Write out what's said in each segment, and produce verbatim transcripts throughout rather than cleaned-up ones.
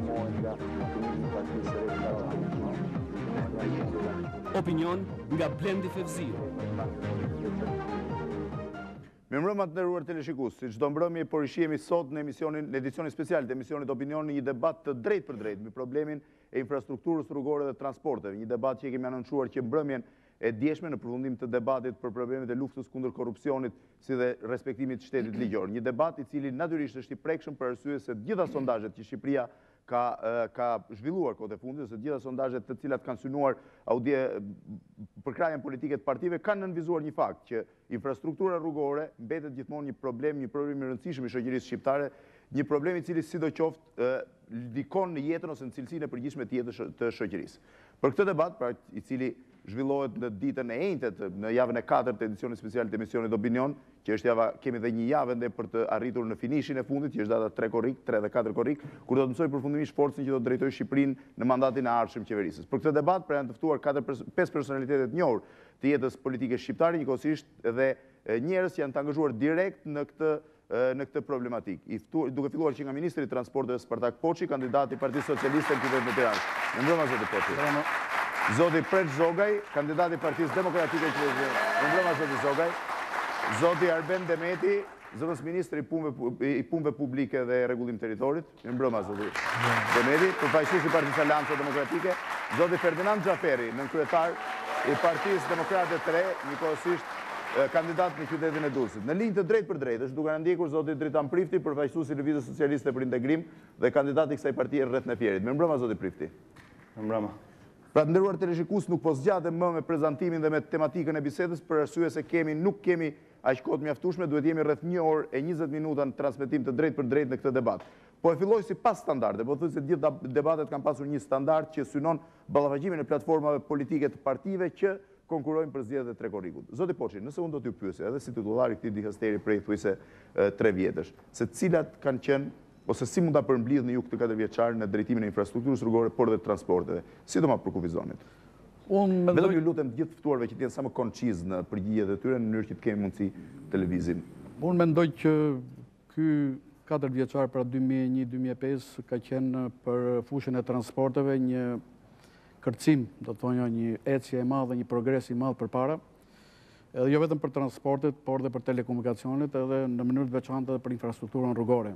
Opinion nga Blendi Fevziu. Me mbrëma të nderuar teleshikues, si çdo mbrëmje po rishihemi sot në emisionin, në edicionin special të emisionit Opinion, një debat të drejtë për drejtë mbi problemin e infrastrukturës rrugore dhe transporteve, një debat që kemi anoncuar që mbrëmjen e djeshme në përfundim të debatit për problemet e luftës kundër korrupsionit si dhe respektimit të shtetit ligjor. Një debat i cili natyrisht është i prekshëm për arsye se gjitha sondazhet që Shqipëria ka ka zhvilluar kohët e fundit, se gjitha sondazhet të cilat kanë synuar audie përkrahjen politike të partive kanë nënvizuar një fakt që infrastruktura rrugore mbetet gjithmonë një problem, një problem i rëndësishëm i shoqërisë shqiptare, një problem i cili sidoqoftë ndikon në jetën ose në cilësinë e përgjithshme të jetës të shoqërisë. Për këtë debat, pra i cili zhvillohet në ditën e njëjtë, në javën e katërt të edicionit special të emisionit Opinion, që është java, kemi dhe një javë ende për të arritur në finishin e fundit, që është data tre korrik, tre dhe katër korrik, kur do të mësoj përfundimisht forcën që do të drejtojë Shqipërinë në mandatin e ardhshëm qeverisës. Për këtë debat, pra janë të ftuar pesë personalitetet njohur të jetës politike shqiptare, njëkohësisht edhe njerëz që janë të angazhuar direkt në këtë në këtë problematik. Duke filluar që nga Ministri i Transporteve Spartak Poçi, kandidati i Partisë Socialiste në qytetin e Tiranës. Mirëmbrëma zoti Poçi. Zoti Preç Zogaj, kandidati i Partisë Demokratike në qytetin e Tiranës. Mirëmbrëma zoti Zogaj. Zoti Arben Demeti, zëvendës ministri i punëve publike dhe rregullim territorit. Mirëmbrëma zoti Demeti, përfaqësues i Partisë Aleancë Demokratike. Zoti Ferdinand Xhaferi, nënkryetar i Partisë Demokrate tre, njëkohësisht kandidat në qytetin e Durrësit. Në linjë të drejtë për drejtë është duke na ndjekur zoti Dritan Prifti, përfaqësuesi i Lëvizjes Socialiste për Integrim dhe kandidati i kësaj partie rreth në Fierit. Mirëmbrëma zoti Prifti. Mirëmbrëma. Pra të nderuar teleshikues, nuk po zgjatem më me prezantimin dhe me tematikën e bisedës për arsye se kemi nuk kemi aq kohë të mjaftueshme, duhet jemi rreth një orë e njëzet minuta në transmetim të drejtë për drejtë në këtë debat. Po e filloj sipas standarde, po thuaj se gjithë debatet kanë pasur një standard që synon ballafaqimin e platformave politike të partive që konkurrojnë për zgjedhjet e tre korrikut. Zoti Poçi, nëse unë do t'ju pyesja, edhe si titullari i këtij dikasteri prej thuajse tre vjetësh, se cilat kanë qenë ose si mund ta përmbledhni ju këtë katër vjeçar në drejtimin e infrastrukturës rrugore, por dhe transporteve, sidomos për kufizonit? Unë mendoj, vetëm ju lutem të gjithë ftuarve që të jenë sa më konciz në përgjigjet e tyre në mënyrë që të kemi mundësi televizim. Unë mendoj që ky katër vjeçar pra dy mijë e një dy mijë e pesë ka qenë për fushën e transporteve një kërcim, do të thonë një ecje e madhe, një progres i madh përpara, edhe jo vetëm për transportet, por dhe për telekomunikacionet, edhe në mënyrë të veçantë edhe për infrastrukturën rrugore.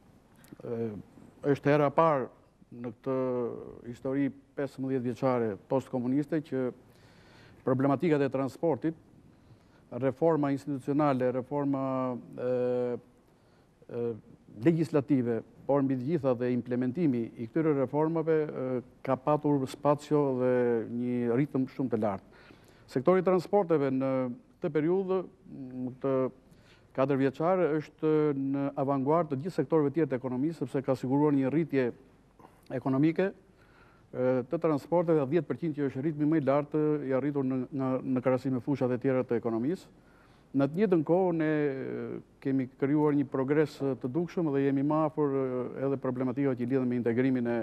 Është hera e parë në këtë histori pesëmbëdhjetë vjeçare postkomuniste që problematikat e transportit, reforma institucionale, reforma legislative, por mbi të gjitha dhe implementimi i këtyre reformave ka patur spacio dhe një ritëm shumë të lartë. Sektori i transporteve në këtë periudhë, në këtë katër vjeçare, është në avangardë të gjithë sektorëve tjerë të ekonomisë, sepse ka siguruar një rritje ekonomike të transporteve, dhjetë përqind që është ritmi më i lartë i arritur në në krahasim me fushat e tjera të ekonomisë. Në të njëjtën kohë ne kemi krijuar një progres të dukshëm dhe jemi më afër edhe problematikave që lidhen me integrimin e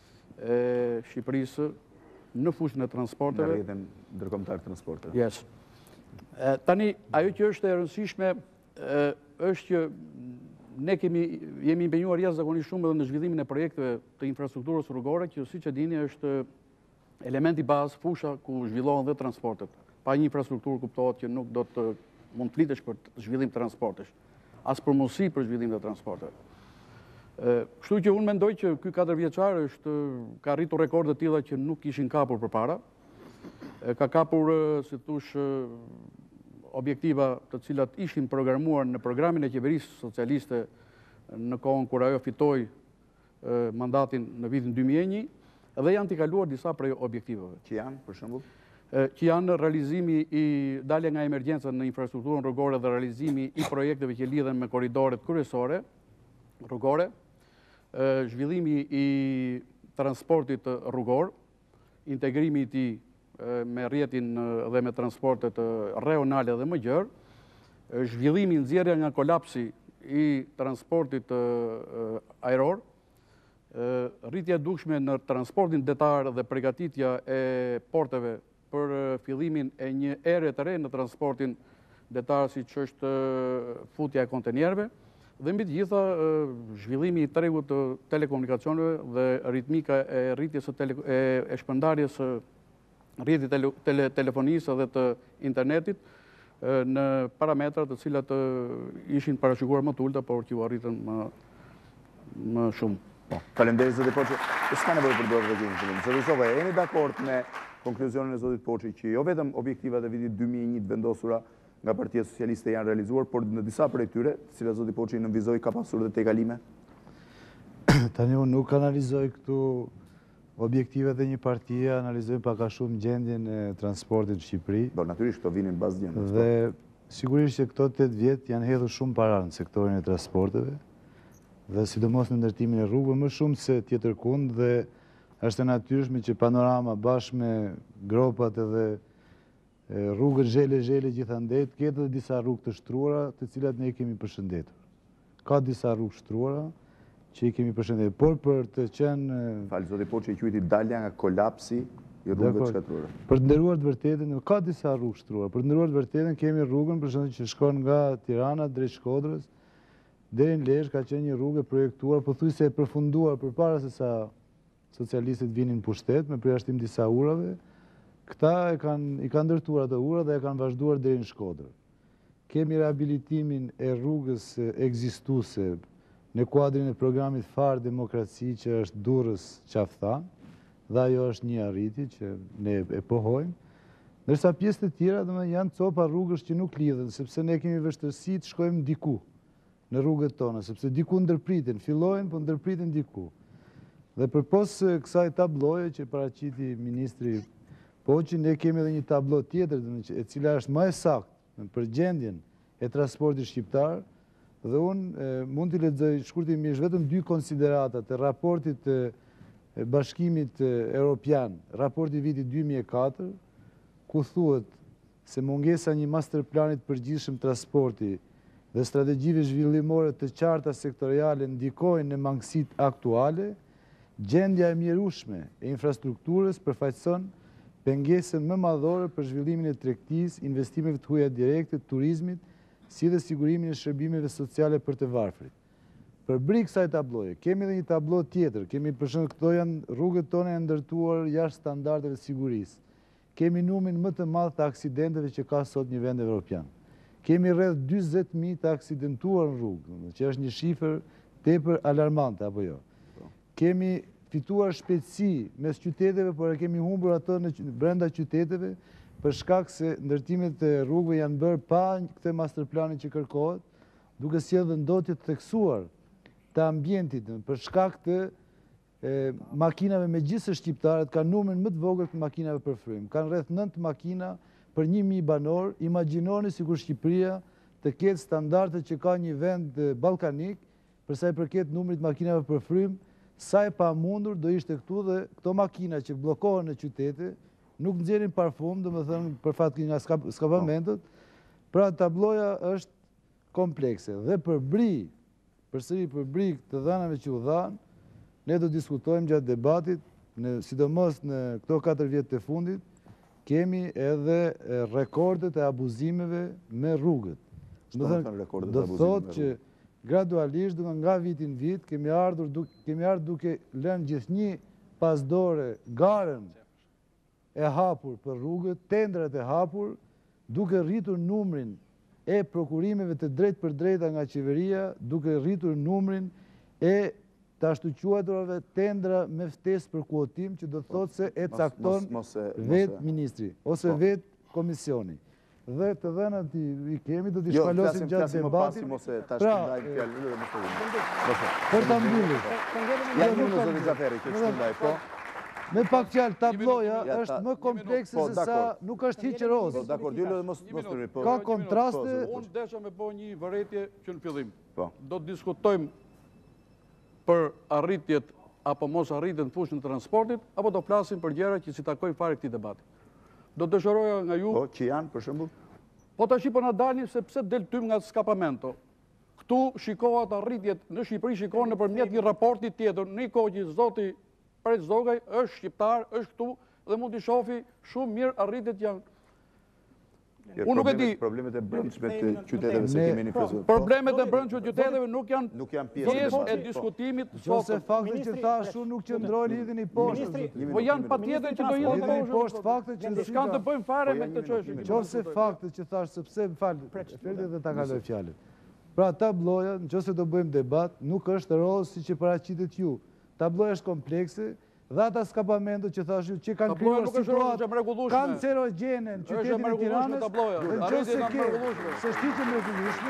Shqipërisë në fushën e transporteve. Në rrjetin ndërkombëtar të transporteve. Yes. Tani ajo që është e rëndësishme është që ne kemi jemi impenjuar jashtëzakonisht shumë edhe në zhvillimin e projekteve të infrastrukturës rrugore, që siç e dini është elementi bazë, fusha ku zhvillohen dhe transportet. Pa një infrastrukturë kuptohet që nuk do të mund të flitesh për zhvillim transportesh, as për mundësi për zhvillim të transporteve. Kështu që unë mendoj që ky katër vjeçar është ka arritur rekorde të tilla që nuk kishin kapur përpara. Ka kapur, si thosh, objektiva të cilat ishin programuar në programin e qeverisë socialiste në kohën kur ajo fitoi mandatin në vitin dy mijë e një dhe janë t'i kaluar disa prej objektivave. Që janë, për shembull? Që janë realizimi i dalja nga emergjenca në infrastrukturën rrugore dhe realizimi i projekteve që lidhen me korridoret kryesore rrugore, zhvillimi i transportit rrugor, integrimi i tij me rrjetin dhe me transportet rajonale dhe më gjerë, zhvillimi nxjerrja nga kolapsi i transportit ajror, rritja e dukshme në transportin detar dhe përgatitja e porteve për fillimin e një ere të re në transportin detar, siç është futja e kontenierëve, Dhe mbi të gjitha, zhvillimi i tregut të telekomunikacioneve dhe ritmika e rritjes e shpërndarjes së rrjetit tele, telefonisë dhe të internetit në parametrat të cilat ishin parashikuar më të ulta, por që u arritën më, më shumë. Po, faleminderit zoti Poçi. S'ka nevojë për dorë rregullin fillim. Zoti Sova, jeni dakord me konkluzionin e zotit Poçi që jo vetëm objektivat e vitit dy mijë e një të vendosura nga Partia Socialiste janë realizuar, por në disa prej tyre, të cilat zoti Poçi nënvizoi, ka pasur dhe tejkalime? Tani unë nuk analizoj këtu objektivat e një partie, analizoj pak a shumë gjendjen e transportit në Shqipëri. Do, natyrisht këto vinin pas gjendjes. Dhe sigurisht që këto tetë vjet janë hedhur shumë para në sektorin e transporteve, dhe sidomos në ndërtimin e rrugëve më shumë se tjetër kund, dhe është e natyrshme që panorama bashkë me gropat edhe rrugët zhele-zhele gjithandej, ketë dhe disa rrugë të shtruara, të cilat ne i kemi përshëndetur. Ka disa rrugë shtruara që i kemi përshëndetur, por për të qenë... Falë, zoti Poçi e quajti dalja nga kolapsi i rrugëve të shkatruara. Për të nderuar të vërtetën, ka disa rrugë shtruara. Për të nderuar të vërtetën, kemi rrugën për shembull që shkon nga Tirana drejt Shkodrës deri në Lezhë, ka qenë një rrugë e projektuar, pothuajse e përfunduar përpara se sa socialistët vinin në pushtet me përjashtim disa urave. Këta e kanë i kanë ndërtuar ato ura dhe e kanë vazhduar deri në Shkodër. Kemi rehabilitimin e rrugës ekzistuese në kuadrin e programit Far Demokraci që është Durrës Qafthan, dhe ajo është një arritje që ne e pohojmë. Ndërsa pjesët e tjera domethënë janë copa rrugësh që nuk lidhen, sepse ne kemi vështirësi të shkojmë diku në rrugët tona, sepse diku ndërpriten, fillojnë, po ndërpriten diku. Dhe përpos kësaj tabloje që paraqiti ministri Poçi, ne kemi edhe një tablo tjetër, e cila është më e saktë për gjendjen e transportit shqiptar, dhe unë mund t'i lexoj shkurtimisht vetëm dy konsiderata të raportit të Bashkimit Evropian, raporti vitit dy mijë e katër, ku thuhet se mungesa një master planit përgjithshëm transporti dhe strategjive zhvillimore të qarta sektoriale ndikojnë në mangësitë aktuale, gjendja e mjerueshme e infrastrukturës përfaqëson pengesën më madhore për zhvillimin e tregtisë, investimeve të huaja direkte, turizmit, si dhe sigurimin e shërbimeve sociale për të varfrit. Për bri kësaj tabloje, kemi edhe një tablo tjetër, kemi për shembull këto janë rrugët tona e ndërtuar jashtë standardeve të sigurisë. Kemi numrin më të madh të aksidenteve që ka sot një vend evropian. Kemi rreth dyzet mijë të aksidentuar në rrugë, që është një shifër tepër alarmante, apo jo. Kemi fituar shpejtësi mes qyteteve, por e kemi humbur ato në brenda qyteteve, për shkak se ndërtimet e rrugëve janë bërë pa këtë masterplanin që kërkohet, duke sjellë vendotje të theksuar të ambientit, për shkak të makinave me gjithë shqiptarët kanë numrin më të vogël të makinave për frym. Kanë rreth nëntë makina për një mijë banor. Imagjinoni sikur Shqipëria të ketë standardet që ka një vend ballkanik, për sa i përket numrit makinave për frym, sa e pamundur do ishte këtu, dhe këto makina që bllokohen në qytete nuk nxjerrin parfum, domethënë për fat nga skapamentet. Pra tabloja është komplekse dhe për bri, përsëri për bri të dhënave që u dhanë, ne do diskutojmë gjatë debatit, në, sidomos në këto katër vjet të fundit, kemi edhe rekordet e abuzimeve me rrugët. Do të thotë që gradualisht, nga vitin vit, kemi ardhur kemi ardhur duke lënë gjithnjë pasdore garën e hapur për rrugët, tendrat e hapur, duke rritur numrin e prokurimeve të drejt për drejta nga qeveria, duke rritur numrin e të ashtu quajturave tendra me ftesë për kuotim, që do të thotë se e cakton vetë ministri, ose vetë komisioni. Dhe të dhënat i kemi, do t'i shpalosim gjatë debatit. Pra, për të mbyllit. Me pak fjalë, tabloja është më komplekse se sa nuk është hiq rozë. Ka kontraste. Unë desha me bo një vërejtje që në fillim. Do të diskutojmë për arritjet apo mos arritjet në fushën të transportit, apo do flasim për gjëra që si takojnë fare këtij debati. Do të dëshiroja nga ju... Po, që janë, për shembull? Po të shqipo në dalni sepse del tym nga skapamento. Këtu shikohat arritjet, në Shqipëri shikohen në përmjet një raporti tjetër, në i kohë që zoti Pret Zogaj është shqiptar, është këtu, dhe mund t'i shofi shumë mirë arritjet janë. Unë nuk e di. Problemet e brendshme të qyteteve se kemi një profesor. Problemet e brendshme të qyteteve nuk janë Nuk janë pjesë e pjesë e debatit. diskutimit Qose sot. fakte që thash unë nuk qëndroj lidhin i poshtë. Po janë patjetër që do jenë Lidhin i poshtë. poshtë fakte që S'kan të bëjmë fare me këtë çështje. Qofse fakte që thash sepse më fal, Ferdi dhe ta kaloj fjalën. Pra tabloja, nëse do bëjmë debat, nuk është roz siç e paraqitet ju. Tabloja është komplekse. Dhe ata skapamentet që thash ju që kanë Tabloja krijuar nuk është rrugë e mrekullueshme. kancerogjene në Është e qytetin e mrekullueshme Tiranës. tabloja. Dhe Arritje nëse nga ke mrekullueshme. se shtiqe mrekullueshme,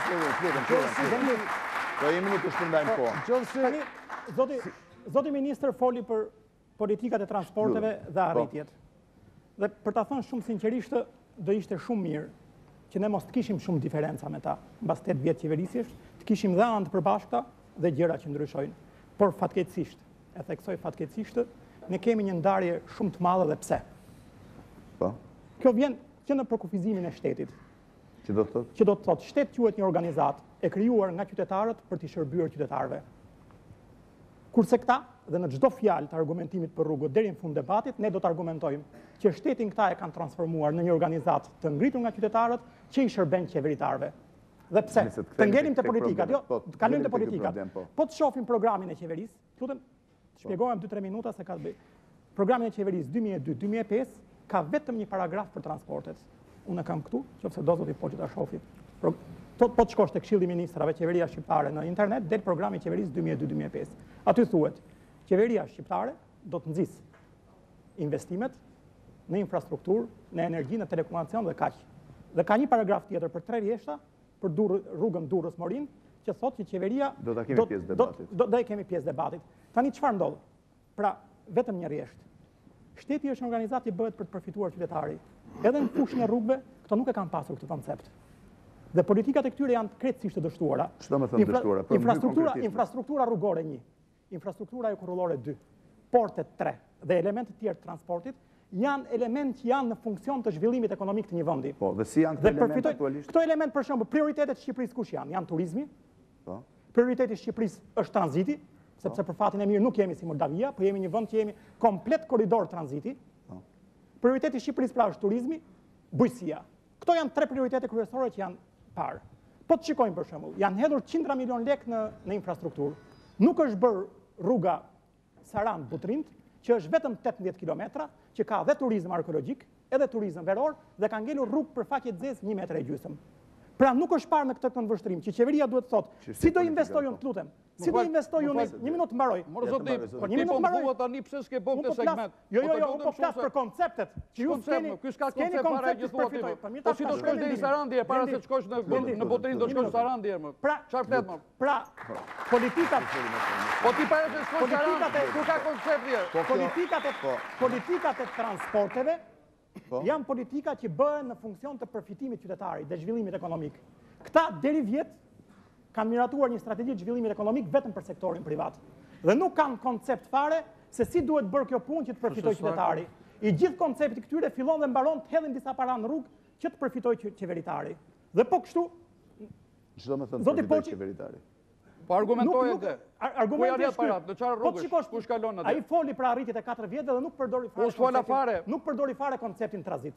Do një minutë të shpërndajmë kohën. nëse Tani, zoti, zoti ministër foli për politikat e transporteve dhe arritjet. Dhe për ta thënë shumë sinqerisht, do ishte shumë mirë që ne mos të kishim shumë diferenca me ta, mbas tetë vjet qeverisjesh, të kishim dhe anë të përbashkëta dhe gjëra që ndryshojnë. Por fatkeqësisht, e theksoj fatkeqësisht, ne kemi një ndarje shumë të madhe dhe pse. Po, Kjo vjen që në përkufizimin e shtetit, që do të thotë? që do të thotë shtet quhet një organizat e krijuar nga qytetarët për t'i shërbyer qytetarëve. Kurse këta, dhe në çdo fjalë të argumentimit për rrugët deri në fund debatit, ne do të argumentojmë që shtetin këta e kanë transformuar në një organizat të ngritur nga qytetarët që i shërben qeveritarëve. Dhe pse? Nëse të Të kthehemi ngelim tek të politikat, problemet, jo, po, të kalojmë kthehemi te tek ky politikat. problem, po. Po të shohim programin e qeverisë, lutem, të shpjegojmë dy tre minuta se ka të bëjë. Programin e qeverisë dy mijë e dy dy mijë e pesë ka vetëm një paragraf për transportet. Unë e kam këtu, qofse do zoti po që ta shohim. Pro, po, po të shkosh te Këshilli i Ministrave, Qeveria Shqiptare në internet, del programi i qeverisë dy mijë e dy dy mijë e pesë. Aty thuhet, Qeveria Shqiptare do të nxjisë investimet në infrastrukturë, në energji, në telekomunikacion dhe kaq. Dhe ka një paragraf tjetër për tre rjeshta, për durr, rrugën Durrës-Morin, që thotë që qeveria Do ta kemi pjesë debatit. Do, do, do e kemi pjesë debatit. Tani çfarë ndodh? Pra, vetëm një rjesht. Shteti është një organizat që bëhet për të përfituar qytetari. Edhe në fushën e rrugëve, këto nuk e kanë pasur këtë koncept. Dhe politikat e këtyre janë krejtësisht të dështuara. Ç'do të thonë dështuara? Për Infrastruktura, konkretisht. infrastruktura rrugore një, infrastruktura e kurrëllore dy, portet tre dhe elementet tjerë të transportit janë element që janë në funksion të zhvillimit ekonomik të një vendi. Po, dhe si janë këto Dhe elemente përfitoj, aktualisht? këto element për shembull, prioritetet e Shqipërisë kush janë? Janë turizmi, Po. prioriteti i Shqipërisë është tranziti, sepse për fatin e mirë nuk jemi si Moldavia, po jemi një vend që jemi komplet korridor tranziti. Prioriteti i Shqipërisë pra është turizmi, bujqësia. Këto janë tre prioritete kryesore që janë parë. Po të shikojmë për shembull, janë hedhur qindra milion lek në, në infrastrukturë. Nuk është bërë rruga Sarand-Butrind, që është vetëm tetëmbëdhjetë kilometra, që ka dhe turizëm arkeologjik, edhe turizëm veror, dhe ka ngelur rrugë për faqe të zezë një metër e gjysmë. Pra nuk është parë në këtë këndvështrim, që qeveria duhet të thotë, si do investoj unë, të lutem, si do investoj unë, një minutë mbaroj. Mor zoti, Po një ti minutë po mbaroj. mësua tani pse s'ke bën Unë këtë po flas, segment. jo, jo, të jo, lutem unë po flas shumë se- për konceptet, që ju Koncept, s'keni, ky s'ka s'keni koncept fare koncept që që thua ti. përfitoj. Po mirë, Po ta si do shkojmë shkosh deri në Sarandi e para Blendi. se të shkosh në Blendi. në Botrin, do shkosh në Sarandi e më. Pra- Çfarë flet më? Pra, politikat, Po ti para se të shkosh në Politikat Sarandi, e- ku ka koncepti? politikat e, Po. politikat e transporteve Po. janë politika që bëhen në funksion të përfitimit qytetarit dhe zhvillimit ekonomik. Këta deri vjet kanë miratuar një strategji të zhvillimit ekonomik vetëm për sektorin privat. Dhe nuk kanë koncept fare se si duhet bërë kjo punë që të përfitojë qytetari. I gjithë koncepti këtyre fillon dhe mbaron të hedhin disa para në rrugë që të përfitojë qy- qeveritari. Dhe po kështu, Ç'do të thonë Zoti përfitoj Poçi- qeveritari? Po argumentoje nuk- atë. ar- Ku argumenti ja rrjet është ky. parat? Në çfarë Po të rrugësh? shikosh, Kush kalon atë? Ai foli për arritjet e katër vjetëve dhe nuk përdori fare. Unë s'fola konceptin- fare. Nuk përdori fare konceptin tranzit.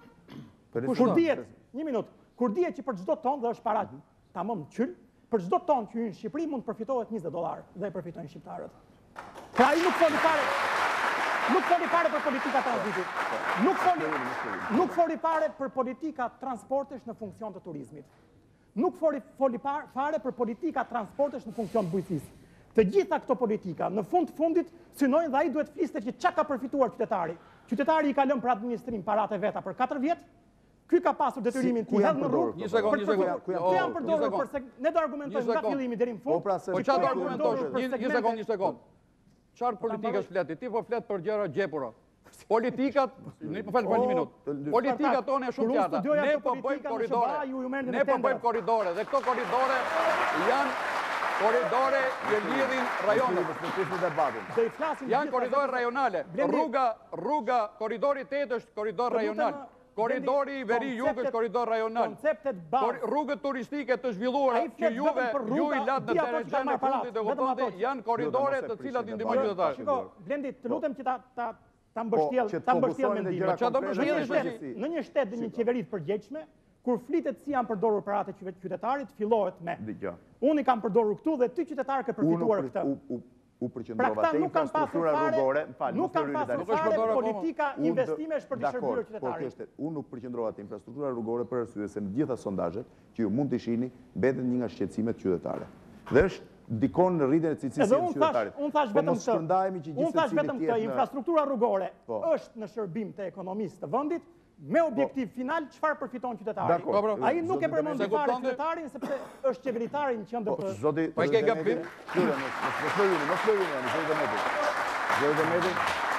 Për Kur dihet, një minutë, kur dihet që për çdo ton dhe është para tamam qyl, për çdo ton që hyn në Shqipëri mund të përfitohet njëzet dollar dhe e përfitojnë shqiptarët. Pra ai nuk foli fare. Nuk foli fare për politika tranzitit. Nuk foli nuk foli fare për politika transportesh në funksion të turizmit. Nuk foli foli par- fare për politika transportesh në funksion të bujqësisë. Të gjitha këto politika në fund të fundit synojnë dhe ai duhet fliste që çka ka përfituar qytetari. Qytetari i ka lënë për administrim paratë veta për katër vjet. Ky ka pasur detyrimin ku të janë hedhë në përdorur rrugë. Një sekond, për një të sekond. përfituar. Ku janë Ku janë përdorur? përdorur Një për sekond. se ne do argumentojmë Një nga sekond. fillimi deri në Po fund. pra se Po që çfarë këto do janë argumentosh? përdorur për Një një segmente- sekond, një sekond. Çfarë politikash fleti? Ti po flet për gjëra gjepura. Politikat, ne po fal për një O, minutë. Politikat tonë janë shumë kur unë qarta. studioja Ne këto po bëjmë politika në korridore. Shqipëri, ju ju merrni me Ne po tender. bëjmë korridore dhe këto korridore janë korridore që lidhin rajonet. Në debatin. Do i flasim Janë gjitha korridore zemrat. rajonale. Blendi- Rruga, rruga, korridori tetë është korridor Po lutem, rajonal. Korridori i veri jug është konceptet- korridor rajonal. Konceptet bazë. Kor- Rrugët turistike të zhvilluara Ai që flet juve vetëm për ju rruga, i latë në di ato që terren kanë e fundit marrë e parat, vetëm kuptonte ato që- janë korridore Lutem, të mos e cilat i prisni ndihmojnë debatin. qytetarët. Shiko, Blendi, të lutem që ta ta ta mbështjell që të ta mbështjell fokusohen në mendimin. gjëra Qa do konkrete, mbështjellë në është përgjithësi. Në një shtet dhe një qeveri të përgjegjshme, kur flitet si janë përdorur paratë e qytetarit, fillohet me Dgjoj. unë i kam përdorur këtu dhe ty qytetar ke përfituar Unë këtë. u- u- u Pra përqendrova këta te nuk kanë pasur infrastruktura fare, rrugore, më fal, nuk mos më kanë rrini pasur tani. Nuk është fare përdorur akoma. politika Unë- investimesh për të dakord, shërbyer por qytetarit. kjo është, unë nuk përqendrova te infrastruktura rrugore për arsye se në gjitha sondazhet që ju mund të shihni mbetet një nga shqetësimet qytetare. Dhe është dikon në rritjen e cilësisë Edhe së unë thash, qytetarit. unë thash Po vetëm mos shpërndajemi që këtë. gjithë Unë thash secili vetëm të këtë, jetë në- infrastruktura rrugore Po. është në shërbim të ekonomisë të vendit, me objektiv final çfarë përfiton qytetari. Dakor. Po, pra, Ai nuk e zoti përmend Demetre, fare kuptonte? qytetarin sepse është qeveritari në qendër Po, të zoti Po, e ke gabim? Lule, mos mos mos lëvini, mos lëvini, zoti Demetri. Zoti Demetri.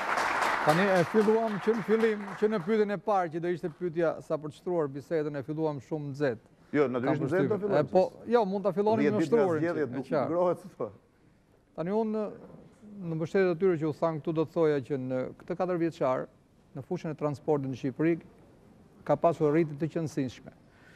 Tani e filluam që në fillim, që në pyetjen e parë që do ishte pyetja sa për të shtruar bisedën, e filluam shumë nxehtë. Jo, natyrisht Kam në zemë të përshtypjen. fillojmë. E, Po, jo, mund ta filloni dhjetë me ditë nga shtruarin. zgjedhjet që- nuk e qartë. ngrohet po. Tani unë në mbështetje të tyre që u thanë këtu do të thoja që në këtë katër vjeçar, në fushën e transportit në Shqipëri ka pasur rritje të qëndësishme.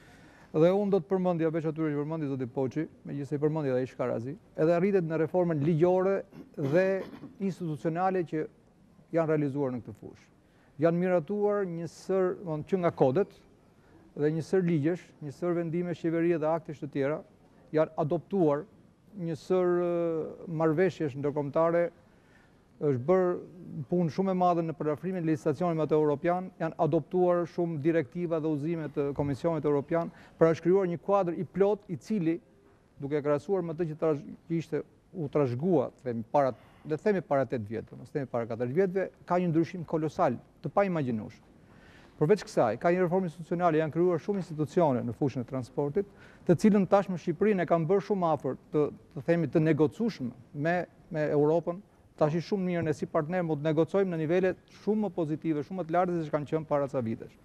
Dhe unë do të përmendja veç atyre që përmendi zoti Poçi, megjithëse i përmendi edhe ai Shkarazi, edhe rritet në reformën ligjore dhe institucionale që janë realizuar në këtë fushë. Janë miratuar një sër, domethënë që nga kodet dhe një sër ligjesh, një sër vendimesh qeverie dhe aktesh të tjera, janë adoptuar një sër ë, marrëveshjesh ndërkombëtare, është bërë punë shumë e madhe në parafrimin e legjislacionit me atë europian, janë adoptuar shumë direktiva dhe udhëzime të Komisionit Evropian për të shkruar një kuadër i plot i cili, duke krahasuar me atë që trash- që ishte u trashëgua, themi para, le të themi para tetë vjetëve, mos themi para katër vjetëve, ka një ndryshim kolosal, të paimagjinueshëm. Përveç kësaj, ka një reformë institucionale, janë krijuar shumë institucione në fushën e transportit, të cilën tashmë Shqipërinë e kanë bërë shumë afër të, të themi të negocueshme me me Europën. Tash i shumë mirë ne si partner mund të negocojmë në nivele shumë më pozitive, shumë më të larta se që kanë qenë para ca vitesh.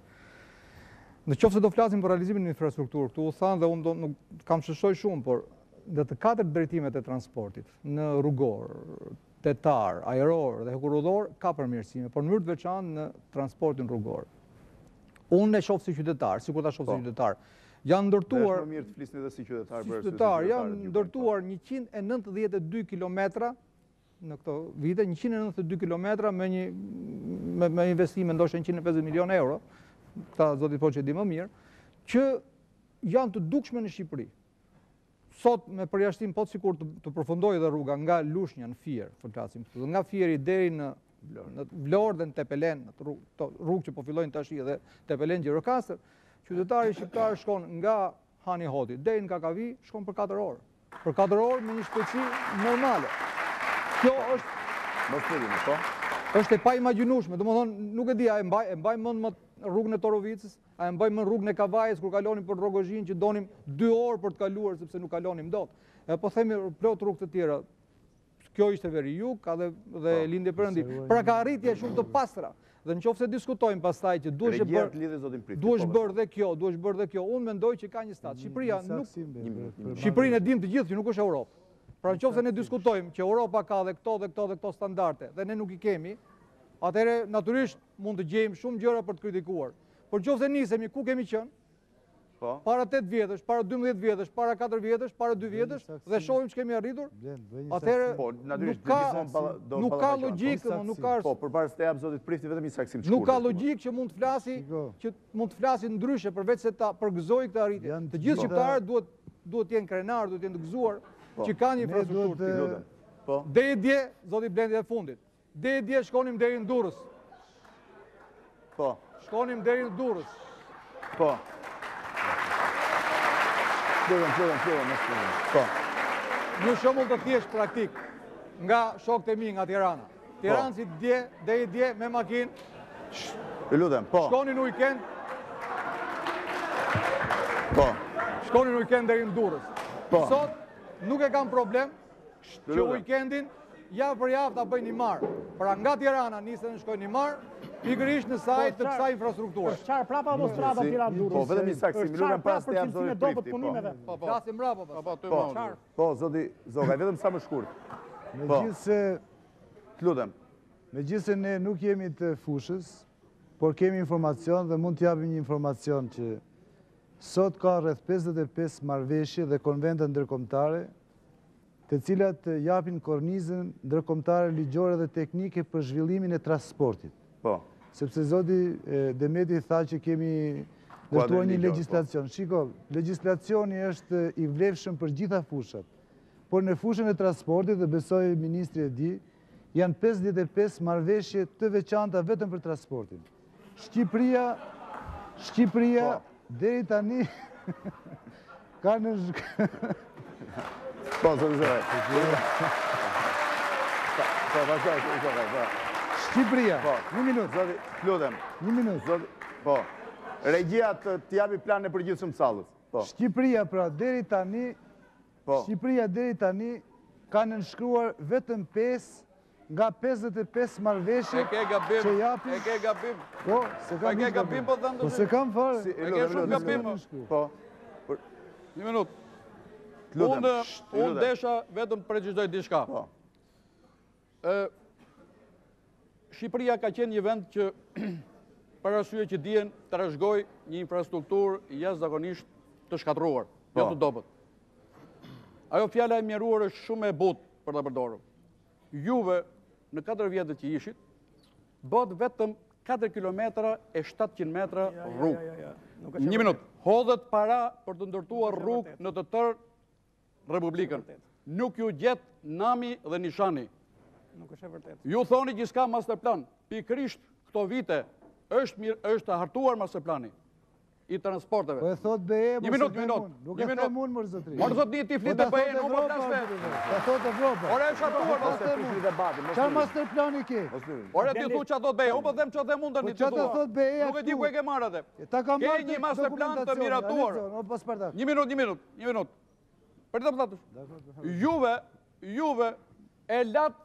Në qoftë se do flasim për realizimin e infrastrukturë, këtu u thanë dhe unë do, nuk kam shëshoj shumë, por në të katër drejtimet e transportit, në rrugor, tetar, ajror dhe hekurudhor, ka përmirësime, por në mënyrë të veçantë në transportin rrugor. Unë e shoh si qytetar, sikur ta shoh si Po. qytetar. Janë Dhe ndërtuar është më mirë të flisni edhe si qytetar si për arsye se qytetar, janë qytetarët ju kanë, ndërtuar njëqind e nëntëdhjetë e dy kilometra në këto vite, njëqind e nëntëdhjetë e dy kilometra me një me, me investime ndoshta njëqind e pesëdhjetë milionë euro, ta zoti Poçi e di më mirë, që janë të dukshme në Shqipëri. Sot me përjashtim po sikur të, të përfundojë edhe rruga nga Lushnja në Fier, po flasim këtu, nga Fieri deri në në Vlorë dhe në Tepelen, në të rrugë, to, rrugë që po fillojnë tash dhe Tepelen Gjirokastër, qytetari shqiptar shkon nga Hani Hoti deri në Kakavi, shkon për katër orë. Për katër orë me një shpejtësi normale. Kjo është Mos lëvini, po. është e paimagjinueshme. Domethënë nuk e di, a e mbaj e mbaj mend më rrugën e Torovicës, a e mbaj mend rrugën e Kavajës kur kalonim për Rogozhin që donim dy orë për të kaluar sepse nuk kalonim dot. E po themi plot rrugë të tjera. Kjo ishte veri jug, ka dhe, dhe lindje perëndi. Pra ka arritje shumë të pastra. Dhe nëse diskutojmë pastaj që duhet të Regjia bërë të lidhë zotin Priti. duhet po, bërë dhe kjo, duhet bërë dhe kjo. Unë mendoj që ka një stat. Shqipëria nuk minutë. Shqipërinë e dim të gjithë që nuk është Europë. Pra nëse ne diskutojmë që Europa ka dhe këto dhe këto dhe këto standarde dhe ne nuk i kemi, atëherë natyrisht mund të gjejmë shumë gjëra për të kritikuar. Por nëse nisemi ku kemi qenë, Po. para tetë vjetësh, para dymbëdhjetë vjetësh, para katër vjetësh, para dy vjetësh dhe shohim ç'kemi arritur, atëherë Po, natyrisht nuk ka gjithmonë balla- do nuk ka ballafaqohen. logjikë, më nuk ka Po, përpara se të jap zotit Prifti vetëm një saksim të nuk ka shkurtër. logjikë që mund të flasi Shiko. që mund të flasi ndryshe përveç se ta përgëzoj këtë arritje. Janë Të të gjithë gjitha- shqiptarët duhet duhet të jenë krenar, duhet të jenë të gëzuar që kanë një Ne infrastrukturë. duhet të tillë. Lutem. Po. Deri dje, zoti Blendi e fundit. Deri dje shkonim deri në Durrës. Po. Shkonim deri në Durrës. Po. Lutem, lutem, lutem, mos lëvini. Po. Një shembull të thjesht praktik nga shokët e mi nga Tirana. Tiranësit dje, deri dje me makinë, Ju lutem, po. shkonin në weekend, Po. shkonin në weekend deri në Durrës. Po. Sot nuk e kam problem Ju që lutem. weekendin javë për javë ta bëjnë një marë. Pra nga Tirana nisën në shkojnë një marë, pikërisht në sajt të Po, kësaj infrastrukture. Është qarë prapa autostrada Si? Tiranë-Durrës. Po, vetëm një saksim, Është lutem qarë pas të prapë jap për zotit cilësinë e dobët Prifti, po. punimeve. Flasim mbrapa pas. Po. Po, zoti Zogaj, vetëm sa më shkurt. Me Po. gjithë se Të lutem. Me gjithë se ne nuk jemi të fushës, por kemi informacion dhe mund t'japim një informacion që sot ka rreth pesëdhjetë e pesë marrëveshje dhe konvente ndërkombëtare, të të cilat japin kornizën ndërkombëtare ligjore dhe teknike për zhvillimin e transportit. Po. Sepse zoti Demeti tha që kemi ndërtuar një legjislacion. Shiko, legjislacioni është i vlefshëm për gjitha fushat, por në fushën e transportit, dhe besoj ministri e di, janë pesëdhjetë e pesë marrëveshje të veçanta vetëm për transportin. Shqipëria, Shqipëria, deri tani, ka në... Po, së të zërë. Shqipëria, një minutë. Zoti, lutem. Një minutë. Po, regjia të t'japi plan e përgjithshëm sallës. Shqipëria, pra, deri tani, Shqipëria deri tani ka nënshkruar vetëm pesë nga pesëdhjetë e pesë marrëveshje që japin... E ke gabim. Po, se kam E ke gabim, po thënë të Po, se kam fare. E ke shumë gabim. Po. Një minutë. Unë desha vetëm përgjigjoj diçka. Po. Shqipëria ka qenë një vend që për arsye që dihen trashëgoi një infrastrukturë jashtëzakonisht të shkatruar, jo të dobët. Ajo fjala e mjeruar është shumë e butë për të përdorur. Juve, në katër vjetët që ishit, bët vetëm katër kilometra e shtatëqind metra rrugë. Një minut, hodhet para për të ndërtuar rrugë në të tërë Republikën. Nuk ju gjetë nami dhe nishani. Ju thoni që s'ka masterplan. Pikrisht këto vite është hartuar masterplani i transporteve. Po e thot B E, një minut, një minut. Nuk e them unë, mërë zotri. Mërë zotri, ti flitë B E, nuk më plasme. Ta thot Evropa. Ore, e shatuar. Qarë masterplani ke? Ore, ti thu që a thot B E, unë po them që a them unë të një të thua. Nuk e di ku e ke marrë atë. Ke një masterplan të miratuar. Një minut, një minut, një minut. Për të pëtatës. Juve, juve, e latë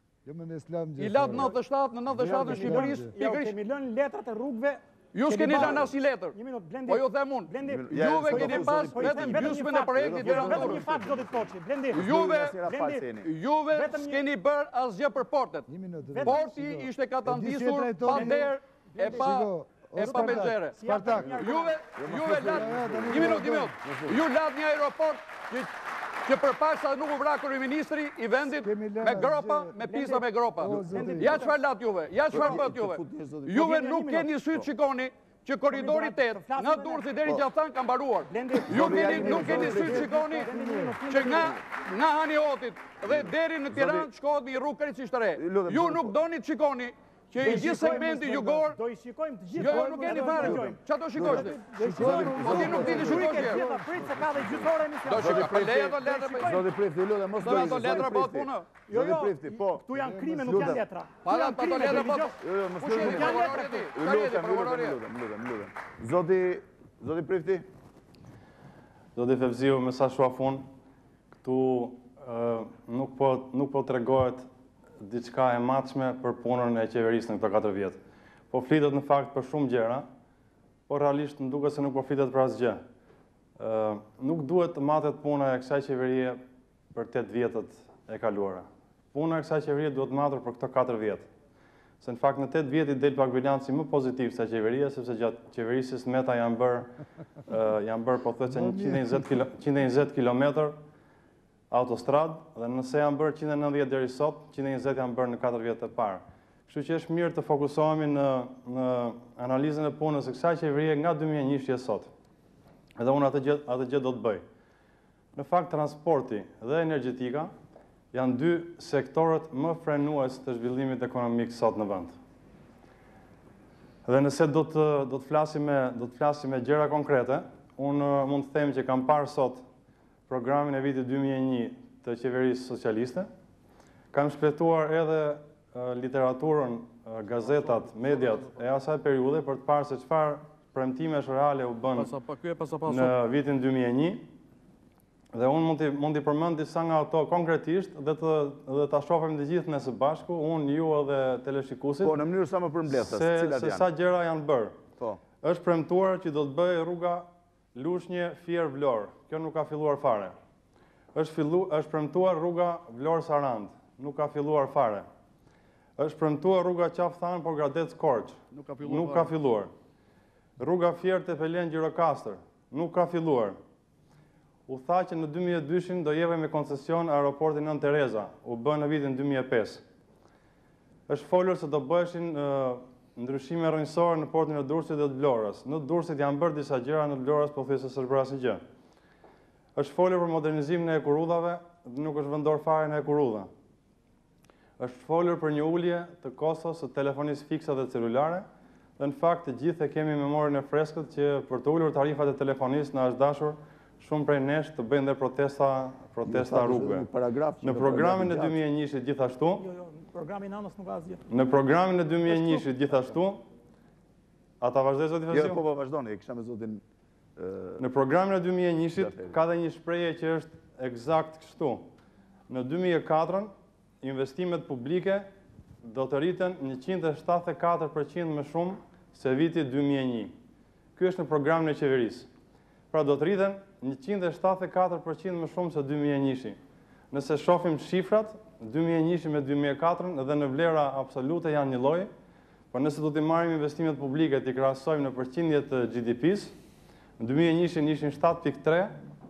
i latë nëntë shtatë në nëntë shtatë në Shqipërisë, pikërisht. Kemi lënë letrat e rrugëve. Ju s'keni lënë asnjë letër. Një minut, Blendi. Po ju them unë. Juve keni pas vetëm gjysmën e projektit të Vetëm një fakt, zotit Koçi. Blendi. Juve, juve s'keni bërë asgjë për portet. Porti ishte katandisur pa derë e pa e pa benzere. Juve, juve latë, një minut, një minut. Ju latë një aeroport që për pak sa nuk u vra kryeministri i vendit me gropa, me pista me gropa. Ja çfarë lat juve, ja çfarë bët juve. Juve nuk keni sy të shikoni që koridori tetë nga Durrësi deri Gjathan ka mbaruar. Ju nuk keni sy të shikoni që nga nga Haniotit dhe deri në Tiranë shkohet me rrugë krejtësisht të re. Ju nuk doni të shikoni që i gjithë segmenti jugor... Do i shikojmë të gjithë... Jo, jo, nuk e një fare. Qa do shikojshti? Po ti nuk ti të shikojshti. Pritë se ka dhe gjithore emision. Do shikojshti. Për leja do letra. Zoti Prifti, lutë, mos do ato letra po të punë. Jo, jo, këtu janë krime, nuk janë letra. Para, pa to letra po të... Jo, jo, mos Kush janë letra ti? Lutem, lutem, lutem, lutem. Zoti, Zoti Prifti? Zoti Fevziu, me sa shuafun, këtu nuk po të regohet diçka e matshme për punën e qeverisë në këto katër vjetë. Po flitet në fakt për shumë gjëra, por realisht në duke se nuk po flitet për asgjë. Nuk duhet të matet puna e kësaj qeverie për tetë vjetët e kaluara. Puna e kësaj qeverie duhet matur për këto katër vjetë. Se në fakt në tetë vjetë i del pak bilanci më pozitiv se qeveria, sepse gjatë qeverisis meta janë bërë janë bërë po thëtë që njëqind e njëzet kilometër autostrad, dhe nëse janë bërë njëqind e nëntëdhjetë deri sot, njëqind e njëzet janë bërë në katër vjetë të parë. Kështu që është mirë të fokusohemi në analizën e punës e kësaj qeverie nga dy mijë e një sot. Edhe unë atë gjë do të bëj. Në fakt, transporti dhe energjetika janë dy sektorët më frenues të zhvillimit ekonomik sot në vend. Dhe nëse do të flasim me gjëra konkrete, unë mund të them që kam parë sot programin e vitit dy mijë e një të qeverisë socialiste. Kam shpjetuar edhe literaturën, gazetat, mediat e asaj periude për të parë se çfarë premtimesh reale u bën në vitin dy mijë e një. Dhe unë mund t'i përmend disa nga ato konkretisht dhe ta shohim të gjithë ne së bashku, unë, ju edhe teleshikuesit. Po, në mënyrë sa më përmbledhës, cilat janë? Se sa gjëra janë bërë. Po. Është premtuar që do të bëjë rruga Lushnje Fier Vlorë. Kjo nuk ka filluar fare. Është premtuar rruga Vlorë Sarand. Nuk ka filluar fare. Është premtuar rruga Qafë-Than, por Gradec Korç. Nuk ka filluar. Rruga Fier Tepelen Gjirokastër. Nuk ka filluar. u tha që në dy mijë e dy do jepej me koncesion aeroportin Nën Tereza, u bë në vitin dy mijë e pesë. Është folur se do bëheshin ndryshime rrënjësore në portin e Durrësit dhe të Vlorës. Në Durrësit janë bërë disa gjëra, në Vlorës pothuajse s'është bërë asnjë gjë. Është folur për modernizimin e ekurudhave, nuk është vendor fare në ekurudha. Është folur për një ulje të kostos së telefonisë fikse dhe celulare, dhe në fakt të gjithë e kemi memorin e freskët që për të ulur tarifat e telefonisë na është dashur shumë prej nesh të bëjnë dhe protesta, protesta rrugëve. Në programin e dy mijë e njëzet gjithashtu, Jo, jo, në programin anës nuk ka asgjë. në programin e dy mijë e njëzet gjithashtu, ata vazhdoj zoti Jo, Fazio? po po vazhdoni, e kisha me zotin. Në programin e dy mijë e njëzet ka dhe një shprehje që është eksakt kështu. Në dy mijë e katër investimet publike do të rriten njëqind e shtatëdhjetë e katër përqind më shumë se viti dy mijë e një. Ky është në programin e qeverisë. Pra do të rriten njëqind e shtatëdhjetë e katër përqind më shumë se dy mijë e një. Nëse shohim shifrat, dy mijë e një me dy mijë e katër edhe në vlera absolute janë një lloj, por nëse do të marrim investimet publike të krahasojmë në përqindje të G D P-s, në dy mijë e një ishin shtatë pikë tre,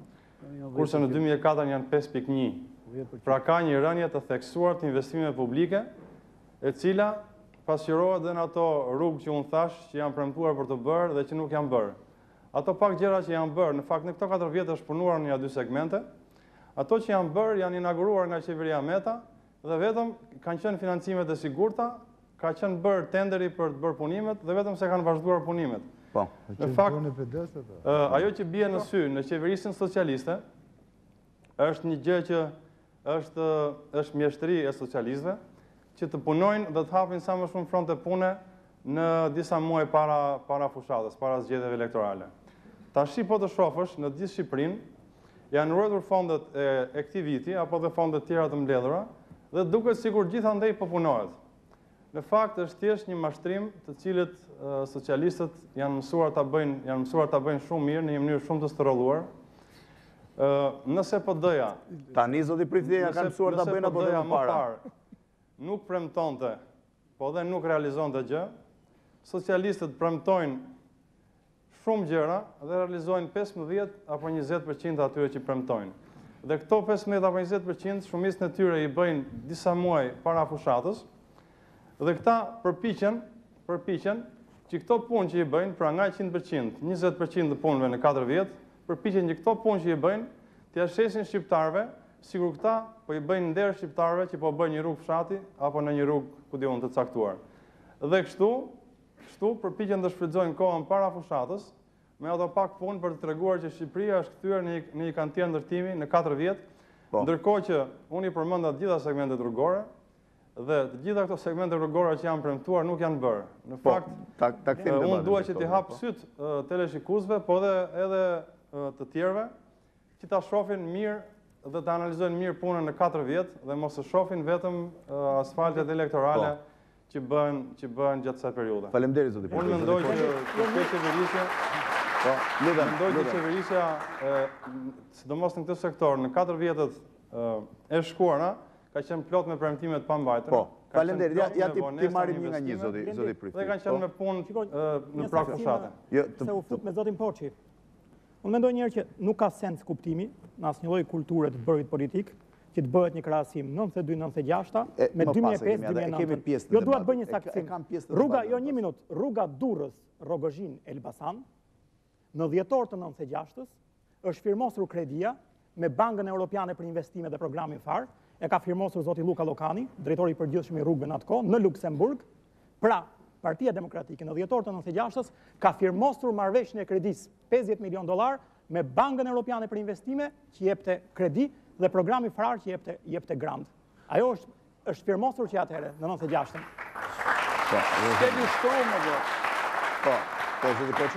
kurse në dy mijë e katër janë pesë pikë një. Pra ka një rënje të theksuar të investimeve publike, e cila pasqyrohet dhe në ato rrugë që unë thash që janë premtuar për të bërë dhe që nuk janë bërë. Ato pak gjëra që janë bërë, në fakt në këto katër vjet është punuar në një dy segmente. Ato që janë bërë janë inauguruar nga qeveria Meta dhe vetëm kanë qenë financimet e sigurta, ka qenë bërë tenderi për të bërë punimet dhe vetëm se kanë vazhduar punimet. Po. Në fakt, ajo që bie në sy në qeverisjen socialiste është një gjë që është është mjeshtri e socialistëve që të punojnë dhe të hapin sa më shumë fronte pune në disa muaj para para fushatës, para zgjedhjeve elektorale. Tashi po të shohësh në gjithë Shqipërinë janë ruajtur fondet e, e këtij viti apo dhe fondet tjera të mbledhura dhe duket sikur gjithandej po punohet. Në fakt është thjesht një mashtrim të cilët uh, socialistët janë mësuar ta bëjnë, janë mësuar ta bëjnë shumë mirë në një mënyrë shumë të stërolluar. Uh, nëse P D-ja Tani zoti Prifteja kanë mësuar ta bëjnë apo dhe më para. Nuk premtonte, po dhe nuk realizonte gjë, socialistët premtojnë shumë gjëra dhe realizojnë pesëmbëdhjetë apo njëzet përqind të atyre që premtojnë. Dhe këto pesëmbëdhjetë apo njëzet përqind shumicën e tyre i bëjnë disa muaj para fushatës, dhe këta përpiqen, përpiqen që këto punë që i bëjnë, pra ngaqind përqind, njëzet përqind të punëve në katër vjet, përpiqen që këto punë që i bëjnë, t'ia shesin shqiptarëve, sikur këta po i bëjnë nder shqiptarëve që po bëjnë një rrugë fshati apo në një rrugë ku diun të caktuar. Dhe kështu, kështu përpiqen të shfrytëzojnë kohën para fushatës me ato pak punë për të treguar që Shqipëria është kthyer në një, në një kantier ndërtimi në katër vjet, po. Ndërkohë që unë i përmenda të gjitha segmentet rrugore dhe të gjitha këto segmente rrugore që janë premtuar nuk janë bërë. Në Po, fakt, ta, ta kthejmë unë dua që debatin t'i hap po. syt uh, teleshikuesve, po dhe edhe uh, të tjerëve që ta shohin mirë dhe të analizojnë mirë punën në katër vjet dhe mos të shohin vetëm uh, asfaltet elektorale Po. që bëhen që bëhen gjatë kësaj periudhe. Faleminderit zoti Unë mendoj që kjo qeverisje, Po, lutem, mendoj që lutem. qeverisja, e, sidomos në këtë sektor, në katër vjetët e, e shkuara, ka qenë plot me premtime të pambajtura. Po, ka qenë faleminderit. Ja, plot ja me ti, vonesa ti marrim në një nga një investime, zoti zoti Prifti. Dhe kanë qenë me punë Shikoj, e, në një prak sekundë, fushate. Jo, të- Se u fut me zotin Poçi. Unë mendoj njëherë që nuk ka sens kuptimi në asnjë lloj kulture të bërit politik që të bëhet një krahasim nëntëdhjetë dy nëntëdhjetë gjashta E, me më dy mijë pas e e pesë kemi dy mijë e edhe, e kemi nëntëdhjetë. pjesë të Jo, dua të debatit. bëj një E- e saksim. kam pjesë të Rruga, debatit, jo një pas. minutë, rruga Durrës, Rogozhin, Elbasan, në dhjetor të nëntëdhjetë gjashtës është firmosur kredia me Bankën Europiane për Investime dhe Programin F A R, e ka firmosur zoti Luka Lokani, drejtori i përgjithshëm i rrugëve në atë kohë, në Luksemburg. Pra, Partia Demokratike në dhjetor të nëntëdhjetë gjashtës ka firmosur marrëveshjen e kredisë pesëdhjetë milion dollar me Bankën Europiane për Investime që jepte kredi dhe programi F A R që jepte jepte grant. Ajo është është firmosur që atëherë në nëntëdhjetë gjashtën. Kemi shtruar më dhe. Po, po zoti Poçi.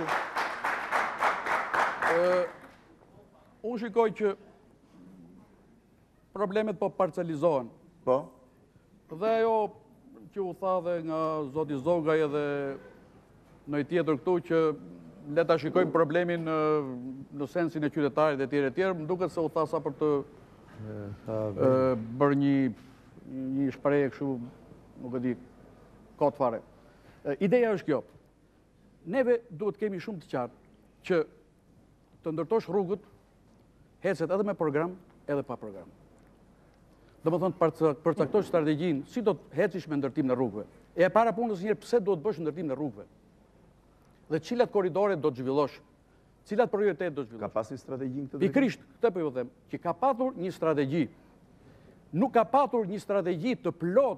Unë shikoj që problemet po parcelizohen. Po. Dhe ajo që u tha dhe nga zoti Zogaj edhe në i tjetër këtu që le ta shikojmë problemin në, në sensin e qytetarit e tjerë e tjerë, më duket se u tha sa për të e, bërë një, një shprehje kështu, nuk e di, kot fare. E, Ideja është kjo. Neve duhet kemi shumë të qartë që të ndërtosh rrugët hecet edhe me program, edhe pa program. Do më thonë, për përcaktoj strategjinë, si do të hecish me ndërtim në rrugëve. E e para punës njërë, pse do të bësh ndërtim në rrugëve? Dhe cilat koridore do të zhvillosh? Cilat prioritet do të zhvillosh? Ka pasi strategjinë këtë drejtim? Pikrisht, këtë po ju them, që ka patur një strategji. Nuk ka patur një strategji të plot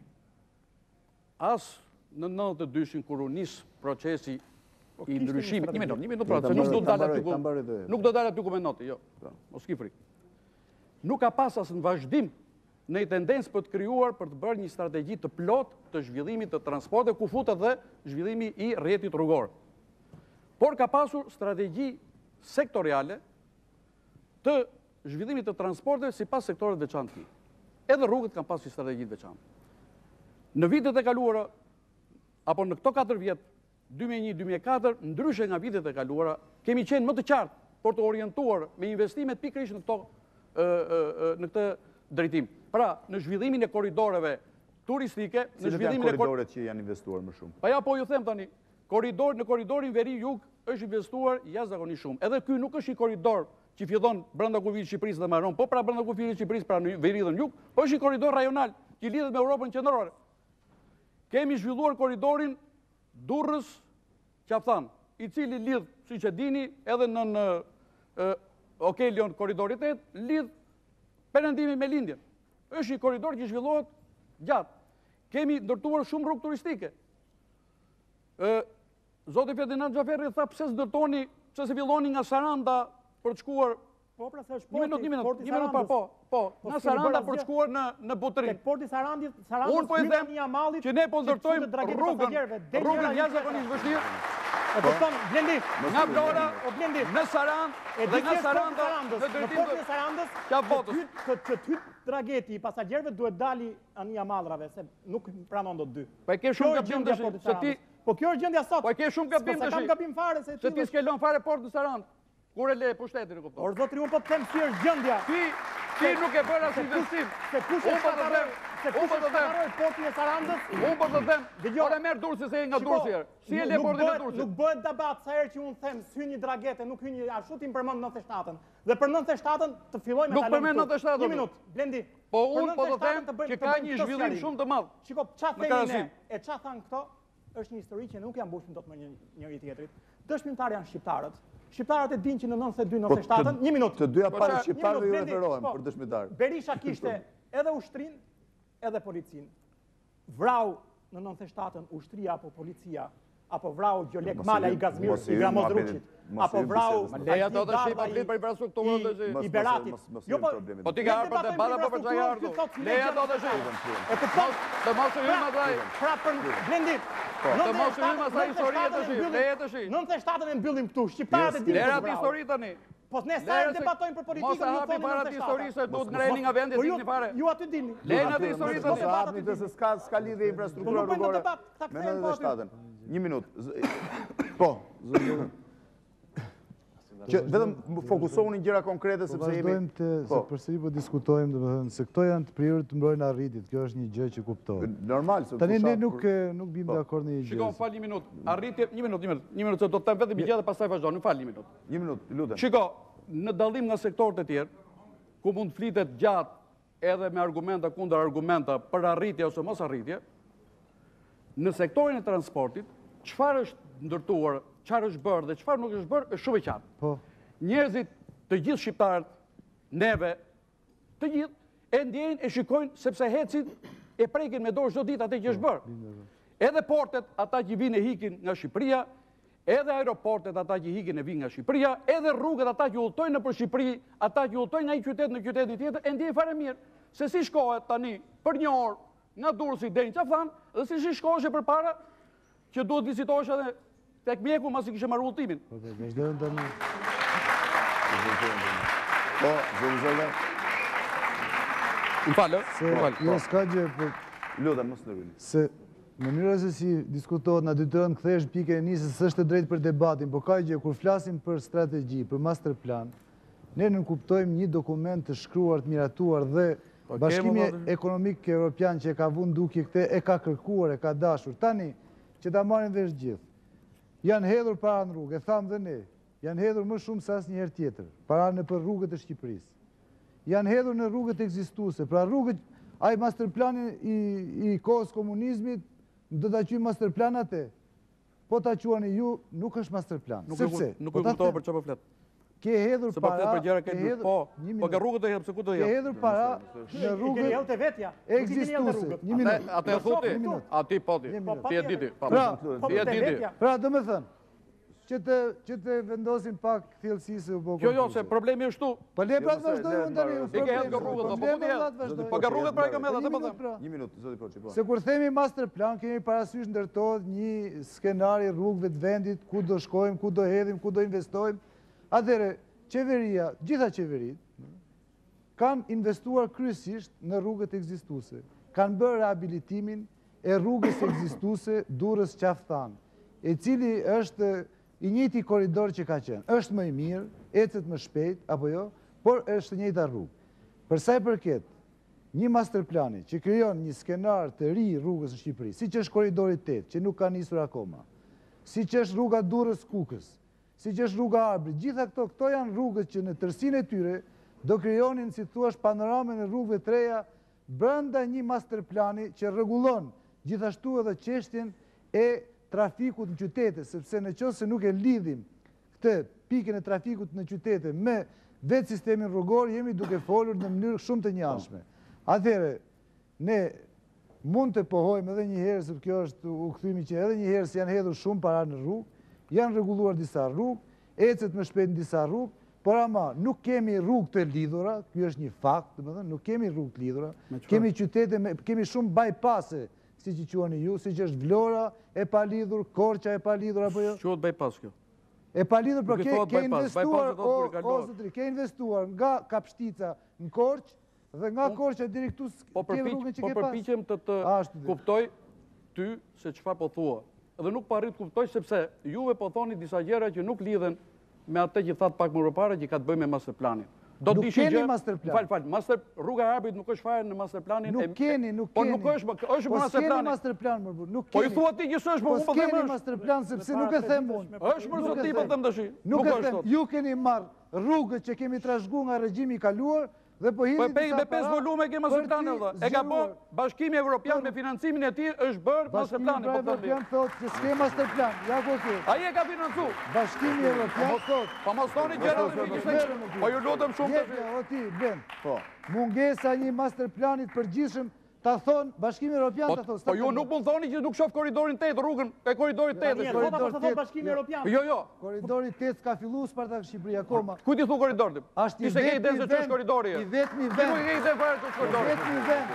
as në nëntëdhjetë e dyshin kur u nis procesi i ndryshimit. Një minut, një minut, pra, se nuk do të dalë aty ku nuk do të dalë aty ku me notë, jo. Mos ki frikë. Nuk ka pas as në vazhdim në i tendencë për të krijuar për të bërë një strategji të plot të zhvillimit të transportit, ku futet dhe zhvillimi i rrjetit rrugor. Por ka pasur strategji sektoriale të zhvillimit të transportit sipas sektorit veçantë. Edhe rrugët kanë pasur strategji të veçantë. Në vitet e kaluara apo në këto katër vjet, dy mijë e një dy mijë e katër, ndryshe nga vitet e kaluara, kemi qenë më të qartë por të orientuar me investimet pikërisht në këto në këtë drejtim. Pra, në zhvillimin e koridoreve turistike, në zhvillimin e koridoret që janë investuar më shumë. Pa ja, po ju them tani, koridor në koridorin veri-jug është investuar jashtëzakonisht shumë. Edhe ky nuk është një koridor që fillon brenda kufijit të Shqipërisë dhe mbaron, po pra brenda kufijit të Shqipërisë, pra në veri dhe në jug, po është një koridor rajonal që lidhet me Europën qendrore. Kemi zhvilluar koridorin Durrës-Qaftan, i cili lidh, siç e dini, edhe në Okelion koridorit e lidh perëndimin me lindjen. Është një koridor që zhvillohet gjatë. Kemi ndërtuar shumë rrugë turistike. Zoti Ferdinand Xhaferri tha pse s'ndërtoni, pse se filloni nga Saranda për të shkuar. Po, pra se është Një minut, një minut, një minut pa, po, po, nga Saranda për të shkuar në Butëri. Tek porti Sarandit, Sarandës Unë po i them që ne po ndërtojmë rrugën, rrugën jashtëzakonisht vështirë. E kupton, Blendi, nga Vlora, o Blendi, në Sarandë dhe nga Saranda në drejtim të Sarandës, që të hyt drageti i pasagerëve duhet dali anija mallrave, se nuk pranon dot dy. Po e ke shumë gabim tash, se ti, po kjo është gjendja sot. Po e ke shumë gabim tash. Se kam gabim fare se ti. Se ti s'ke lënë fare portën e Sarandës. Kur e le pushtetin, e kupton. Or zotri, unë po të them si është gjendja. Ti, ti nuk e bën as investim. Se kush e shkataroi, se kush e shkataroi portin e Sarandës? Unë po të them. Ora merr Durrësi se je nga Durrësi. Si e le portin e Durrësit? Nuk bëhet debat sa herë që unë them, s'hyn një dragete, nuk hyn një ashtu ti përmend nëntëdhjetë e shtatën. Dhe për nëntëdhjetë e shtatën të filloj me ta lëmë. Nuk përmend nëntëdhjetë e shtatën. Një minutë, Blendi. Po unë po të them që ka një zhvillim shumë të madh. Shiko, çfarë themi ne? E çfarë than këto? Është një histori që nuk janë mbushur dot me njëri tjetrit. Dëshmitar janë shqiptarët. Shqiptarët e dinë që në nëntëdhjetë e dy nëntëdhjetë e shtatën, një minutë. Të dyja palë shqiptarëve ju referohen për dëshmitar. Berisha kishte edhe ushtrinë, edhe policinë. Vrau në nëntëdhjetë e shtatën ushtria apo policia, apo vrau Gjolek Mala i Gazmirës, i Gramozruqit, apo vrau Leja do të shih pa flit për infrastrukturën i Beratit. Jo po, po ti ka ardhur te balla po për çfarë ardhur? Leja do të shih. E kupton? Të mos u hyjmë ataj. Pra për Blendit. Të mos u hyjmë asaj historie të shih. Leja të shih. nëntëdhjetë e shtatën e mbyllim këtu. Shqiptarët e dinë. Lera të histori tani. Po ne sa herë debatojmë për politikën, mos hapi para të historisë se duhet ngreni nga vendi dini fare. Ju aty dini. Lena të historisë tani. Mos hapni se s'ka s'ka lidhje infrastruktura rrugore. Me nëntëdhjetë e shtatën. Një minutë. Po, zëri. Që vetëm fokusohuni në gjëra konkrete sepse jemi vazhdojmë të se përsëri po diskutojmë, domethënë se këto janë të prirur të mbrojnë arritjet. Kjo është një gjë që kuptohet. Normal, se tani ne nuk nuk bim dakord në një gjë. Shikoj, fal një minutë. Arritje, një minutë, një minutë. Një minutë se do të them vetëm një gjë dhe pastaj vazhdoni. Fal një minutë. Një minutë, lutem. Shikoj, në dallim nga sektorët e tjerë, ku mund të flitet gjatë edhe me argumenta kundër argumenta për arritje ose mos arritje, në sektorin e transportit, çfarë është ndërtuar, çfarë është bërë dhe çfarë nuk është bërë, është shumë e qartë. Po. Njerëzit, të gjithë shqiptarët, neve, të gjithë, e ndjejnë, e shikojnë, sepse hecin e prekin me dorë çdo ditë atë që është bërë. Edhe portet, ata që vinë e hikin nga Shqipëria, edhe aeroportet, ata që hikin e vinë nga Shqipëria, edhe rrugët, ata që udhtojnë nëpër Shqipëri, ata që udhtojnë nga një qytet në qytetin tjetër, e ndjejnë fare mirë, se si shkohet tani për një orë nga Durrësi deri në Qaftan, dhe si shkohesh përpara që duhet vizitohesh edhe tek mjeku masi kishe marrë udhëtimin. Po, vazhdojmë tani. Po, zëri. Më falë, më falë. Jo, s'ka gjë, po lutem mos ndërhyni. Se në mënyrë se si diskutohet na dytërën kthesh pikën e nisës, s'është e drejtë për debatin, por ka gjë kur flasim për strategji, për master plan, ne nuk kuptojmë një dokument të shkruar, të miratuar dhe Bashkimi Ekonomik Evropian që e ka vënë duke këtë e ka kërkuar, e ka dashur. Tani që ta marrin vesh gjithë. Janë hedhur para në rrugë, e thamë dhe ne. janë hedhur më shumë se asnjëherë tjetër, para në për rrugët e Shqipërisë. Janë hedhur në rrugët ekzistuese, pra rrugët, ai masterplanin i, i kohës komunizmit, do ta quajmë masterplan atë. Po ta quani ju, nuk është masterplan. Nuk Sepse, nuk po e ta kuptova them, për çfarë po flet. ke hedhur Se po para, flet për gjëra ke ke hedhur- po, një po ka minutë. rrugët do jep se ku do Ke jep. hedhur para në I rrugët keni helë të vetja. nuk i keni helë të ekzistuese. rrugët. Një minutë. Atë e thotë. Një minutë. Aty po ti. Një minutë. Ti e diti. Po, Pra, po ti e të diti. vetja. Pra, do me thënë, që të, që të vendosin pak thjellësi se u bë Jo, jo, konfuzë. se problemi është tu. Po le pra të Jo, vazhdoj se- unë tani. le- u I ke problemi, hedhur rrugët, po, po, problemi po, ti- vëlla të vazhdoj. Po ka rrugët pra e kam edhe, Një atë po minutë, them. pra. Një minutë, zoti Poçi, po. Se kur themi master plan, kemi parasysh ndërtohet një skenari rrugëve të vendit, ku do shkojmë, ku do hedhim, ku do investojmë. Atëre, qeveria, gjitha qeverit, kanë investuar kryesisht në rrugët ekzistuese. Kanë bërë rehabilitimin e rrugës ekzistuese Durrës Qafthan, e cili është i njëjti korridor që ka qenë. Është më i mirë, ecet më shpejt, apo jo, por është e njëjta rrugë. Për sa i përket një masterplani që krijon një skenar të ri rrugës në Shqipëri, siç është korridori tetë, që nuk ka nisur akoma, siç është rruga Durrës Kukës, siç është rruga Arbrit, gjitha këto, këto janë rrugët që në tërsinë e tyre do krijonin, si thuash, panoramën e rrugëve të reja brenda një masterplani që rregullon gjithashtu edhe çështjen e trafikut në qytete, sepse në qoftë se nuk e lidhim këtë pikën e trafikut në qytete me vetë sistemin rrugor, jemi duke folur në mënyrë shumë të njëanshme. Atëherë, ne mund të pohojmë edhe një herë, sepse kjo është u kthimi që edhe një herë se janë hedhur shumë para në rrugë, janë rregulluar disa rrugë, ecet më shpejt në disa rrugë, por ama nuk kemi rrugë të lidhura, ky është një fakt, domethënë nuk kemi rrugë të lidhura, kemi qytete me, kemi shumë bypasse, siç i quani ju, siç është Vlora e palidhur, Korça e palidhur apo jo? Quhet bypass kjo. E palidhur, por Nuk i ke, thotë ke bypass, investuar, bypass e thotë o, kur i kalohet. o zotri, ke investuar nga Kapshtica në Korçë dhe nga Korça deri këtu Po ke rrugën përpiq, që po ke pas. përpiqem të të Ashtu dhe. kuptoj ty se çfarë po thua. Dhe nuk po arrit të kuptoj sepse juve po thoni disa gjëra që nuk lidhen me atë që thatë pak më përpara që ka të bëjë me masterplanin. Do Nuk të dishi keni gjë. masterplan. Fal, fal, master rruga e Arbrit nuk është fare në masterplanin. Nuk e- keni, nuk Po keni. nuk është, po është Po s'keni masterplani. masterplan, më burr, nuk Po keni. i thua ti që s'është, po Po unë po s'keni them është. masterplan sepse nuk e them unë. Është për Nuk zot e ti po them. them tash. Nuk e është them, sot. ju keni marrë rrugët që kemi trashëguar nga regjimi i kaluar dhe po hini Po pe disa me pesë para volume ke për masterplanin t'i valla. E ka bë zgjeruar. Bashkimi Evropian me financimin e tij është bërë Bashkimi masterplanin, po them. Evropian thotë se s'ke masterplan. Ja ku ke. Ai e ka financu. Bashkimi Evropian thotë Po mos thoni gjëra mos të thoni fikse. gjëra më Po ju lutem shumë tash. Jepja, o ti, Ben. Po. Mungesa një masterplanit përgjithshëm, ta thon Bashkimi Evropian Po, ta thon. po ju nuk mund thoni që nuk shoh korridorin tetë, rrugën e korridorit tetë. Një është. thot apo thot Bashkimi Evropian. Jo, jo. Koridori tetë ka filluar Spartak Shqipëri akoma. Ku ti thu korridor ti? Është i Ti se ke vetmi ide se ç'është koridori. I vetmi Ti nuk e vend. ke ide fare ç'është koridori. Vetmi vend.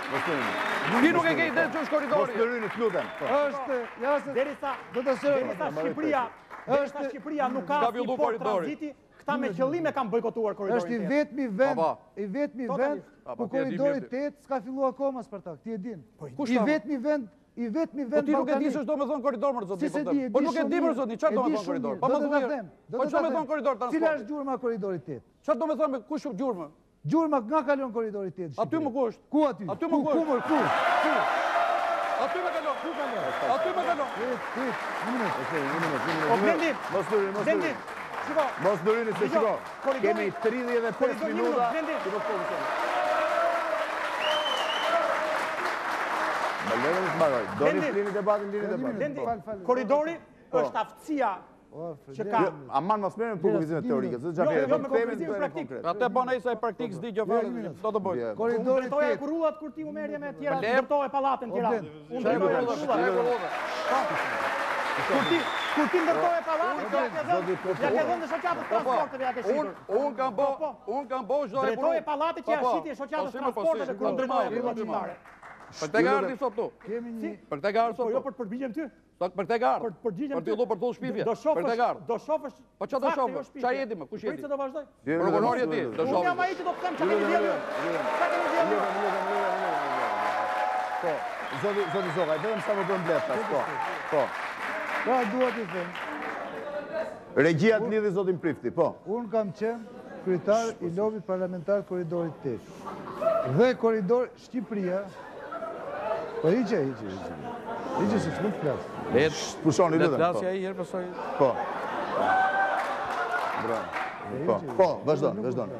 Ti nuk e ke ide ç'është Mos koridori. të ryni, të lutem. Po. Është, ja se Derisa do të shëroj. derisa Shqipëria, derisa Shqipëria nuk ka Ka si fillu port korridori. tranziti, këta me qëllim e kanë bojkotuar korridorin. Është i tetë. vetmi vend, Pa, pa. i vetmi Totalisht. vend, Pa, pa, ku ti e di koridori mirë ti. tetë s'ka filluar akoma Spartak, ti e din. kush I ta- vetmi vend, i vetmi Po vend ti nuk e di ballkanik. se ç'do me thon korridor më zot. Si se po di, them. e Po di nuk e shumë di më mirë. zot, çfarë E do di me thon shumë korridor? mirë. Po Do mos të thuaj. ta them, do Po të çfarë ta me thon them. korridor Cila transport? është gjurma e korridorit tetë? Çfarë do me thon me kush gjurmë? Gjurma nga kalon korridori tetë? Aty më ku është? Ku aty? Aty më Ku, ku ku, është? mor, ku? Ku? Aty më kalon. Ku kalon? Aty më kalon. Hit, hit, një minutë. Okej, një minutë, një Po minutë. Blendi, Mos të ryni, mos të Blendi, ryni. shiko, Mos të ryni se Dgjoj, shiko. koridori- Kemi tridhjetë e pesë koridori një minuta. minutë, Blendi. Ti po thoni çfarë? Më lërën të mbaroj. Do Blendi. një lini debatin, lini Një debatin. minutë, Po. fal, fal. koridori është aftësia O, që Frederi. ka. Jo, aman mos merrem për kufizimet teorike, se Jo, çfarë jo, do me të themi kufizimin në praktik. konkret. Atë po ai sa e praktik s'di gjë fare, do të bëj. Bie. Koridori Unë ndërtoja tetë. kurullat kur ti u merje me tjera, Po, le- ndërtoje pallatin në Tiranë. Blendi. Unë Çfarë ndërtoja kurullat? kurullat. Çfarë kurullat? Kur ti kur ti ndërtoje pallatin, Po, ja ke zoti, dhënë, po, ja ke po. dhënë shoqatës Po, po. transporteve ja ke Un shitur. un kam bë, Po, po. un kam bë çdo e Drejtoje pallatit që ja Po, po. shitje shoqatës Po, si më po, transporteve si, kur po, ndërtoje po, kurullat po, shqiptare. Për te gardi sot tu. Kemi një... Për te gardi Po sot jo tu. për të përgjigjem ty. Sot për te gardi. Për të përgjigjem Për të llu për të shpifje. Do Për te shofësh, gardi. do shofësh. Po çfarë do fakte, shofësh? jo shpifje. Çfarë jeti më? Kush jeti? Prit se do vazhdoj. Prokurori ti, do Unë shofësh. jam ai që do të them çka keni vjedhur. Çka keni vjedhur? Po, zoti zoti Zoga, vetëm sa më bën blet tash, po. Po. Pra dua t'i them, Regjia të lidhi zotin Prifti, po. unë kam qenë kryetar i lobit parlamentar koridorit tetë. Dhe koridor Shqipëria, po hiqe, hiqe, hiqe. Hiqe se s'mund të flasë. Let Pushoni let lutem. plasja Po. ai herë pastaj. Po. Po, po, vazhdon, vazhdon.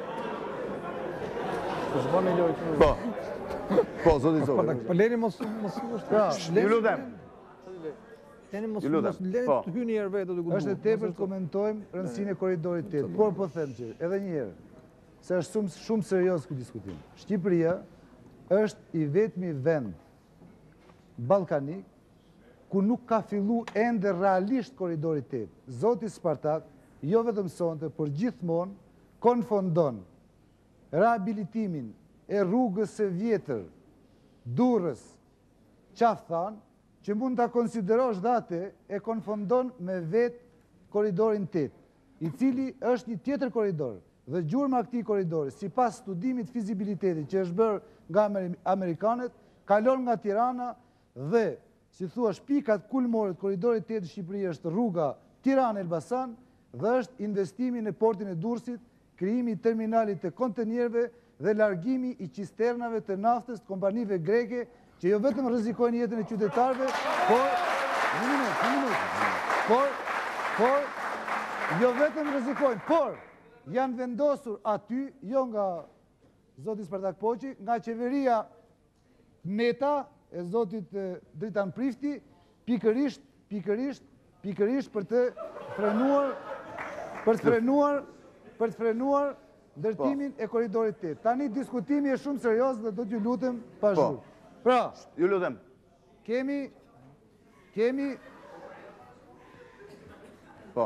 Po, po, zoti Zogaj. Po leni mos mos Pra, ju lutem. Leni mos Ju lutem, mos leni po. të hyni herë vetë të gudu. Është e tepër të komentojmë rëndësinë e korridorit tetë, por po them që edhe një herë, se është shumë shumë serioz ky diskutim. Shqipëria është i vetmi vend ballkanik ku nuk ka fillu ende realisht korridori tetë. Zoti Spartak jo vetëm sonte, por gjithmonë konfondon rehabilitimin e rrugës së vjetër Durrës Qafthan, që mund ta konsiderosh dhe atë e konfondon me vetë korridorin tetë, i cili është një tjetër korridor. Dhe gjurma këtij korridori, sipas studimit fizibilitetit që është bërë nga amerikanët, kalon nga Tirana dhe, si thua, pikat kulmore të korridorit tetë në Shqipëri është rruga Tiranë-Elbasan dhe është investimi në portin e Durrësit, krijimi i terminalit të kontenierëve dhe largimi i cisternave të naftës të kompanive greke, që jo vetëm rrezikojnë jetën e qytetarëve, por një minutë, një minutë. Por, por jo vetëm rrezikojnë, por janë vendosur aty, jo nga zoti Spartak Poçi, nga qeveria Meta e zotit Dritan Prifti, pikërisht, pikërisht, pikërisht për të frenuar, për të frenuar, për të frenuar ndërtimin e korridorit tetë. Tani diskutimi është shumë serioz dhe do t'ju lutem pa zhurmë. Pra, ju lutem. Kemi, kemi... Po.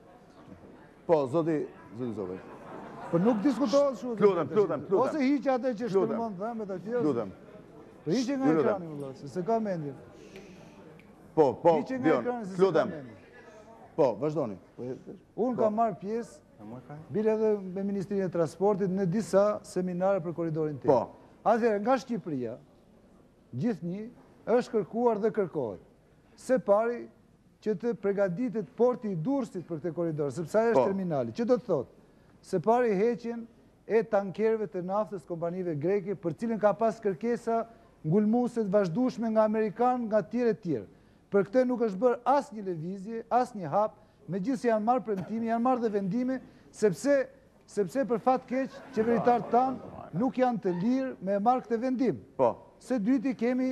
Po, zoti, zoti Zogaj. Po nuk diskutohet shumë. Lutem, lutem, lutem. Ose hiqe atë që shkërmon dhëmbët atje. Lutem. Po hiqe nga ekrani, vëlla, se se ka mendje. Po, po, Hiqe nga Bion, ekrani, se se ka lutem. mendje. Po, vazhdoni. Unë kam marrë pjesë, bile edhe me Ministrinë e Transportit, në disa seminare për korridorin tetë. Po. Atëherë, nga Shqipëria, gjithnjë është kërkuar dhe kërkohet. Se pari që të përgatitet porti i Durrësit për këtë korridor, sepse ai është terminali. Që do të thotë? Se pari heqjen e tankerëve të naftës kompanive greke, për cilën ka pas kërkesa ngulmuese të vazhdueshme nga amerikanë, nga tjerë e tjerë. Për këtë nuk është bërë asnjë lëvizje, asnjë hap, megjithëse janë marrë premtime, janë marrë dhe vendime, sepse sepse për fat keq qeveritarët tanë nuk janë të lirë me marrë këtë vendim. Po. Se dyti kemi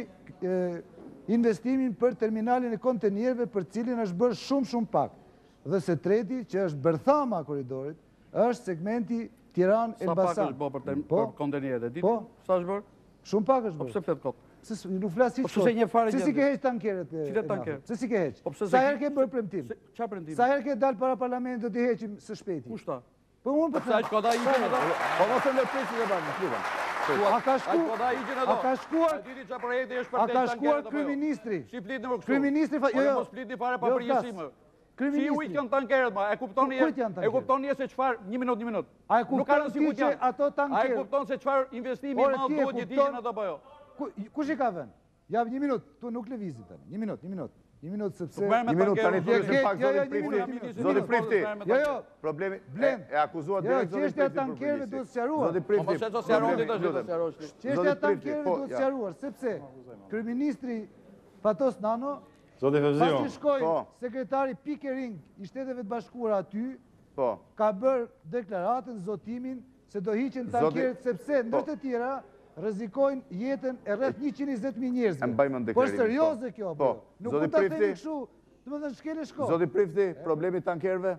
investimin për terminalin e kontenierëve për cilin është bërë shumë shumë pak. Dhe se treti, që është bërthama koridorit, është segmenti Tiranë-Elbasan. Sa pak është bërë për kontenierët e ditë? Sa është bërë? Shumë pak është bërë. Po pse flet kot? Nuk flas hiç kot. Se si ke heq tankeret e naftës? Se si ke heq? Sa herë ke bërë premtim? Çfarë premtim? Sa herë ke dalë para parlamentit do t'i heqim së shpejti? Kush ta? Po unë po them. Sa koda i gjen ato? Po mos e lëpësi e bani, lutem. A ka shkuar? A ka shkuar? Diti çfarë projekti është për A ka shkuar kryeministri? Si flit në kështu? Kryeministri, jo, jo. Mos flitni fare pa përgjegjësim. Kryeministri. Si ujit janë tankeret, ma, e kuptoni e kuptoni se çfarë, një minutë, një minutë. A e kupton ti që ato tankeret? A e kupton se çfarë investimi i madh duhet të dijen ato apo jo? Kush i ka vënë? Ja një minutë, tu nuk lëvizit tani. Një minutë, një minutë. Një minutë sepse një minutë tani thjesht pak zoti Prifti. Zoti Prifti. Jo, jo. Problemi e akuzuar direkt zoti Prifti. Jo, çështja e tankerëve duhet sqaruar. Zoti Prifti. Po çfarë sqaroni tash do sqarosh? Çështja e tankerëve duhet sqaruar sepse kryeministri Fatos Nano, zoti Fevziu, pasi shkoi sekretari Pickering i Shteteve të Bashkuara aty, po, ka bërë deklaratën, zotimin se do hiqen tankerët sepse ndër të tjera rrezikojnë jetën e rreth njëqind e njëzet mijë njerëzve. Po serioze kjo apo? Nuk mund ta themi kështu, domethënë shkele shko. Zoti Prifti, problemi tankerëve?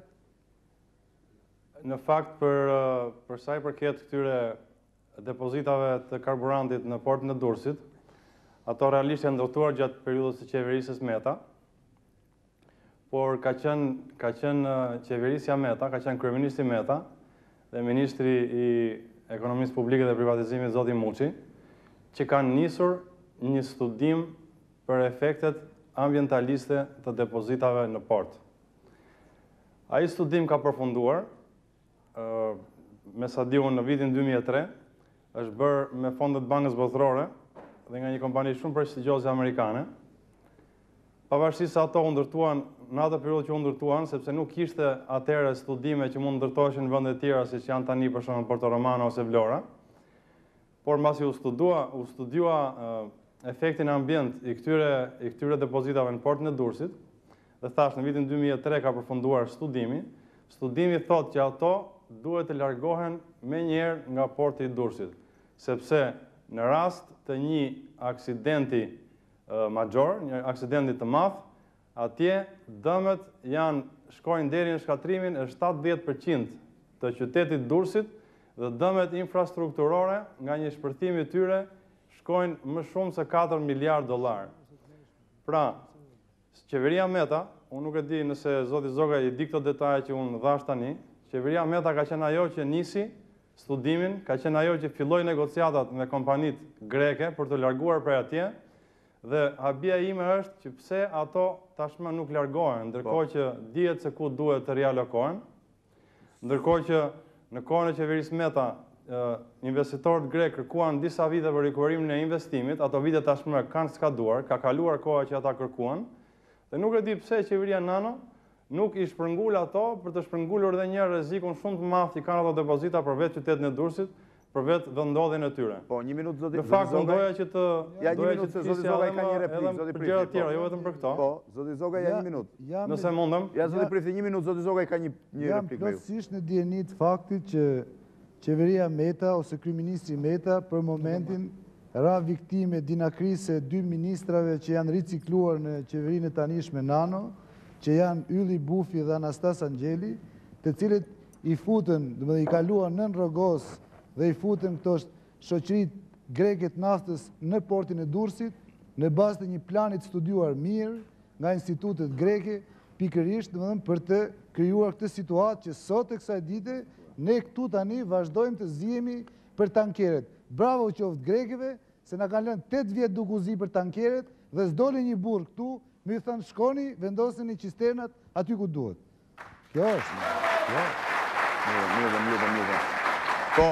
Në fakt për për sa i përket këtyre depozitave të karburantit në portin e Durrësit, ato realisht janë ndërtuar gjatë periudhës së qeverisjes Meta, por ka qenë ka qenë qeverisja Meta, ka qenë kryeministri Meta dhe ministri i Ekonomisë Publike dhe Privatizimit zoti Muçi, që kanë nisur një studim për efektet ambientaliste të depozitave në port. Ai studim ka përfunduar, me sa di unë në vitin dy mijë e tre, është bërë me fondet Bankës Botërore dhe nga një kompani shumë prestigjioze amerikane. Pavarësisht se ato u ndërtuan në atë periudhë që u ndërtuan, sepse nuk kishte atëherë studime që mund ndërtoheshin në vende të tjera siç janë tani për shembull Porto Romano ose Vlora. Por mbasi u studua, u studiua uh, efektin ambient i këtyre i këtyre depozitave në portin e Durrësit, dhe thash në vitin dy mijë e tre ka përfunduar studimi, Studimi thot që ato duhet të largohen me njerë nga porti i Durrësit, sepse në rast të një aksidenti major, një aksidenti të madh, atje dëmet janë shkojnë deri në shkatrimin e shtatëdhjetë përqind të qytetit Durrësit dhe dëmet infrastrukturore nga një shpërthim i tyre shkojnë më shumë se katër miliardë dollar. Pra, qeveria Meta, unë nuk e di nëse zoti Zoga i di këto detaje që unë dhash tani, qeveria Meta ka qenë ajo që nisi studimin, ka qenë ajo që filloi negociatat me kompanit greke për të larguar prej atje, dhe habia ime është që pse ato tashmë nuk largohen, ndërkohë që dihet se ku duhet të rialokohen, ndërkohë që në kohën e qeverisë Meta, investitorët grek kërkuan disa vite për rikuverimin e investimit, ato vite tashmë kanë skaduar, ka kaluar koha që ata kërkuan, dhe nuk e di pse qeveria Nano nuk i shpërngul ato për të shpërngulur edhe një rrezikun shumë të madh që kanë ato depozita për vetë qytetin e Durrësit, për vetë vendodhjen e tyre. Po, një minutë zoti. Në fakt, unë doja që të ja një minutë se zoti Zoga ka një replikë, zoti Prifti. Për gjëra të tjera, jo vetëm për këto. Po, zoti Zoga ja një minutë. Nëse mundem. Ja zoti Prifti, një minutë, zoti Zoga ka një një Jam replikë. plotësisht në dijenit faktit që qeveria Meta ose kryeministri Meta për momentin ra viktime dinakrise dy ministrave që janë ricikluar në qeverinë e tanishme Nano, që janë Ylli Bufi dhe Anastas Angjeli, të cilët i futën, dhe i kaluan nën rrogos dhe i futën këto shoqërit greket naftës në portin e Durrësit, në bazë të një planit studiuar mirë nga institutet greke, pikërisht domethënë për të krijuar këtë situatë që sot e kësaj dite ne këtu tani vazhdojmë të zihemi për tankeret. Bravo qoftë grekeve, se na kanë lënë tetë vjet dukuzi për tankeret dhe s'doli një burr këtu, më i thënë shkoni, vendosni cisternat aty ku duhet. Kjo është. Mirë, mirë, mirë, mirë. Po,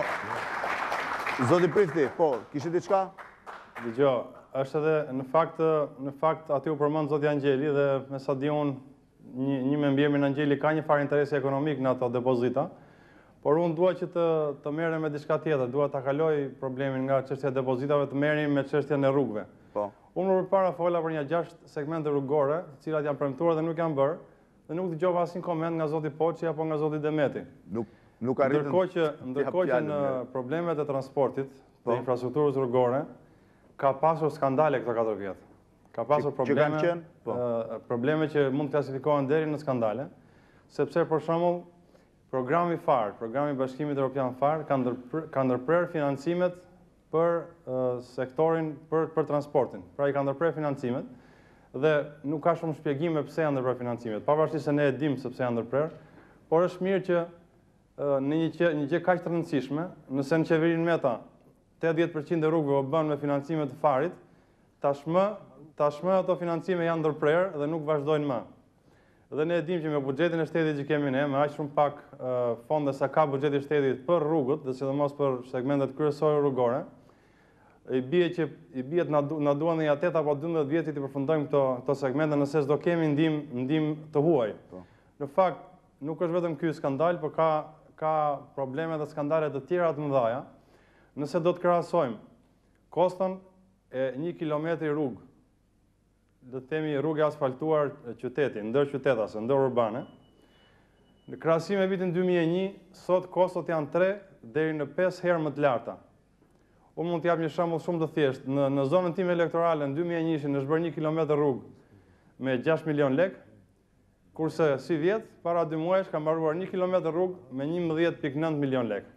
zoti Prifti, po, kishte diçka? Dgjoj, është edhe në fakt në fakt aty u përmend zoti Angjeli dhe me sa di unë një një me mbiemrin Angjeli ka një farë interesi ekonomik në ato depozita. Por unë dua që të të merrem me diçka tjetër, dua ta kaloj problemin nga çështja e depozitave të merrem me çështjen e rrugëve. Po. Unë përpara fola për një gjashtë segmente rrugore, të cilat janë premtuar dhe nuk janë bërë, dhe nuk dëgjova asnjë koment nga zoti Poçi apo nga zoti Demeti. Nuk nuk arritën. Ndërkohë që ndërkohë që në problemet e transportit, të infrastrukturës rrugore, ka pasur skandale këto katër vjet. Ka pasur probleme, probleme që mund të klasifikohen deri në skandale, sepse për shembull programi FAR, programi i Bashkimit Evropian FAR, ka ndërprer financimet për sektorin për për transportin. Pra i ka ndërprer financimet dhe nuk ka shumë shpjegime pse janë ndërprer financimet. Pavarësisht se ne e dimë se pse janë ndërprer, por është mirë që në një gjë një gjë kaq të rëndësishme, nëse në qeverinë Meta tetëdhjetë përqind e rrugëve u bën me financime të Farit, tashmë tashmë ato financime janë ndërprer dhe nuk vazhdojnë më. Dhe ne e dimë që me buxhetin e shtetit që kemi ne, me aq shumë pak fonde sa ka buxheti i shtetit për rrugët, dhe sidomos për segmentet kryesore rrugore, i bie që i bie të na na duan një tetë apo dymbëdhjetë vjet të përfundojmë këto këto segmente nëse s'do kemi ndihmë ndihmë të huaj. Në fakt, nuk është vetëm ky skandal, por ka ka probleme dhe skandale të tjera të mëdha. Nëse do të krahasojmë koston e një kilometri rrugë, do të themi rrugë asfaltuar qyteti, ndër qytetase, ndër urbane, në krahasim me vitin dy mijë e një, sot kostot janë tre deri në pesë herë më të larta. Unë mund të jap një shembull shumë të thjeshtë. Në në zonën time elektorale në dy mijë e një është bërë një kilometër rrugë me gjashtë milion lekë, kurse si vjet, para dy muajsh ka mbaruar një kilometër rrugë me njëmbëdhjetë pikë nëntë milion lekë.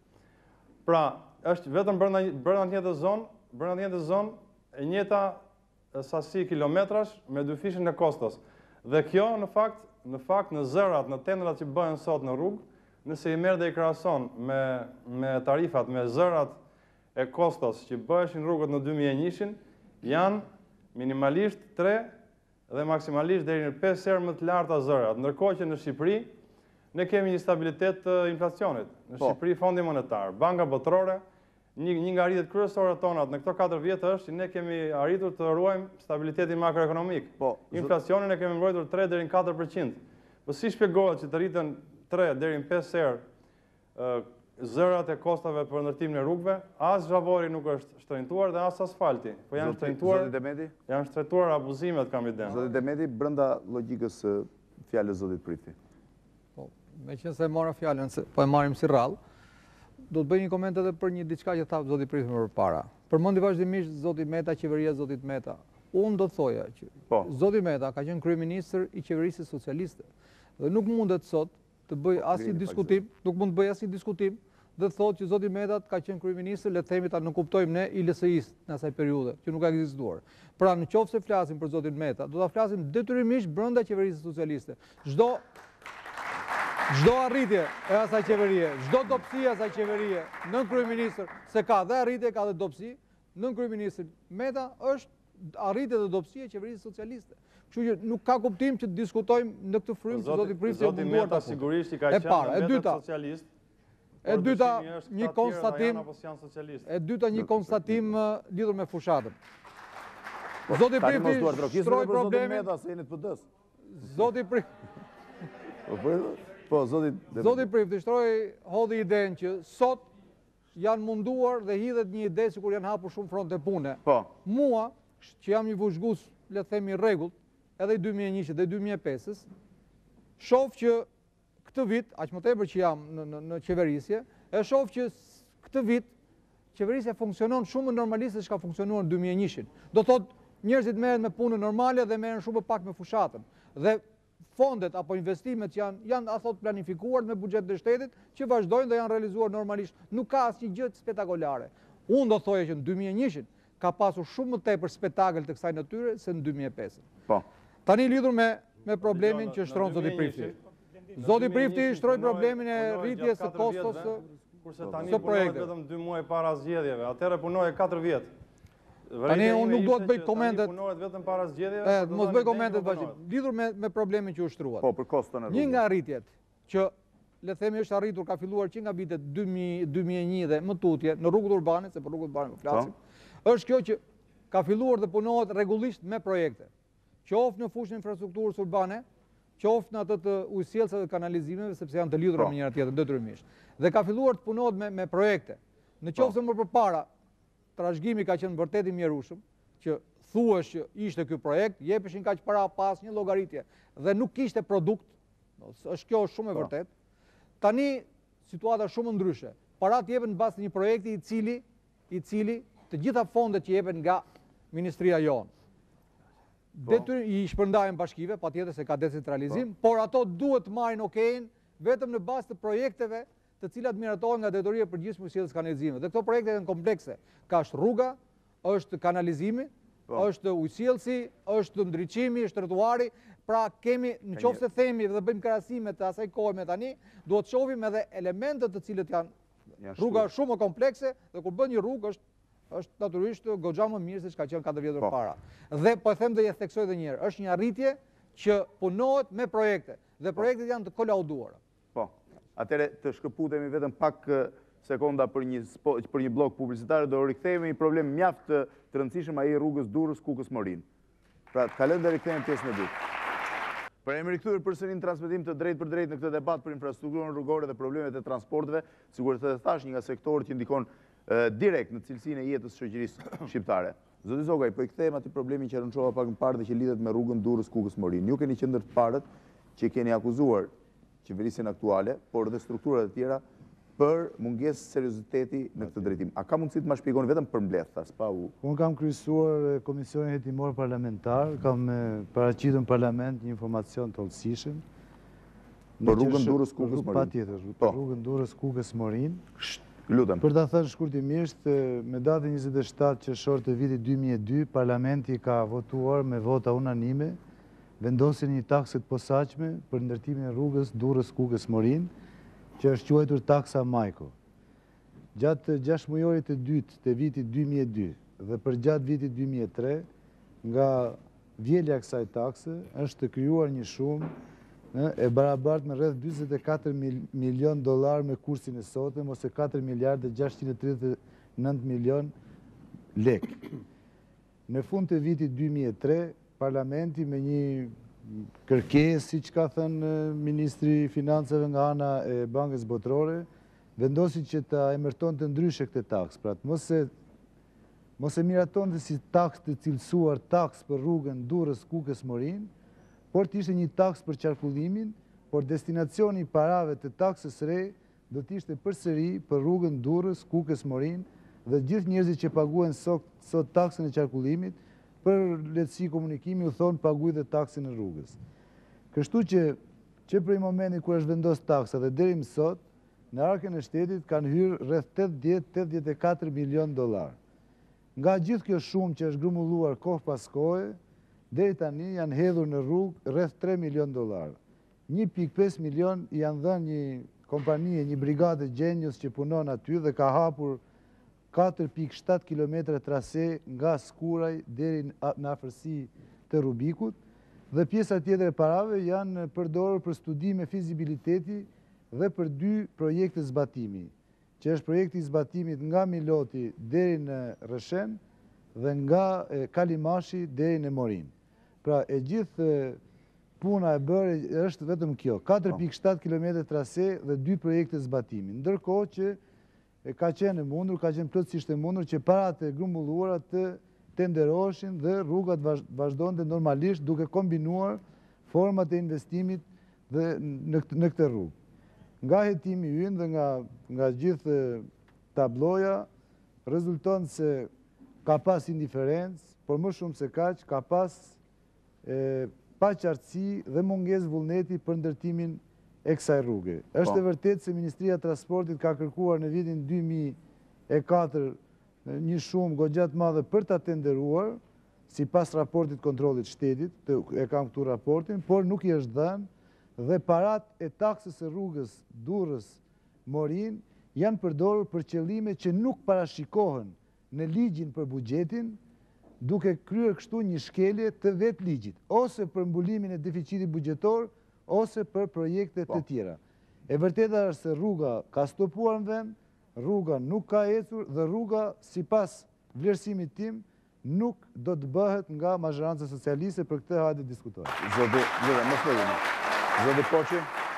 Pra, është vetëm brenda brenda një zonë, brenda një zonë e njëjta sasi kilometrash me dyfishin e kostos. Dhe kjo në fakt, në fakt në zërat, në tendrat që bëhen sot në rrugë, nëse i merr dhe i krahason me me tarifat, me zërat e kostos që bëheshin rrugët në dy mijë e një, janë minimalisht tre dhe maksimalisht deri në pesë herë më të larta zërat. Ndërkohë që në Shqipëri ne kemi një stabilitet të inflacionit. Në Shqipëri Fondi Monetar, Banka Botërore, një një nga rritjet kryesore tona në këto katër vjet është që ne kemi arritur të ruajmë stabilitetin makroekonomik. Po, inflacionin e kemi mbrojtur tre deri në katër përqind. Po si shpjegohet që të rriten tre deri në pesë herë zërat e kostave për ndërtimin e rrugëve, as zhavori nuk është shtrenjtuar dhe as asfalti. Po janë shtrenjtuar. Zoti Demeti? Janë shtrenjtuar abuzimet kam iden. Zoti Demeti brenda logjikës së fjalës zotit Prifti. Po, me qenë se e marra fjallën, po e marim si rrallë, do të bëj një koment edhe për një diçka që tha zoti Prifti më përpara. Përmendi vazhdimisht zoti Meta, qeveria e zotit Meta. Unë do të thoja që zoti Meta ka qenë kryeministër i qeverisë socialiste dhe nuk mundet sot të bëj asnjë diskutim, nuk mund të bëj asnjë diskutim dhe thotë që zoti Meta ka qenë kryeministër, le të themi ta nuk kuptojmë ne i L S I-s në asaj periudhe, që nuk ka ekzistuar. Pra në qoftë se flasim për zotin Meta, do ta flasim detyrimisht brenda qeverisë socialiste. Çdo Çdo arritje e asaj qeverie, çdo dobësi e asaj qeverie, nën kryeministër, se ka dhe arritje, ka dhe dobësi, nën kryeministër Meta është arritje dhe dobësi e qeverisë socialiste. Kështu që nuk ka kuptim që të diskutojmë në këtë frymë se zoti Prifti Zoti Meta sigurisht i ka qenë në Meta socialist. E dyta, një konstatim, e dyta një konstatim lidhur me fushatën. Zoti Prifti shtroi problemin. Zoti Prifti Po, zoti Zoti Prifti shtroi hodhi idenë që sot janë munduar dhe hidhet një ide sikur janë hapur shumë fronte pune. Po. Mua, që jam një vëzhgues, le të themi rregullt, edhe i dy mijë e njëqind dhe dy mijë e pesës, shoh që këtë vit, aq më tepër që jam në, në, në qeverisje, e shoh që këtë vit qeverisja funksionon shumë më normalisht se çka funksionuar në dy mijë e njëqind. Do thotë njerëzit merren me punën normale dhe merren shumë pak me fushatën. Dhe fondet apo investimet janë, janë a thot planifikuar me buxhetin e shtetit që vazhdojnë dhe janë realizuar normalisht. Nuk ka asnjë gjë spektakolare. Unë do thoja që në dy mijë e njëqind ka pasur shumë më tepër spektakël të kësaj natyre se në dy mijë e pesë. Po. Tani lidhur me me problemin që shtron zoti Prifti. Zoti Prifti shtroi problemin e rritjes së kostos kurse tani punohet vetëm dy muaj para zgjedhjeve. Atëherë punoi katër vjet. Tani unë nuk duhet bëj komentet. Punohet vetëm para zgjedhjeve. Mos bëj komentet vazhdim. Lidhur me me problemin që u shtruat. Po, për koston e rrugës. Një nga arritjet që le të themi është arritur, ka filluar që nga vitet dy mijë, dy mijë e një dhe më tutje në rrugët urbane, se për rrugët urbane po flasim, është kjo që ka filluar dhe punohet rregullisht me projekte. Qoftë në fushën e infrastrukturës urbane, qoftë në atë të ujësjellsave dhe kanalizimeve, sepse janë të lidhura me njëra tjetrën detyrimisht. Dhe ka filluar të punohet me, me projekte. Në qoftë se më përpara trashëgimi ka qenë vërtet i mjerueshëm, që thuhesh që ishte ky projekt, jepeshin kaq para pas një llogaritje dhe nuk kishte produkt, është kjo shumë e vërtet. Tani situata shumë ndryshe. Parat jepen mbas një projekti i cili i cili të gjitha fondet që jepen nga ministria jonë detyr i shpërndahen bashkive, patjetër se ka decentralizim, por ato duhet të marrin okejin vetëm në bazë të projekteve të cilat miratohen nga Drejtoria e Përgjithshme e Ujësjelljes Kanalizimit. Dhe këto projekte janë komplekse. Ka është rruga, është kanalizimi, është ujësjellsi, është ndriçimi, është trotuari. Pra kemi, nëse themi dhe bëjmë krahasime të asaj kohe me tani, duhet të shohim edhe elementet të cilët janë rruga shumë komplekse dhe kur bën një rrugë është është natyrisht goxha më mirë se çka qenë katër vjet para. Dhe po e them dhe e theksoj edhe një herë, është një arritje që punohet me projekte dhe projektet janë të kolauduara. Po. Atëre të shkëputemi vetëm pak sekonda për një për një blok publicitar, do rikthehemi një problem mjaft të rëndësishëm ai rrugës Durrës-Kukës-Morin. Pra, të kalojmë dhe rikthehemi pjesën e dytë. Për e më rikthyer përsëri në transmetim të drejtë për drejtë në këtë debat për infrastrukturën rrugore dhe problemet e transporteve, sigurisht edhe thash një nga sektorët që ndikon direkt në cilësinë e jetës së shoqërisë shqiptare. Zoti Zogaj, po i kthehem atij problemin që rënçova pak më parë dhe që lidhet me rrugën Durrës-Kukës-Morin. Ju keni qenë ndër të parët që keni akuzuar qeverisjen aktuale, por dhe strukturat e tjera për mungesë serioziteti në këtë drejtim. A ka mundësi të ma shpjegoni vetëm për mbledh, thas pa u? Unë kam kryesuar Komisionin Hetimor Parlamentar, kam paraqitur në Parlament një informacion të hollësishëm. Për rrugën Durrës-Kukës-Morin. Patjetër, për rrugën Durrës-Kukës-Morin. Lutem. Për ta thënë shkurtimisht, me datën njëzet e shtatë qershor të vitit dy mijë e dy, Parlamenti ka votuar me vota unanime vendosin një taksë të posaçme për ndërtimin e rrugës Durrës-Kukës-Morin, që është quajtur taksa Majko. Gjatë gjashtë mujorit të dytë të vitit dy mijë e dy dhe për gjatë vitit dy mijë e tre, nga vjelja kësaj takse është të krijuar një shumë e barabartë me rreth dyzet e katër milion dollar me kursin e sotëm, ose katër miliardë gjashtëqind e tridhjetë e nëntë milion lek. Në fund të vitit dy mijë e tre, Parlamenti me një kërkesë, siç ka thënë Ministri i Financave nga ana e Bankës Botërore, vendosi që ta emërtonte ndryshe këtë taks, pra të mos e mos e miratonte si taks të cilësuar taks për rrugën Durrës-Kukës-Morin, por të ishte një taks për qarkullimin por destinacioni i parave të taksës re do t'ishte përsëri për rrugën Durrës, Kukës, Morin dhe gjithë njerëzit që paguen sot, sot taksën e qarkullimit, për lehtësi komunikimi u thonë paguaj dhe taksën e rrugës. Kështu që, që prej momenti kur është vendos taksa dhe deri më sot, në arkën e shtetit kanë hyrë rreth tetëdhjetë deri tetëdhjetë e katër milion dollar. Nga gjithë kjo shumë që është grumbulluar kohë pas kohe, deri tani janë hedhur në rrugë rreth tre milion dollar. një pikë pesë milion janë dhënë një kompanie, një brigade Genius që punon aty dhe ka hapur katër pikë shtatë kilometra trase nga Skuraj deri në afërsi të Rubikut, dhe pjesa tjetër e parave janë përdorur për studime fizibiliteti dhe për dy projekte zbatimi, që është projekti zbatimit nga Miloti deri në Rëshen dhe nga Kalimashi deri në Morin. Pra e gjithë puna e bërë është vetëm kjo, katër pikë shtatë kilometra trase dhe dy projekte zbatimi. Ndërkohë që ka qenë e mundur, ka qenë plotësisht e mundur që parat e grumbulluara të tenderoshin dhe rrugat vazhdojnë normalisht duke kombinuar format e investimit dhe në këtë rrugë. Nga hetimi ynë dhe nga, nga gjithë tabloja, rezulton se ka pas indiferencë, por më shumë se kaq, ka pas e, paqartësi dhe mungesë vullneti për ndërtimin e kësaj rruge. Është e vërtetë se Ministria e Transportit ka kërkuar në vitin dy mijë e katër një shumë goxha të madhe për ta tenderuar, sipas raportit kontrollit shtetit, e kam këtu raportin, por nuk i është dhënë dhe parat e taksës së rrugës Durrës-Morin janë përdorur për qëllime që nuk parashikohen në ligjin për buxhetin, duke kryer kështu një shkelje të vetë ligjit, ose për mbulimin e deficitit buxhetor, ose për projekte të tjera. E vërteta është se rruga ka stopuar në vend, rruga nuk ka ecur dhe rruga, sipas vlerësimit tim, nuk do të bëhet nga mazhoranca socialiste. Për këtë hajde diskutojmë. Zoti, zoti, mos më jeni. Zoti Poçi.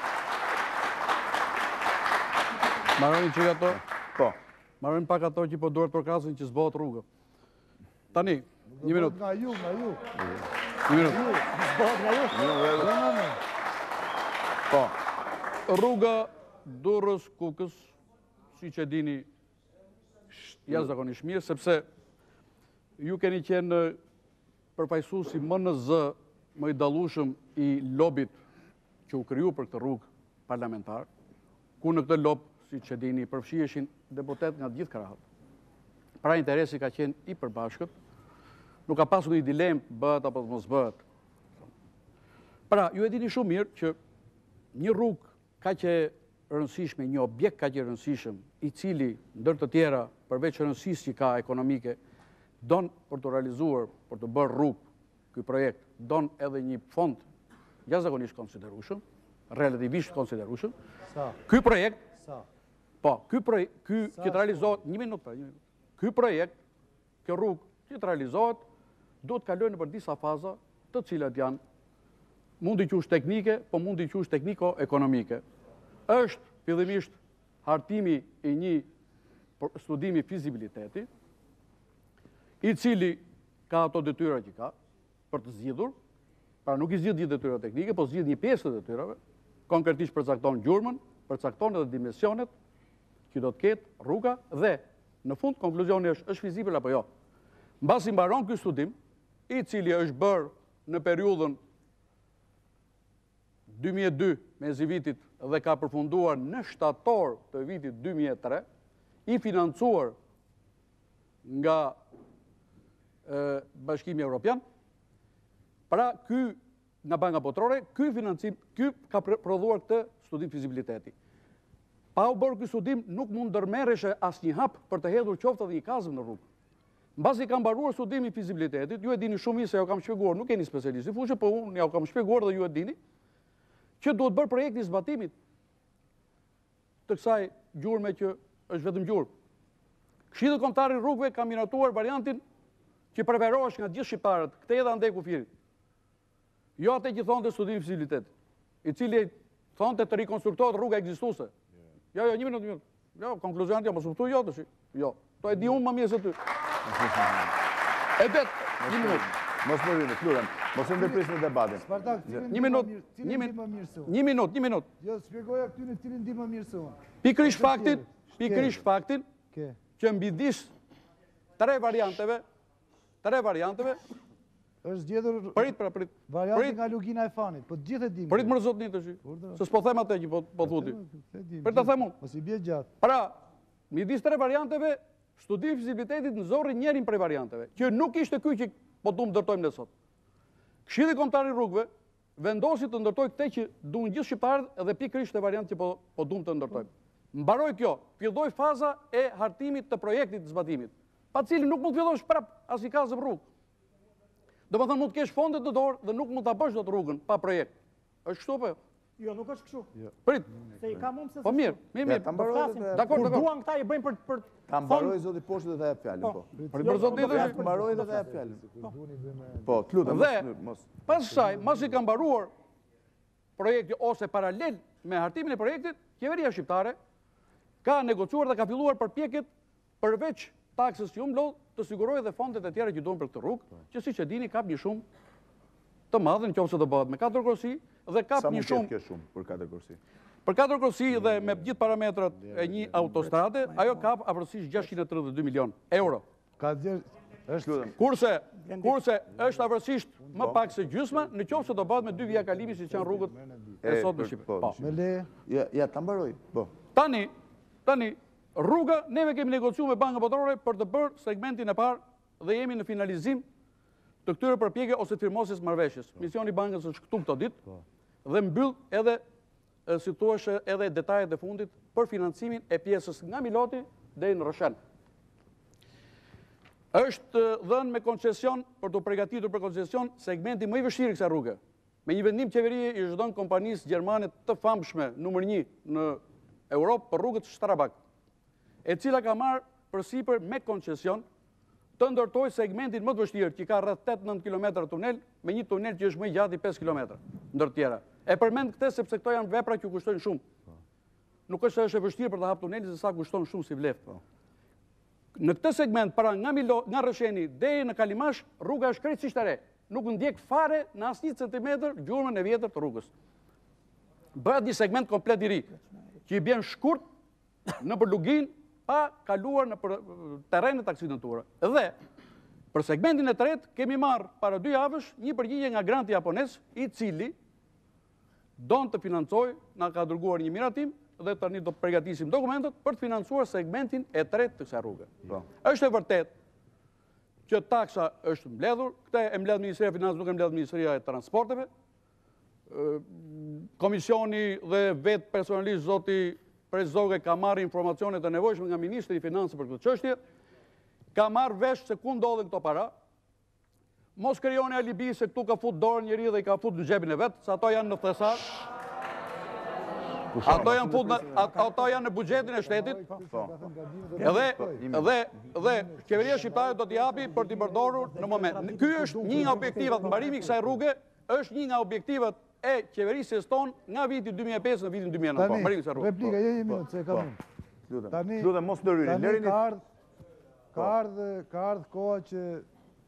Marroni që ato? Po. Marroni pak ato që po duhet për krasin që zbohet rruga. Tani, një minutë. Nga ju, nga ju. Një minutë. Zbohet nga ju. Po. Rruga Durrës Kukës, si që dini jashtëzakonisht mirë, sepse ju keni qenë përfaqësuesi më në zë, më i dallueshëm i lobit që u kriju për këtë rrugë parlamentar, ku në këtë lob, si që dini, përfshiheshin deputet nga gjithë krahat. Pra interesi ka qenë i përbashkët, nuk ka pasur një dilemë bëhet apo mos bëhet. Pra, ju e dini shumë mirë që një rrugë ka që rëndësishme, një objekt ka që rëndësishëm, i cili, ndër të tjera, përveç rëndësisë që ka ekonomike, don për të realizuar, për të bërë rrugë, ky projekt, don edhe një fond jashtëzakonisht konsiderueshëm, relativisht konsiderueshëm. Sa? Ky projekt, Sa? po, ky projekt, ky që të realizohet, një minutë, një minutë. Ky projekt, kjo rrugë që të realizohet, do të kalojnë për disa faza, të cilat janë mundi qush teknike, po mundi qush tekniko-ekonomike. Është fillimisht hartimi i një studimi fizibiliteti, i cili ka ato detyra që ka për të zgjidhur, pra nuk i zgjidh gjithë detyrat teknike, po zgjidh një pjesë të detyrave, konkretisht përcakton gjurmën, përcakton edhe dimensionet që do të ketë rruga dhe në fund konkluzioni është është fizibël apo jo. Mbasi mbaron ky studim, i cili është bërë në periudhën dy mijë e dy mezi vitit dhe ka përfunduar në shtator të vitit dy mijë e tre, i financuar nga e, Bashkimi Evropian. Pra, ky nga Banka Botërore, ky financim, ky ka prodhuar këtë studim fizibiliteti. Pa u bërë ky studim, nuk mund ndërmerreshe asnjë hap për të hedhur qoftë edhe një kazëm në rrugë. Mbasi ka mbaruar studimi fizibilitetit, ju e dini shumë mirë se ju kam shpjeguar, nuk jeni specialistë i fushës, po unë ja kam shpjeguar dhe ju e dini, që duhet bërë projekti i zbatimit të kësaj gjurme që është vetëm gjurmë. Këshilli Kombëtar i Rrugëve ka miratuar variantin që preferohesh nga gjithë shqiptarët, këtë edhe ande kufirit. Jo atë që thonte studimi fizibilitetit, i cili thonte të rikonstruktohet rruga ekzistuese. Jo, jo, një minutë, një minutë. Jo, konkluzionat jo, mos u thuaj jo tash. Jo. To e di unë më mirë se ty. E det, një minutë. Mos më rrinë, lutem, mos e ndërprisni debatin. Spartak, cilin Një di më minut, mirë- një cilin di minut, më mirë se unë? një minut, një minut. Jo, shpjegoja këty në cilin di më mirë se unë. Pikrish Ose faktin, tjerë. pikrish faktin Ke. që mbidis tre varianteve, tre varianteve, Është gjetur prit, pra, prit, varianti prit, nga lugina e fanit, po të gjithë e dim. prit më rëzot një të shi. Urdhra. Se s'po them atë që po, po thuti. Se dim, Për të gjithë. them unë. Mos i bje gjatë. Pra, midis tre varianteve, studim fizibilitetit në zorri njerin prej varianteve, që nuk ishte ky që po du më ndërtojmë në sot. Këshilli Kombëtar i Rrugëve vendosi të ndërtoj këtë që duan gjithë shqiptarët edhe pikërisht e variant që po, po du më të ndërtojmë. Mbaroi kjo, filloi faza e hartimit të projektit të zbatimit, pa cilin nuk mund të fillosh prap as i ka zë rrugë. Do të thënë mund të kesh fondet në dorë dhe nuk mund ta bësh dot rrugën pa projekt. Është kështu po? Jo, nuk është kështu. Prit. Se i ka më se Po mirë, mirë, Ja, mirë. ta Po mbaroj flasim. dhe... Dakor, Kur dakor. duan këta i bëjnë për për Ta mbaroj zoti poshtë dhe ta jap fjalën, po. Për për zot jo, ditësh. Ja, mbaroj dhe ta jap fjalën. Po, të lutem, Dhe- mos- mos... Pas saj, mas i ka mbaruar projekti ose paralel me hartimin e projektit, qeveria shqiptare ka negociuar dhe ka filluar përpjekjet përveç taksës që u mblodh të sigurojë dhe fondet e tjera që duhen për këtë rrugë, që siç e dini kap një shumë të madhe nëse do bëhet me katër kursi dhe kap Sa një mund shumë ketë kjo shumë për katër kursi? për katër kursi dhe me gjithë parametrat e një autostrade, ajo kap afërsisht gjashtëqind e tridhjetë e dy milion euro. Ka djerë, është Lutem. Kurse, kurse është afërsisht më pak se gjysma, në qoftë se do bëhet me dy vija kalimi siç janë rrugët e E, sot në për- Shqipëri. po, Po. me le, Ja, ja, ta mbaroj, po. Tani, tani, rruga, neve kemi negociuar me Bankën Botërore për të bërë segmentin e parë dhe jemi në finalizim të këtyre përpjekje ose të firmosjes marrëveshjes. Misioni i bankës është këtu këto ditë dhe mbyll edhe e, si thuash edhe detajet e fundit për financimin e pjesës nga Miloti deri në Roshan. Është dhënë me koncesion për të përgatitur për koncesion segmenti më i vështirë kësaj rruge. Me një vendim qeverie i është dhënë kompanisë gjermane të famshme numër një në Europë për rrugët Strabag, e cila ka marrë përsipër me koncesion të ndërtoj segmentin më të vështirë, që ka rreth tetëdhjetë nëntë kilometra tunel, me një tunel që është më i gjatë i pesë kilometra, ndër tjera. E përmend këtë sepse këto janë vepra që kushtojnë shumë. Nuk është se është e vështirë për të hapur tunelin, se sa kushton shumë si vlefë. Në këtë segment, pra nga Milo, nga Rësheni deri në Kalimash, rruga është krejtësisht e re. Nuk ndjek fare në asnjë centimetër gjurmën e vjetër të rrugës. Bëhet një segment komplet i ri, që i bjen shkurt në për lugin, pa kaluar në për terrenet aksidentuara. Dhe për segmentin e tretë kemi marrë para dy javësh një përgjigje nga granti japonez, i cili don të financojë, na ka dërguar një miratim dhe tani do të përgatisim dokumentet për të financuar segmentin e tretë të kësaj rruge. Po. Është e vërtet që taksa është mbledhur, këtë e mbledh Ministria e Financave, nuk e mbledh Ministria e Transporteve. Ë, Komisioni dhe vetë personalisht zoti Prezoge ka marrë informacionet e nevojshme nga Ministri i Financave për këtë çështje, ka marrë vesh se ku ndodhen këto para. Mos krijoni alibi se këtu ka fut dorë njëri dhe i ka fut në xhepin e vet, se ato janë në thesar. Ato janë fut në, ato janë në buxhetin e shtetit. Edhe edhe dhe qeveria shqiptare do t'i japi për t'i përdorur në moment. Ky është një nga objektivat, mbarimi i kësaj rruge është një nga objektivat e qeverisjes tonë nga viti dy mijë e pesë në vitin dy mijë e nëntë. tani, Mbarimi i kësaj rruge. replika, jo një minutë, se ka Po. mund. Lutem. Tani- Lutem, mos ndërhyri. Tani Lërini ka ardhë, ka ardhë, ka ardhë koha që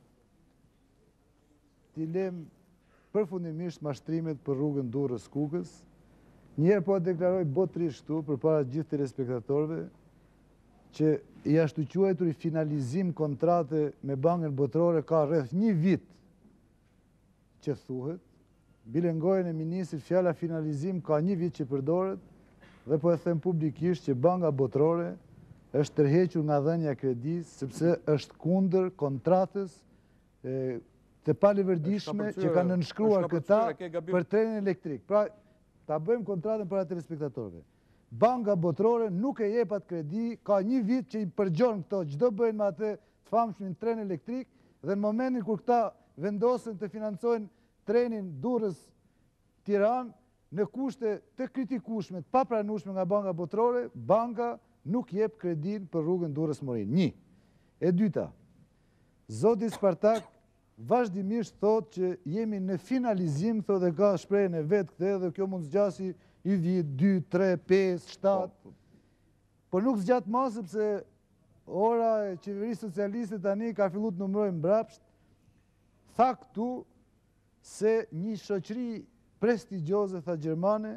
t'i lem përfundimisht mashtrimet për rrugën Durrës-Kukës. Njerë po deklaroj botërisht këtu për para gjithë telespektatorëve që i ashtu quajtur i finalizim kontrate me Bankën Botërore ka rreth një vit që thuhet. Bile ngojën e ministrit fjala finalizim ka një vit që përdoret dhe po e them publikisht që Banka Botërore është tërhequr nga dhënia e kredisë sepse është kundër kontratës e, të palivërdishme Është që ka kanë nënshkruar është ka këta përcyer, e ke gabim. për trenin elektrik. Pra, ta bëjmë kontratën para telespektatorëve. Banka Botërore nuk e jep atë kredi, ka një vit që i përgjon këto, çdo bëjnë me atë të famshmin tren elektrik dhe në momentin kur këta vendosen të financojnë trenin Durrës-Tiranë në kushte të kritikueshme, të papranueshme nga Banka Botërore, banka nuk jep kredin për rrugën Durrës-Morin. Një. E dyta, zoti Spartak vazhdimisht thot që jemi në finalizim, thot dhe ka shprehjen e vet këtë dhe kjo mund zgjasi i vit, dy, tre, pesë, shtatë. Po nuk zgjat më sepse ora e qeverisë socialiste tani ka filluar të numërojë mbrapsht. tha këtu se një shoqëri prestigjioze, tha Gjermane,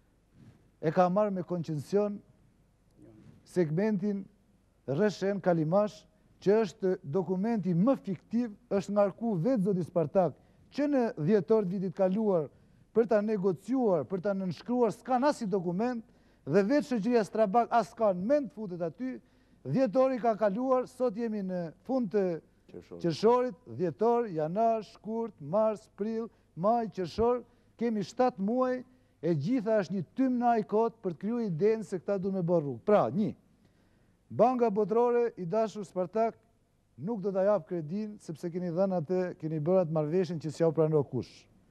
e ka marrë me koncesion segmentin Rreshen Kalimash, që është dokumenti më fiktiv, është ngarku vetë zoti Spartak, që në dhjetor të vitit kaluar për ta negociuar, për ta nënshkruar, s'ka asnjë dokument, dhe vetë shoqëria Strabag as ka në mend futet aty. Dhjetori ka kaluar, sot jemi në fund të qershorit, dhjetor, janar, shkurt, mars, prill, maj, qershor, kemi shtatë muaj, e gjitha është një tym në ajkot për të kriju idenë se këta du me bërë rrugë. Pra, një, Banka Botërore i dashur Spartak nuk do t'a jap kredin, sepse keni dhënë atë, keni bërë atë marrëveshjen që s'ja u pranoi kush.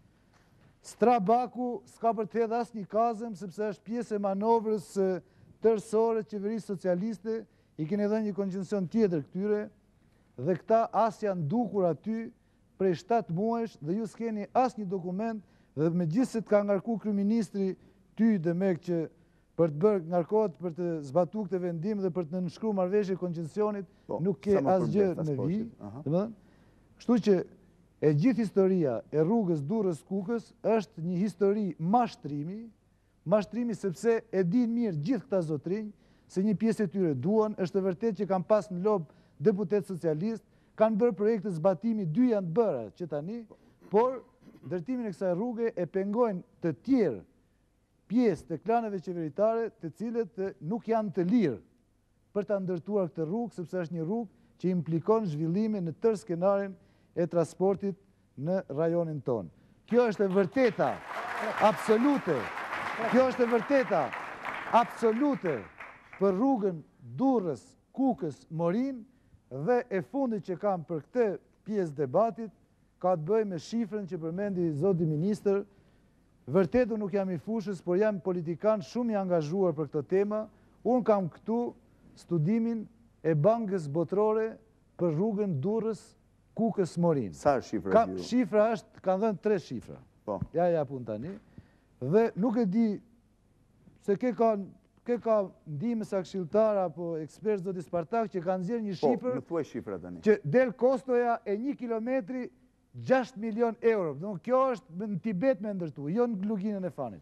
Strabaku s'ka për të hedhë asnjë kazëm, sepse është pjesë e manovrës tërësore të qeverisë socialiste, i keni dhënë një koncesion tjetër këtyre, dhe këta as janë dukur aty prej shtatë muajsh dhe ju s'keni asnjë dokument, dhe megjithëse të ka ngarku kryeministri ty dhe mek që për të bërë ngarkohet për të zbatuar këtë vendim dhe për të nënshkruar marrëveshjen e koncesionit, nuk ke asgjë në vijë. Kështu që e gjithë historia e rrugës Durrës-Kukës është një histori mashtrimi, mashtrimi sepse e din mirë gjithë këta zotrinj se një pjesë e tyre duan, është e vërtet që kanë pas në lob deputet socialist, kanë bërë projekte zbatimi, dy janë bërë që tani, por ndërtimin e kësaj rruge e pengojnë të tjerë pjesë të klaneve qeveritare, të cilët nuk janë të lirë për ta ndërtuar këtë rrugë, sepse është një rrugë që implikon zhvillimin në tërë skenarin e transportit në rajonin tonë. Kjo është e vërteta absolute, kjo është e vërteta absolute për rrugën Durrës, Kukës, Morin, dhe e fundit që kam për këtë pjesë debatit, ka të bëj me shifrën që përmendi zoti ministër. Vërtetu nuk jam i fushës, por jam politikan shumë i angazhuar për këtë tema. Unë kam këtu studimin e Bankës Botërore për rrugën Durrës, Kukës, Morin. Sa është shifra ju? Shifra është, kanë dhënë tre shifra. Po. Ja, ja, pun tani. Dhe nuk e di se ke ka ke ka ndihmës a këshilltar apo ekspert zoti Spartak që kanë nxjerrë një shifër. Po, më thuaj shifra tani. Që del kostoja e një kilometri gjashtë milion euro. Do kjo është në Tibet me ndërtu, jo në luginën e Fanit.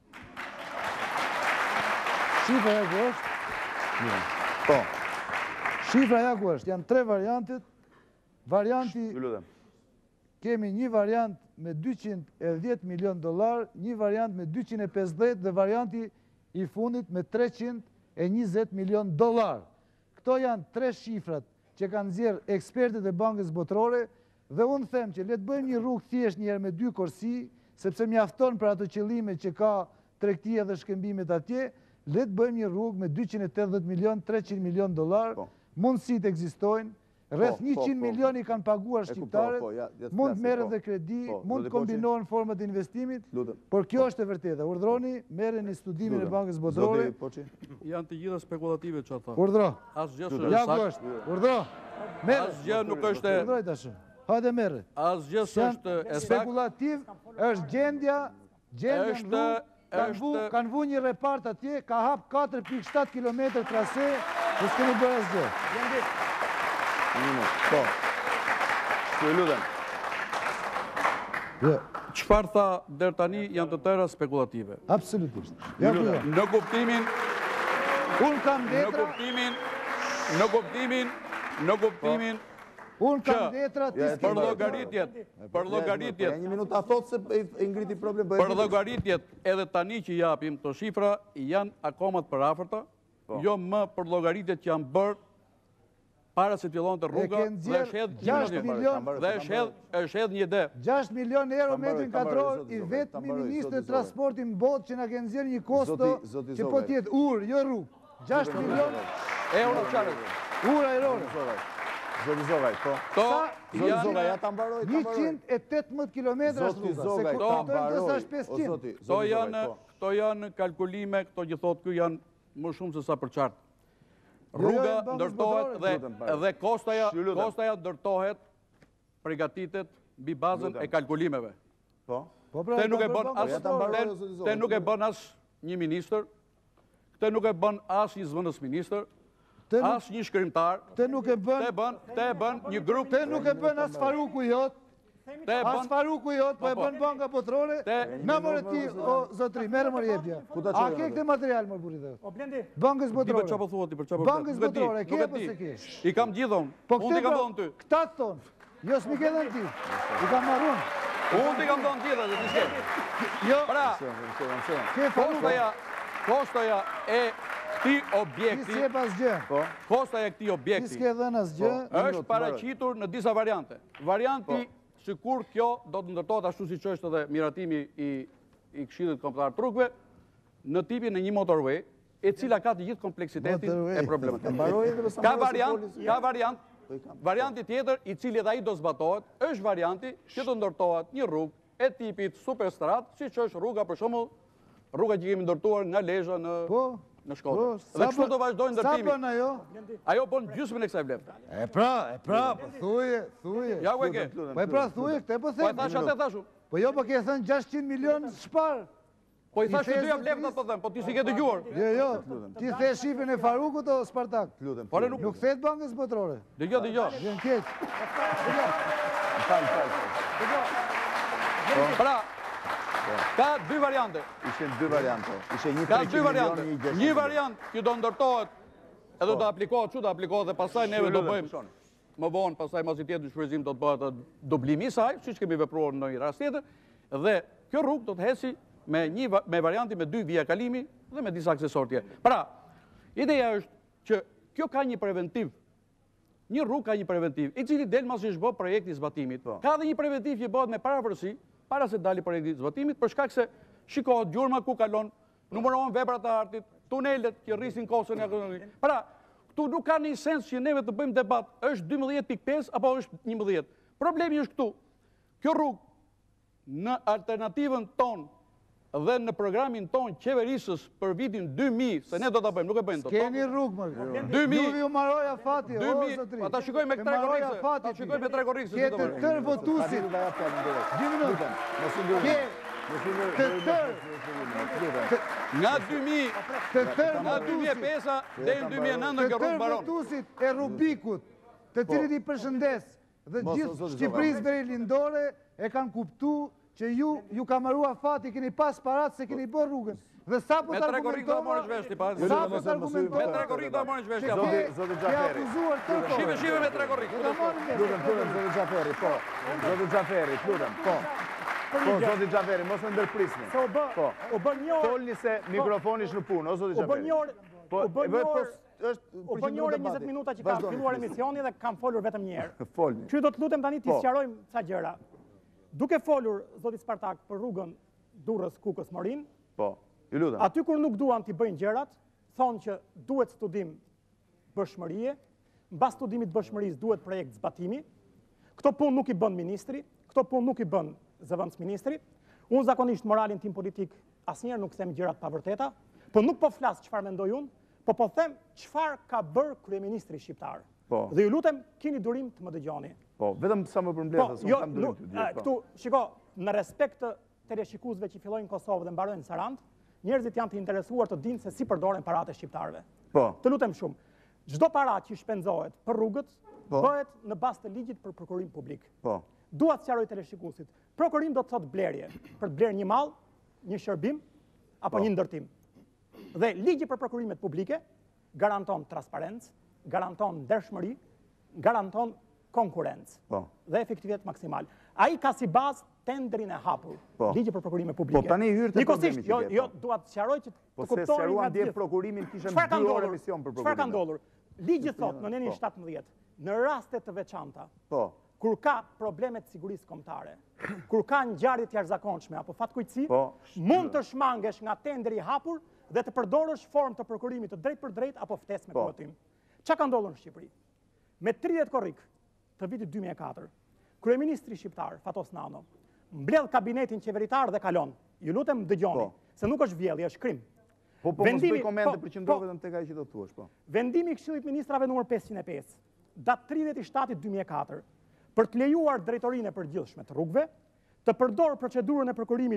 Shifra ja ku është? Po. Shifra ja ku është? Janë tre variantet. Varianti, kemi një variant me dyqind e dhjetë milion dolar, një variant me dyqind e pesëdhjetë dhe varianti i fundit me treqind e njëzet milion dolar. Këto janë tre shifrat që kanë nxjerrë ekspertët e Bankës Botërore, dhe unë them që le të bëjmë një rrugë thjesht një herë me dy korsi, sepse mjafton për ato qëllime që ka tregtia dhe shkëmbimet atje, le të bëjmë një rrugë me dyqind e tetëdhjetë milion, treqind milion dollar, mundësitë ekzistojnë, rreth njëqind milion i kanë paguar shqiptarët, mund të merret dhe kredi, mund të kombinohen format e investimit, por kjo është e vërteta. Urdhroni, merreni studimin e Bankës Botërore. Janë të gjitha spekulative që ata. Urdhro. Asgjë Ja ku është. Urdhro. Merr. Asgjë nuk është. Urdhroj tash. Hajde merret. Asgjë s'është e spekulativ, është gjendja, gjendja është kanë vu një repart atje, ka hap katër pikë shtatë kilometër trase, dhe s'kemi bërë asgjë. Po. Që e lutem. Çfarë tha deri tani janë të tëra spekulative. Absolutisht. Në kuptimin Unë kam letra. Në kuptimin Në kuptimin Në kuptimin Unë kam letra për llogaritjet, për llogaritjet. Një minutë a thot se e ngriti problem. Për llogaritjet edhe tani që japim këto shifra janë akoma të përafërta, jo më për llogaritjet që janë bërë para se t'jellon të rruga dhe është hedh gjashtë milion dhe është hedh është hedh një ide. gjashtë milion euro metrin katror i vetmi ministri i transportit në botë që na kanë nxjerrë një kosto që po tjetë ur, jo rrugë. gjashtë milion euro çfarë? Ur ajrore. Zoti Zovaj, po. To janë ja ta mbaroj, njëqind e tetëmbëdhjetë kilometra rruga. Se kuptojnë se pesëqind. Këto janë këto janë kalkulime, këto që thotë ky janë më shumë se sa për qartë. Rruga ndërtohet dhe dhe kostaja kostaja ndërtohet, përgatitet mbi bazën e kalkulimeve. Po. Te nuk e bën as te nuk e bën as një ministër, te nuk e bën as një zëvendës ministër, as një shkrimtar. Te nuk e bën te bën te bën një grup. Te nuk e bën as Faruku jot. As Faruku jot, po e bën banka botrore, na mërë ti, o zotri, merë mërë jepja. A ke këtë material mërë buri dhe? O blendi, Bankës Di për botrore. qa po thua ti, për qa po thua. Bankës Nuk e di, botrore, nuk ke e po di. se ke? I kam gjithon, Po unë ti kam këte thonë ty. këta të thonë, jo s'mi ke dhe në ti, i kam marrun. Unë ti kam thonë tjetër, dhe ti s'ke. Jo, Pra, ke Faruku, kostoja, kostoja e këti ti objekti, s'je pas gjë, kostoja e këti ti objekti, s'ke dhe në asgjë, është paraqitur në disa variante. Varianti, sikur kjo do të ndërtohet ashtu si që është edhe miratimi i, i Këshillit Kombëtar të Rrugëve, në tipin e një motorway, e cila ka të gjithë kompleksitetin Motorway. e problemet. Mbaroj edhe pse Ka mbaroj se variant, polisi- ka variant, varianti tjetër i cili edhe ai do zbatohet, është varianti që do ndërtohet një rrugë e tipit superstrat, siç është rruga për shembull, rruga që kemi ndërtuar nga Lezhë në po, në po, Shkodër. sa Dhe kështu bën- do vazhdojnë Sa ndërtimi. bën ajo? Ajo bën gjysmën e kësaj vlefte. E pra, e pra, po thuje, thuje. Ja ku e ke. Po e pra thuje, këte po Po e them. thash atë thashu. Po jo, po ke thënë gjashtëqind milion shpar. Po i thash I të dyja thezë vlefta po them, po ti si ke dëgjuar. Jo, jo, ti the shifrin e Farukut o Spartak? Lutem. Po ne nuk Nuk thet bankës botrore. dëgjoj, dëgjoj. Vjen keq. Fal, fal. Pra, ka dy variante. Ishin dy variante. Ishe një Ka dy treqind variante. milion, një gjashtëqind Një milion. variant që do ndërtohet edhe do aplikohet, që do aplikohet dhe pastaj neve do Lutem. bëjmë më vonë, pastaj mos i tjetër shfrytëzim do të bëhet atë dublimi i saj, siç kemi vepruar në një rast tjetër, dhe kjo rrugë do të hesi me një va- me varianti me dy vija kalimi dhe me disa aksesorë tjerë. Pra, ideja është që kjo ka një preventiv. Një rrugë ka një preventiv, i cili del mos është bë projekti i zbatimit. Ka edhe një preventiv që bëhet me paravërsi, para se dali projekti i zbatimit, për shkak se shikohet gjurma ku kalon, numërohen veprat e artit, tunelet që rrisin kosën e ekonomikë. Pra, këtu nuk ka një sens që neve të bëjmë debat, është dymbëdhjetë pikë pesë apo është njëmbëdhjetë. Problemi është këtu. Kjo rrugë në alternativën tonë dhe në programin tonë qeverisës për vitin dy mijë, se ne do ta bëjmë, nuk e bëjmë dot. Keni rrugë, më. dy mijë. Juve ju maroja fati, o dy mijë, zotri. ata shikojnë me E tre maroja korrikse, fati ata ti. shikojnë me tre korrikse si Ke do të bëjmë. tërë votusit. Hajde ja fjalën drejt. Dy minutë. Lutem, mos i ndërroj. Ke Mos i ndërroj. të tërë, Nga dy mijë, të tërë nga dy mijë e votusit. pesë deri në dy mijë e nëntë Të kjo rrugë tërë mbaron. votusit e Rubikut, të cilit i përshëndes, dhe Mos, gjithë o zoti Shqipërisë veri lindore e kanë kuptu që ju ju ka marrua fati, keni pas parat se keni bërë rrugën. Dhe sa po Me të tre korrikë do argumentova, morësh vesh ti pa. sa po të Me tre argumentova, korrikë do morësh vesh që ka. Zoti- ke Zoti ke Xhaferi. akuzuar tërë Shive, shive me tre korrikë. Do ta marrim vesh. Lutem, lutem, zoti Xhaferi, po. Zoti Xhaferi, lutem, po. Po, zoti Xhaferi, mos më ndërprisni. se u bë, Po. u bë një orë, Folni se mikrofoni është në punë, o zoti u bë Xhaferi. një orë, Po, u bë e një bëj, po, orë, është u bë një orë e njëzet minuta që ka filluar emisioni dhe kam folur vetëm një herë. Folni. Që do të lutem tani ti Po. sqarojmë ca gjëra. Duke folur zoti Spartak për rrugën Durrës Kukës Morin, Po, ju lutem. aty kur nuk duan t'i bëjnë gjërat, thonë që duhet studim bëshmërie, mbas studimit bëshmërisë duhet projekt zbatimi. Këto punë nuk i bën ministri, këto punë nuk i bën zëvendës ministri. Unë zakonisht moralin tim politik asnjëherë nuk them gjërat pa vërteta, po nuk po flas çfarë mendoj unë, po po them çfarë ka bërë kryeministri shqiptar. Po. Dhe ju lutem keni durim të më dëgjoni. Po, vetëm sa më Po, përmbledha, se jo, unë kam durim nuk, ty. a, këtu, shiko, në respekt të teleshikuesve që fillojnë në Kosovë dhe mbarojnë në Sarandë, njerëzit janë të interesuar të dinë se si përdoren paratë e shqiptarëve. Po, Të lutem shumë. Çdo paratë që shpenzohet për rrugët Po. bëhet në bazë të ligjit për prokurim publik. po. Dua të sqaroj teleshikuesit. Prokurim do të thotë blerje, për të blerë një mall, një shërbim apo Po. një ndërtim. Dhe ligji për prokurimet publike garanton transparencë, garanton ndershmëri, garanton konkurrencë Po. dhe efektivitet maksimal. Ai ka si bazë tendrin e hapur, Po. ligji për prokurime publike. Po, tani hyrë te Njëkohësisht, problemi që jo, ke, jo, po. dua të sqaroj që Po të se kuptoni nga sqaruan të dje gjithë. prokurimin, kishën Çfarë ka dy orë ndodhur? emision për Çfarë ka prokurimin. ndodhur? Ligji thot në nenin Po. shtatëmbëdhjetë, në raste të veçanta, Po, kur ka probleme të sigurisë kombëtare, kur ka ngjarje të jashtëzakonshme apo fatkeqësi, Po, mund të shmangesh nga tenderi i hapur dhe të përdorësh formë të prokurimit të drejt për drejt apo ftesë me Po. kumëtim. Çka ka ndodhur në Shqipëri? Me tridhjetë korrik të vitit dy mijë e katër, kryeministri shqiptar Fatos Nano mbledh kabinetin qeveritar dhe kalon. Ju lutem dëgjoni, Po. se nuk është vjedhje, është krim. po, po, mos Vendimi- bëj komente po, për qëndro po. vetëm tek ai që do të thuash, po. Vendimi i Këshillit Ministrave numër pesëqind e pesë, datë tridhjetë i shtatit dy mijë e katër, për të lejuar drejtorinë e përgjithshme të rrugëve, të përdorë procedurën e prokurimit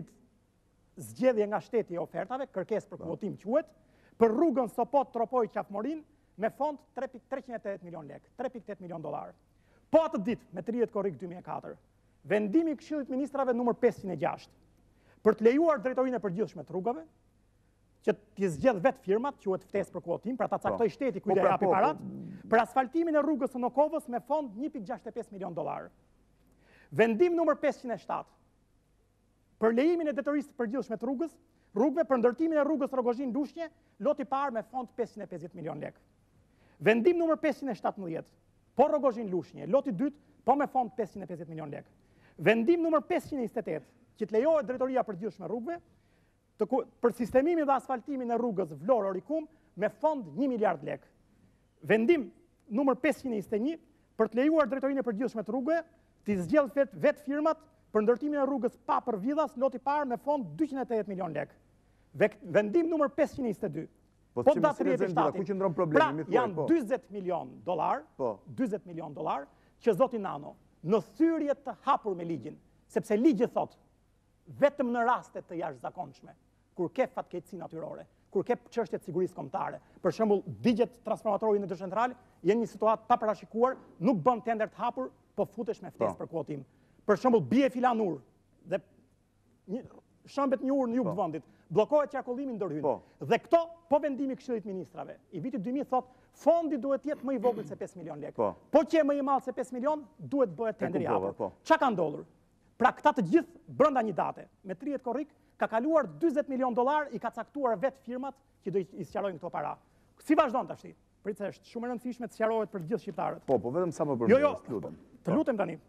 zgjedhje nga shteti e ofertave, kërkesë për kuvotim quhet, për rrugën Sopot Tropoj Qafmorin me fond tre pikë treqind e tetëdhjetë milion lekë, tre pikë tetë milion dollar. Po atë ditë me tridhjetë korrik dy mijë e katër, vendimi i Këshillit Ministrave numër pesëqind e gjashtë për të lejuar drejtorinë e përgjithshme të rrugëve, që t'i zgjedh vetë firmat, quhet ftesë për kuotim, pra ta caktoj shteti kujt ja japi parat, për asfaltimin e rrugës së Nokovës me fond një pikë gjashtëdhjetë e pesë milion dollar. Vendim numër pesëqind e shtatë për lejimin e drejtorisë të përgjithshme të rrugës, rrugëve për ndërtimin e rrugës Rogozhin-Lushnje, loti i parë me fond pesëqind e pesëdhjetë milion lekë. Vendim numër pesëqind e shtatëmbëdhjetë po Rogozhin-Lushnje, loti i dytë po me fond pesëqind e pesëdhjetë milion lekë. Vendim numër pesëqind e njëzet e tetë, që të lejohet drejtoria e përgjithshme rrugëve, të ku, për sistemimin dhe asfaltimin e rrugës Vlorë-Orikum me fond një miliard lekë. Vendim numër pesëqind e njëzet e një për të lejuar drejtorinë e përgjithshme të rrugëve, të zgjidh vetë vet firmat për ndërtimin e rrugës Papër-Vidhas, loti i parë me fond dyqind e tetëdhjetë milion lekë. Vendim numër pesëqind e njëzet e dy. Po Po si datë mos i tridhjetë e shtatit. ku qëndron problemi? Pra, janë dyzet milion dollar, Po. dyzet milion dollar, që zoti Nano, në thyrje të hapur me ligjin, sepse ligji thot, vetëm në raste të jashtëzakonshme, kur ke fatkeqësi natyrore, kur ke çështje të sigurisë kombëtare, për shembull, digjet transformatori në central, janë një situatë pa parashikuar, nuk bën tender të hapur, po futesh me ftesë për kuotim. Për shembull, bie filan ur dhe një shëmbet një ur në jug të vendit, bllokohet qarkullimi ndërhyn. Po. Dhe këto, po vendimi i Këshillit Ministrave, i vitit dy mijë thot, fondi duhet të jetë më i vogël se pesë milion lekë. Po. Po që e më i madh se pesë milion, duhet bëhet tender i kuptova, hapur. po. Çka ka ndodhur? Pra këta të gjithë brenda një date, me tridhjetë korrik, ka kaluar dyzet milion dollar, i ka caktuar vetë firmat që do i sqarojnë këto para. Si vazhdon tash? Prit se është shumë e rëndësishme të sqarohet për të gjithë shqiptarët. Po, po vetëm sa më Jo, jo, përmendes, lutem. të lutem tani.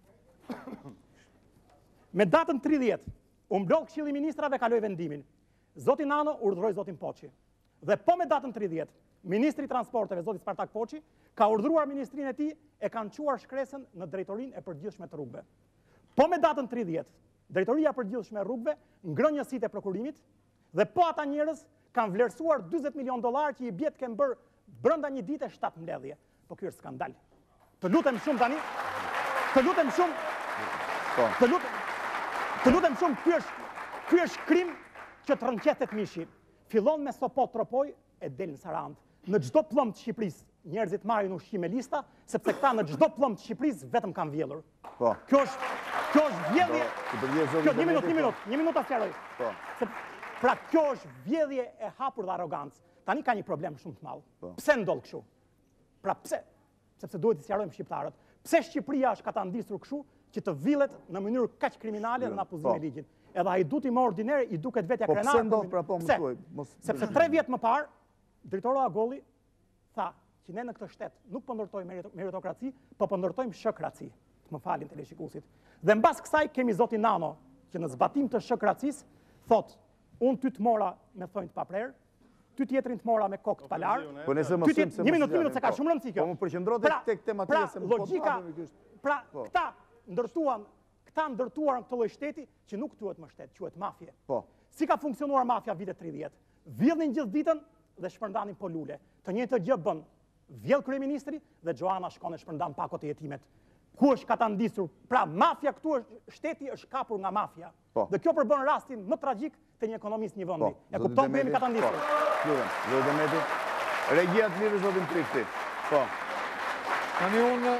Me datën tridhjetë, u mblodh Këshilli i Ministrave, kaloi vendimin. Zoti Nano urdhëroi zotin Poçi. Dhe po me datën tridhjetë, Ministri i Transporteve, zoti Spartak Poçi, ka urdhëruar ministrinë e tij e kanë çuar shkresën në drejtorinë e përgjithshme të rrugëve. Po me datën tridhjetë, drejtoria e përgjithshme e rrugëve ngrën njësitë e prokurimit dhe po ata njerëz kanë vlerësuar dyzet milion dollar që i bie të kenë bërë brenda një dite shtatë mbledhje. Po ky është skandal. Të lutem shumë tani. Të lutem shumë. Po. Të lutem. Të lutem shumë, ky është ky është krim që të rënqetet mishi. Fillon me Sopot Tropoj e del në Sarandë. Në çdo pllëm të Shqipërisë njerëzit marrin ushqim me lista, sepse këta në çdo pllëm të Shqipërisë vetëm kanë vjedhur. Po. Kjo është kjo është vjedhje. Të përgjigj zoti. Kjo një minutë, një minutë, një minutë ta sqaroj. Po. Se, pra kjo është vjedhje e hapur dhe arrogancë. Tani ka një problem shumë të madh. Po. Pse ndodh kështu? Pra pse? Sepse duhet të sqarojmë shqiptarët. Pse Shqipëria është katandisur kështu që të villet në mënyrë kaq kriminale dhe në apuzim me ligjin. Edhe ai duti më ordiner i duket vetja Po krenar. pse ndodh pra po më Pse? thuaj, mos. Sepse tre vjet më parë, drejtori Agolli tha që ne në këtë shtet nuk po ndërtojmë meritokraci, po po ndërtojmë shokraci. Të më falin teleshikuesit. Dhe mbas kësaj kemi zotin Nano, që në zbatim të shokracisë thot, unë ty të mora me thonjë të paprerë, ty tjetrin të mora me kokë të palar. Po nëse mos them se një minutë, një minutë se ka shumë rëndësi kjo. Po më përqendro tek tek tematika se pra, më logjika, pra Po. këta ndërtuan, këta ndërtuan këtë lloj shteti që nuk quhet më shtet, quhet mafje. Po. Si ka funksionuar mafja vitet tridhjetë? Vjedhin gjithë ditën dhe shpërndanin po lule. Të njëjtë gjë bën vjedh kryeministri dhe Joana shkon e shpërndan pakot e jetimet. Ku është katandisur? Pra mafja këtu është, shteti është kapur nga mafia. Po. Dhe kjo përbën rastin më tragjik të një ekonomist një vendi. Po. E kupton ku jemi katandisur. Po. Lutem, zoti Demeti. Regjia të lirë zotin Trifti. Po. Tani unë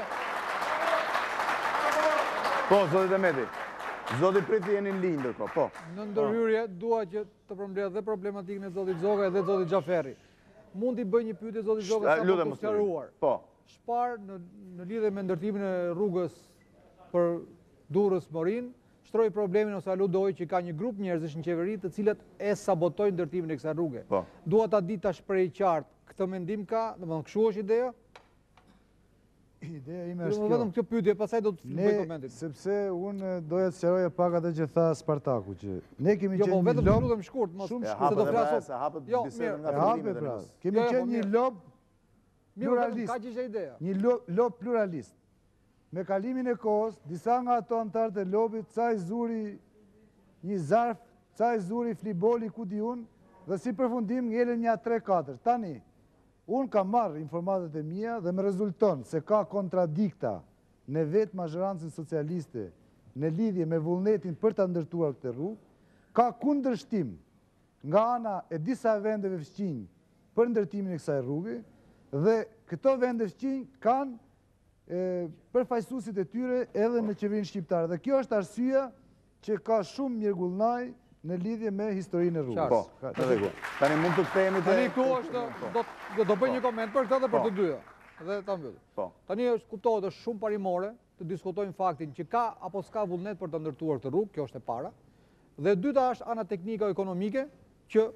Po, zoti Demeti. Zoti Trifti jeni në linjë ndërkohë. Po. në ndërhyrje dua që të përmbledh dhe problematikën e zotit Zoga dhe zotit Xhaferi. Mund t'i bëj një pyetje zotit Zoga sa për Lutem të mos. sqaruar. Po. Shpar në, në lidhje me ndërtimin e rrugës për Durrës Morin, shtroi problemin ose aludoi që ka një grup njerëzish në qeveri të cilët e sabotojnë ndërtimin e kësaj rruge. Po. Dua ta di ta shpreh qartë, këtë mendim ka, domethënë kështu është ideja? Ideja ime është Domethënë kjo. vetëm këtë pyetje, pastaj do të bëj Ne, komentin. sepse unë doja të sqaroja pak atë që tha Spartaku, që ne kemi Jo, po qenë një vetëm të lob, lutem shkurt, mos shumë E se hapët do edhe flas. se hapët Jo, bisedën mirë, nga e hape fillimi pra. mos. Kemi Jo, jo, po qenë një mirë. lob Mirë, vetëm pluralist. ka që ishte ideja. Një lo- lob pluralist. Me kalimin e kohës, disa nga ato antarët e lobit, ca i zuri një zarf, ca i zuri fliboli ku di unë, dhe si përfundim ngelen një tre katër. Tani, unë kam marrë informatet e mia dhe me rezulton se ka kontradikta në vetë mazhorancën socialiste në lidhje me vullnetin për të ndërtuar këtë rrugë, ka kundërshtim nga ana e disa vendeve fëqinj për ndërtimin e kësaj rrugë, dhe këto vende fëqinj kanë përfaqësuesit e tyre edhe në qeverinë shqiptare. Dhe kjo është arsyeja që ka shumë mirëgullnaj në lidhje me historinë e rrugës. Po, të rregull. Tani mund të kthehemi te Tani këtu është do do bëj një koment për këtë dhe për të dyja. Dhe ta mbyll. Po. Tani është kuptohet është shumë parimore të diskutojmë faktin që ka apo s'ka vullnet për të ndërtuar këtë rrugë, kjo është e para. Dhe e dyta është ana teknike ekonomike që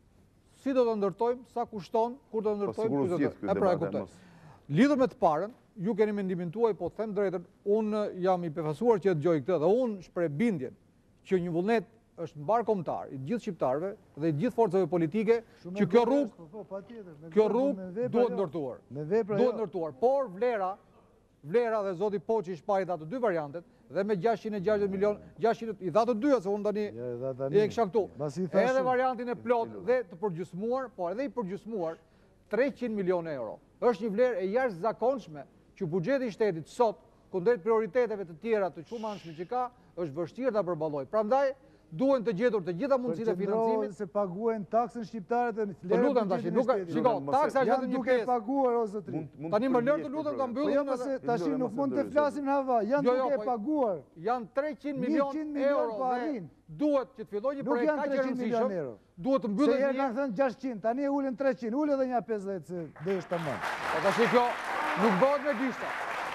si do të ndërtojmë, sa kushton, kur do të ndërtojmë, sigurisht gjithë ky e pra e debat, kuptoj. Lidhur me të parën, ju keni mendimin tuaj, po them drejtën, unë jam i befasuar që e dëgjoj këtë dhe unë shpreh bindjen që një vullnet është mbar kombëtar i gjithë shqiptarëve dhe i gjithë forcave politike që kjo rrugë kjo rrugë duhet ndërtuar. Duhet ndërtuar, por vlera vlera dhe zoti Poçi shpari dha të dy variantet dhe me gjashtëqind e gjashtëdhjetë milion, gjashtëqind i dha të dyja se unë tani e kisha këtu. Edhe variantin e plot dhe të përgjysmuar, po edhe i përgjysmuar treqind milion euro. Është një vlerë e jashtëzakonshme që buxheti i shtetit sot kundrejt prioriteteve të tjera të shumanshme që ka, është vështirë ta përballojë. Prandaj duhen të gjetur të gjitha mundësitë e financimit. Se paguajnë taksën shqiptare të Të lutem tash, nuk shiko, taksa është vetëm një duke pjesë. paguar o zotri. Tani më lër të lutem ta Po mbyllim. jo, se tash nuk mund të flasim në hava, janë Jo, jo, duke po- paguar. Janë treqind milion njëqind milion euro po dhe arrin. duhet që të fillojë një Nuk projekt janë kaq i treqind milion rëndësishëm. euro. Duhet të Se mbyllet herë një. kanë thënë gjashtëqind, tani e ulën treqind, ulë edhe një pesëdhjetë se dhe është tamam. Po tash kjo nuk bëhet me gishta.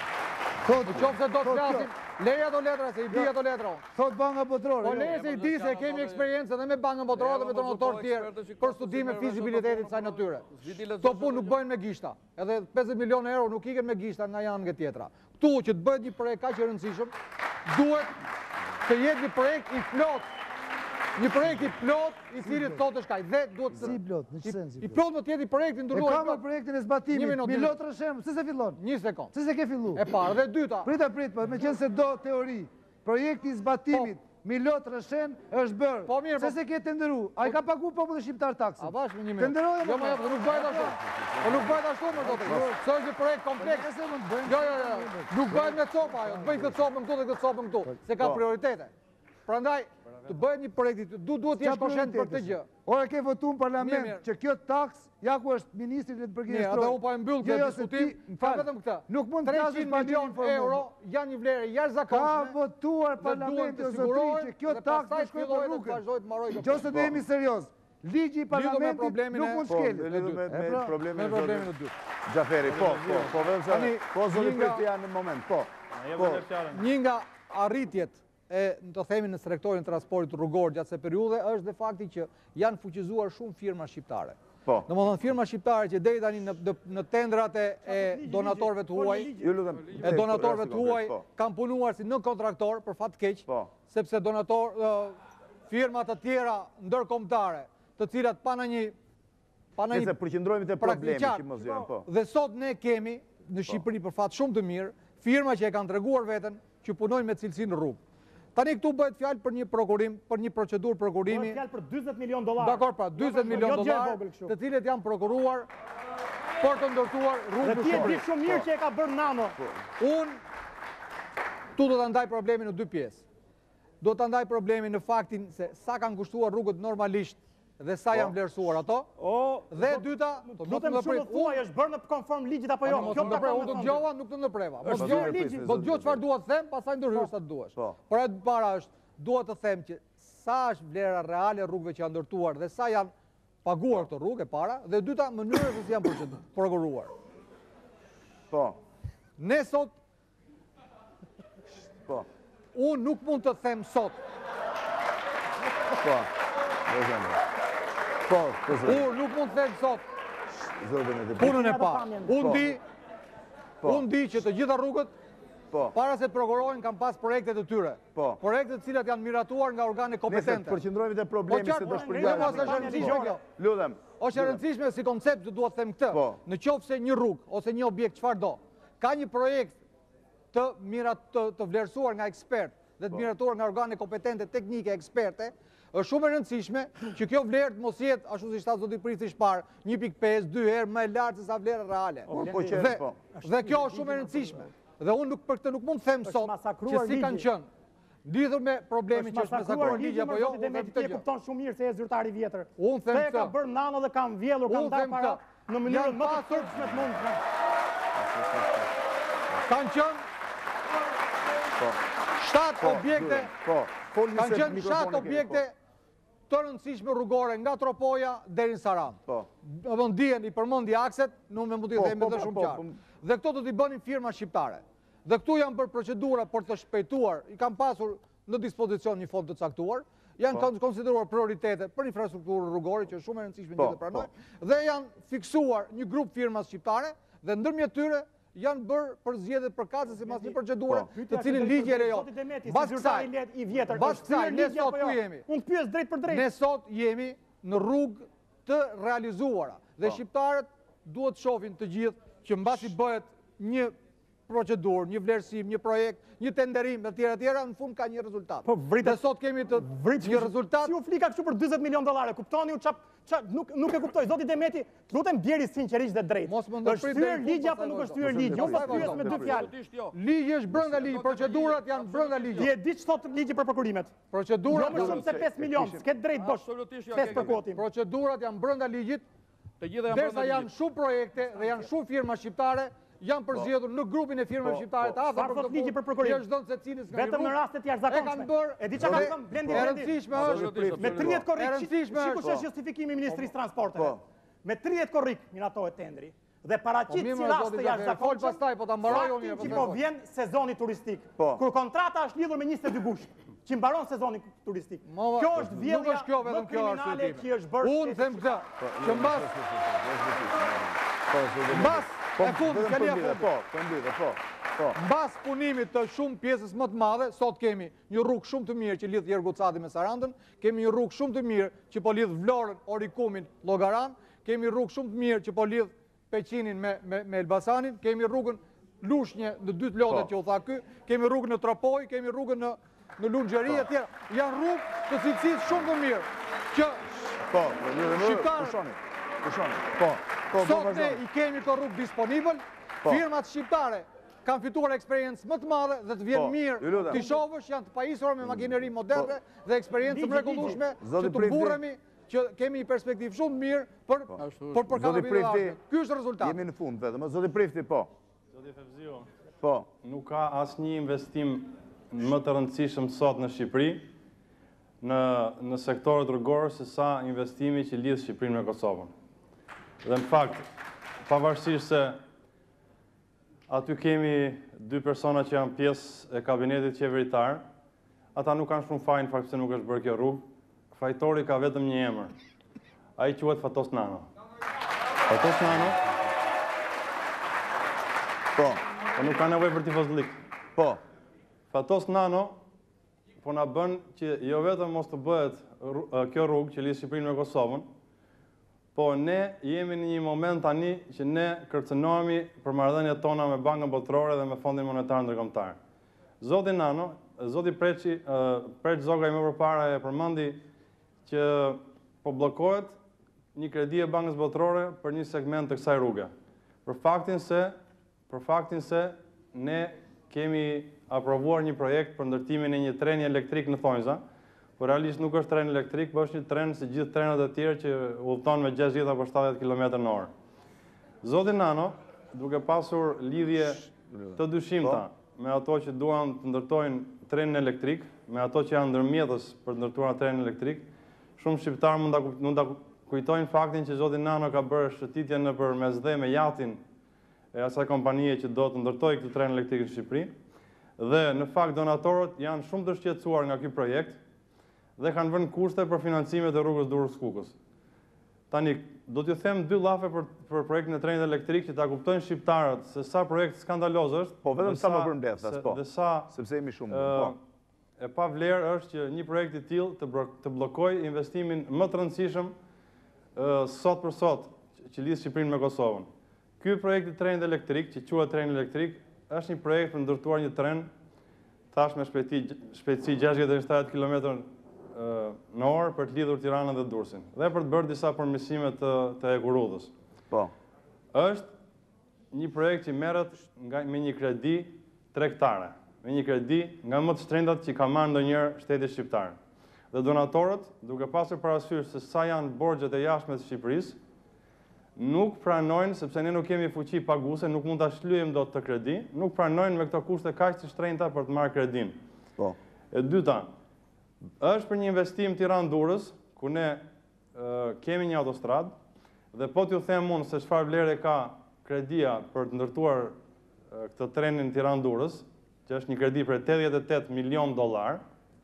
Thot, Në qoftë se do të thot kjo. flasim, leja ato letra se i di ato letra unë. Thot Banka Botërore. Po jo. leje se i di se kemi eksperiencë edhe me Bankën Botërore dhe me donatorë tjerë për studime fizibilitetit të saj natyre. Këto punë nuk bëhen me gishta. Edhe pesëdhjetë milion euro nuk iken me gishta nga janë nga tjetra. Ktu që të bëhet një projekt kaq i rëndësishëm, duhet të jetë një projekt i plot. Një projekt i plot i cili thotë është kaq dhe duhet të Si plot, në që sensi i plot? plot do të jetë i projekti E ndryruar. kam në projektin e Një zbatimit, minutë, një Milot minutë. Rëshem, se se fillon? Një sekond. Se se ke fillu? E parë dhe e dyta. Prita, prit, po me qenë se do teori, projekti i zbatimit, Milot Rëshen është bërë. Po, mirë, Se po- se ke të ndëru, a i ka pagu populli shqiptar taksën? A bash me një Të minutë. ndëroj Jo, më jep, nuk bëhet ashtu. Po nuk bëhet ashtu më zotri. Së është një projekt kompleks. Se mund të bëjmë. Jo, jo, jo. Nuk bëhet me copa ajo. Të bëj këtë copën këtu dhe këtë copën këtu, se ka prioritete. Prandaj të bëhet një projekt, du duhet të jesh koshent për këtë gjë. Ore ke votu në Mirë, parlament mirë. që kjo taks, ja ku është ministri le të Mirë, përgjigjestrojë. atë u pa e mbyll Jo, këtë jo, se diskutim. ti- Ka fal, vetëm këtë. Nuk mund të flasësh treqind pa gjë milion informuar. euro janë një vlerë Ka jashtëzakonshme. votuar dhe duhet parlamenti të o zotri sigurohen që kjo dhe taks pastaj do shkojë për fillojë dhe të rrugën. vazhdojë të mbarojë këtë Qose do jemi serioz, ligji i parlamentit problemin nuk e- mund Po, shkelit. me lidhur me E me pra, problemin Me e problemin zotit e dytë. Xhaferi. Po, po, po vetëm se Tani, po zoti një nga- Priti janë në moment. Po. Po. Një nga arritjet e, të themi në sektorin transportit rrugor gjatë se periudhe është dhe fakti që janë fuqizuar shumë firma shqiptare. Po. Domethënë firma shqiptare që deri tani në, në, në tendrat e, e donatorëve të huaj, Ju lutem. e donatorëve të huaj Po. kanë punuar si në kontraktor për fat keq, Po. sepse donator ë, firma të tjera ndërkombëtare, të cilat pa në një pa në Nëse një përqendrohemi te problemi praktikar. që mos vjen, po. Dhe sot ne kemi në Shqipëri për fat shumë të mirë firma që e kanë treguar veten që punojnë me cilësi në rrugë. Tani këtu bëhet fjalë për një prokurim, për një procedurë prokurimi. Bëhet fjalë për dyzet milion dollar. Dakor, pra dyzet milion Jo gjë e dollar, vogël kështu. të cilët janë prokuruar për të ndërtuar Dhe rrugë ti e di bëshore. shumë mirë që e ka bërë Nano. Unë tu do të ndaj problemin në dy pjesë. Do të ndaj problemin në faktin se sa kanë kushtuar rrugët normalisht dhe sa janë vlerësuar ato. O, Dhe e dyta, do mos lutem më shumë prit. të thuaj, është bërë në konform ligjit apo jo? Mos Kjo më ka ndërprej, thonë unë të me dëgjova, nuk të ndërpreva. Mos Është dëgjoj bërë ligjin, ligji. do dëgjoj çfarë dua të them, pastaj ndërhyr sa të duash. Po. Por e para është, dua të them që sa është vlera reale e rrugëve që janë ndërtuar dhe sa janë paguar këto rrugë e para, dhe e dyta mënyra se si janë proceduar- prokuruar. Po. Ne sot, Po. unë nuk mund të them sot, Po. Vazhdojmë. Po, po zoti. unë nuk mund të them sot Zoti me të punën e Edhe parë. pamjen. Unë Po. di, Po. unë di që të gjitha rrugët Po. para se të prokurohen kanë pas projekte të tyre. Po. Projekte të cilat janë miratuar nga organe Nëse kompetente. përqendrohemi te problemi Po, se do qartë, shpërndarë. jo, mos është e rëndësishme kjo. Lutem. Është e rëndësishme si koncept që duhet të them këtë. Po. Në qoftë se një rrugë ose një objekt çfarë do, ka një projekt të mirat të, të vlerësuar nga ekspert dhe të miratuar nga organe kompetente teknike eksperte, është shumë e rëndësishme që kjo vlerë të mos jetë ashtu siç tha zoti Priti Shpar, një pikë pesë, dy herë më e lartë se sa vlera reale. Po, po, që- Dhe, po. dhe kjo është shumë e rëndësishme. Dhe unë nuk për këtë nuk mund të them Është sot masakruar që si kanë ligji. qenë. Lidhur me problemin që është masakruar ligji ligji apo jo, dhe unë me them ti këtë e gjë. kupton shumë mirë se e zyrtari vjetër. Unë them Këtë e ka këtë. bërë Nano dhe kanë vjellur, Unë kanë them dalë para këtë. në mënyrën Janë më të pasur- turpshme të mundshme. kanë qënë shtatë objekte, kanë qënë shtatë objekte të rëndësishme rrugore nga Tropoja deri në Sarandë. Do të ndihen i përmendi akset, nuk më mund t'i them edhe shumë qartë. Dhe këto do t'i bënin firma shqiptare. Dhe këtu janë bërë procedura për të shpejtuar, i kanë pasur në dispozicion një fond të caktuar, janë konsideruar prioritete për infrastrukturë rrugore, që është shumë e rëndësishme që të pranojnë, dhe janë fiksuar një grup firmas shqiptare, dhe ndërmjet tyre janë bërë për zgjedhje përkatëse si mas një procedure të cilin ligji e lejon. Bas kësaj, bas kësaj, ne sot ku jemi? Unë pyes drejt për drejt. Ne sot jemi në rrugë të realizuara dhe shqiptarët duhet shohin të gjithë që mbasi bëhet një procedurë, një vlerësim, një projekt, një tenderim dhe tjera tjera, në fund ka një rezultat. Dhe sot kemi të një rezultat. Si u flika kështu për dyzet milion dollare, kuptoni u çap nuk e kuptoj. Zoti Demeti, lutem bjeri sinqerisht dhe drejt. Është thyer ligji apo nuk është thyer ligji? Unë po pyes me dy fjalë. Ligji është brenda ligjit, procedurat janë brenda ligjit. Ti e di ç'thot ligji për prokurimet? Procedurat jo më shumë se pesë milion, s'ke drejt bosh. Pesë për kotin. Procedurat janë brenda ligjit. Derisa janë shumë projekte dhe janë shumë firma shqiptare janë përzgjedhur në grupin e firmave shqiptare të afër për ligji për prokurim. Vetëm në rastet jashtëzakonshme. E di çka kam Blendi e rëndësishme është me tridhjetë korrik. Sikur është justifikimi i Ministrisë të Transporteve. Me tridhjetë korrik minatohet tendri. Dhe paraqit si rast të jashtëzakonshëm. Pastaj po ta mbaroj unë që po vjen sezoni turistik. Kur kontrata është lidhur me njëzet e dy gusht, që mbaron sezoni turistik. Kjo është vjedhja më kriminale që është bërë. Unë them këtë, që mbas mbas e fundit, kalia fundit. Mbas punimit të shumë pjesës më të madhe, sot kemi një rrugë shumë të mirë që lidh Jergucati me Sarandën, kemi një rrugë shumë të mirë që po lidh Vlorën, Orikumin, Llogaran, kemi rrugë shumë të mirë që po lidh Peqinin me Elbasanin, kemi rrugën Lushnje në dy të lotet që u tha ky, kemi rrugën në Tropoj, kemi rrugën në Lungjeri e tjera. Janë rrugë të cilësisë shumë të mirë që shqiptarët sot ne i kemi të rrugë disponibël, firmat shqiptare kanë fituar eksperiencë më të madhe dhe të vjen mirë të shohësh, janë të pajisura me makineri moderne dhe eksperiencë mrekullueshme që të burremi që kemi një perspektivë shumë mirë për për katapillarët. Ky është rezultati. Jemi në fund vetëm, zoti Prifti, po. Zoti Fevziu. Po. Nuk ka asnjë investim më të rëndësishëm sot në Shqipëri në në sektorët rrugor se sa investimi që lidh Shqipërinë me Kosovën. Dhe në fakt, pavarësisht se aty kemi dy persona që janë pjesë e kabinetit qeveritar, ata nuk kanë shumë fajin fakt se nuk është bërë kjo rrugë. Fajtori ka vetëm një emër. Ai quhet Fatos Nano. Fatos Nano? Po. Po nuk ka nevojë për tifozllik. Po. Fatos Nano po na bën që jo vetëm mos të bëhet kjo rrugë që lidh Shqipërinë me Kosovën, po ne jemi në një moment tani që ne kërcënohemi për marrëdhëniet tona me Bankën Botërore dhe me Fondin Monetar Ndërkombëtar. Zoti Nano, zoti Preçi, Preç Zogaj më përpara e përmendi që po bllokohet një kredi e Bankës Botërore për një segment të kësaj rruge. Për faktin se, për faktin se ne kemi aprovuar një projekt për ndërtimin e një treni elektrik në Thonjza, por realisht nuk është tren elektrik, por është një tren si gjithë trenat e tjerë që udhëton me gjashtëdhjetë apo shtatëdhjetë kilometra në orë. Zoti Nano, duke pasur lidhje të dyshimta me ato që duan të ndërtojnë trenin elektrik, me ato që janë ndërmjetës për të ndërtuar trenin elektrik, shumë shqiptarë mund ta kujtojnë faktin që zoti Nano ka bërë shëtitje nëpër mesdhe me jatin e asaj kompanie që do të ndërtojë këtë tren elektrik në Shqipëri, dhe në fakt donatorët janë shumë të shqetësuar nga ky projekt dhe kanë vënë kushte për financimet e rrugës Durrës-Kukës. Tani, do t'ju them dy llafe për, për projektin e trenit elektrik që ta kuptojnë shqiptarët se sa projekt skandaloz është. Po, vetëm sa më përmbledh, po. Dhe sa sepse jemi shumë. Po. E pa vlerë është që një projekt i tillë të, të bllokojë investimin më të rëndësishëm sot për sot që lidh Shqipërinë me Kosovën. Ky projekt i trenit elektrik, që quhet tren elektrik, është një projekt për ndërtuar një tren tash me shpejtësi shpejtësi gjashtëdhjetë deri në shtatëdhjetë kilometra në orë për të lidhur Tiranën dhe Durrësin dhe për të bërë disa përmirësime të, të ekurudhës. Po. Është një projekt që merret nga me një kredi tregtare, me një kredi nga më të shtrenjtat që ka marrë ndonjëherë shteti shqiptar. Dhe donatorët, duke pasur parasysh se sa janë borxhet e jashtme të Shqipërisë, nuk pranojnë, sepse ne nuk kemi fuqi paguese, nuk mund ta shlyejmë dot të kredi, nuk pranojnë me këto kushte kaq të shtrenjta për të marrë kredin. Po. E dyta, është për një investim Tiranë-Durrës, ku ne e, kemi një autostradë, dhe po t'ju them unë se çfarë vlere ka kredia për të ndërtuar e, këtë trenin Tiranë-Durrës, që është një kredi për tetëdhjetë e tetë milion dollar,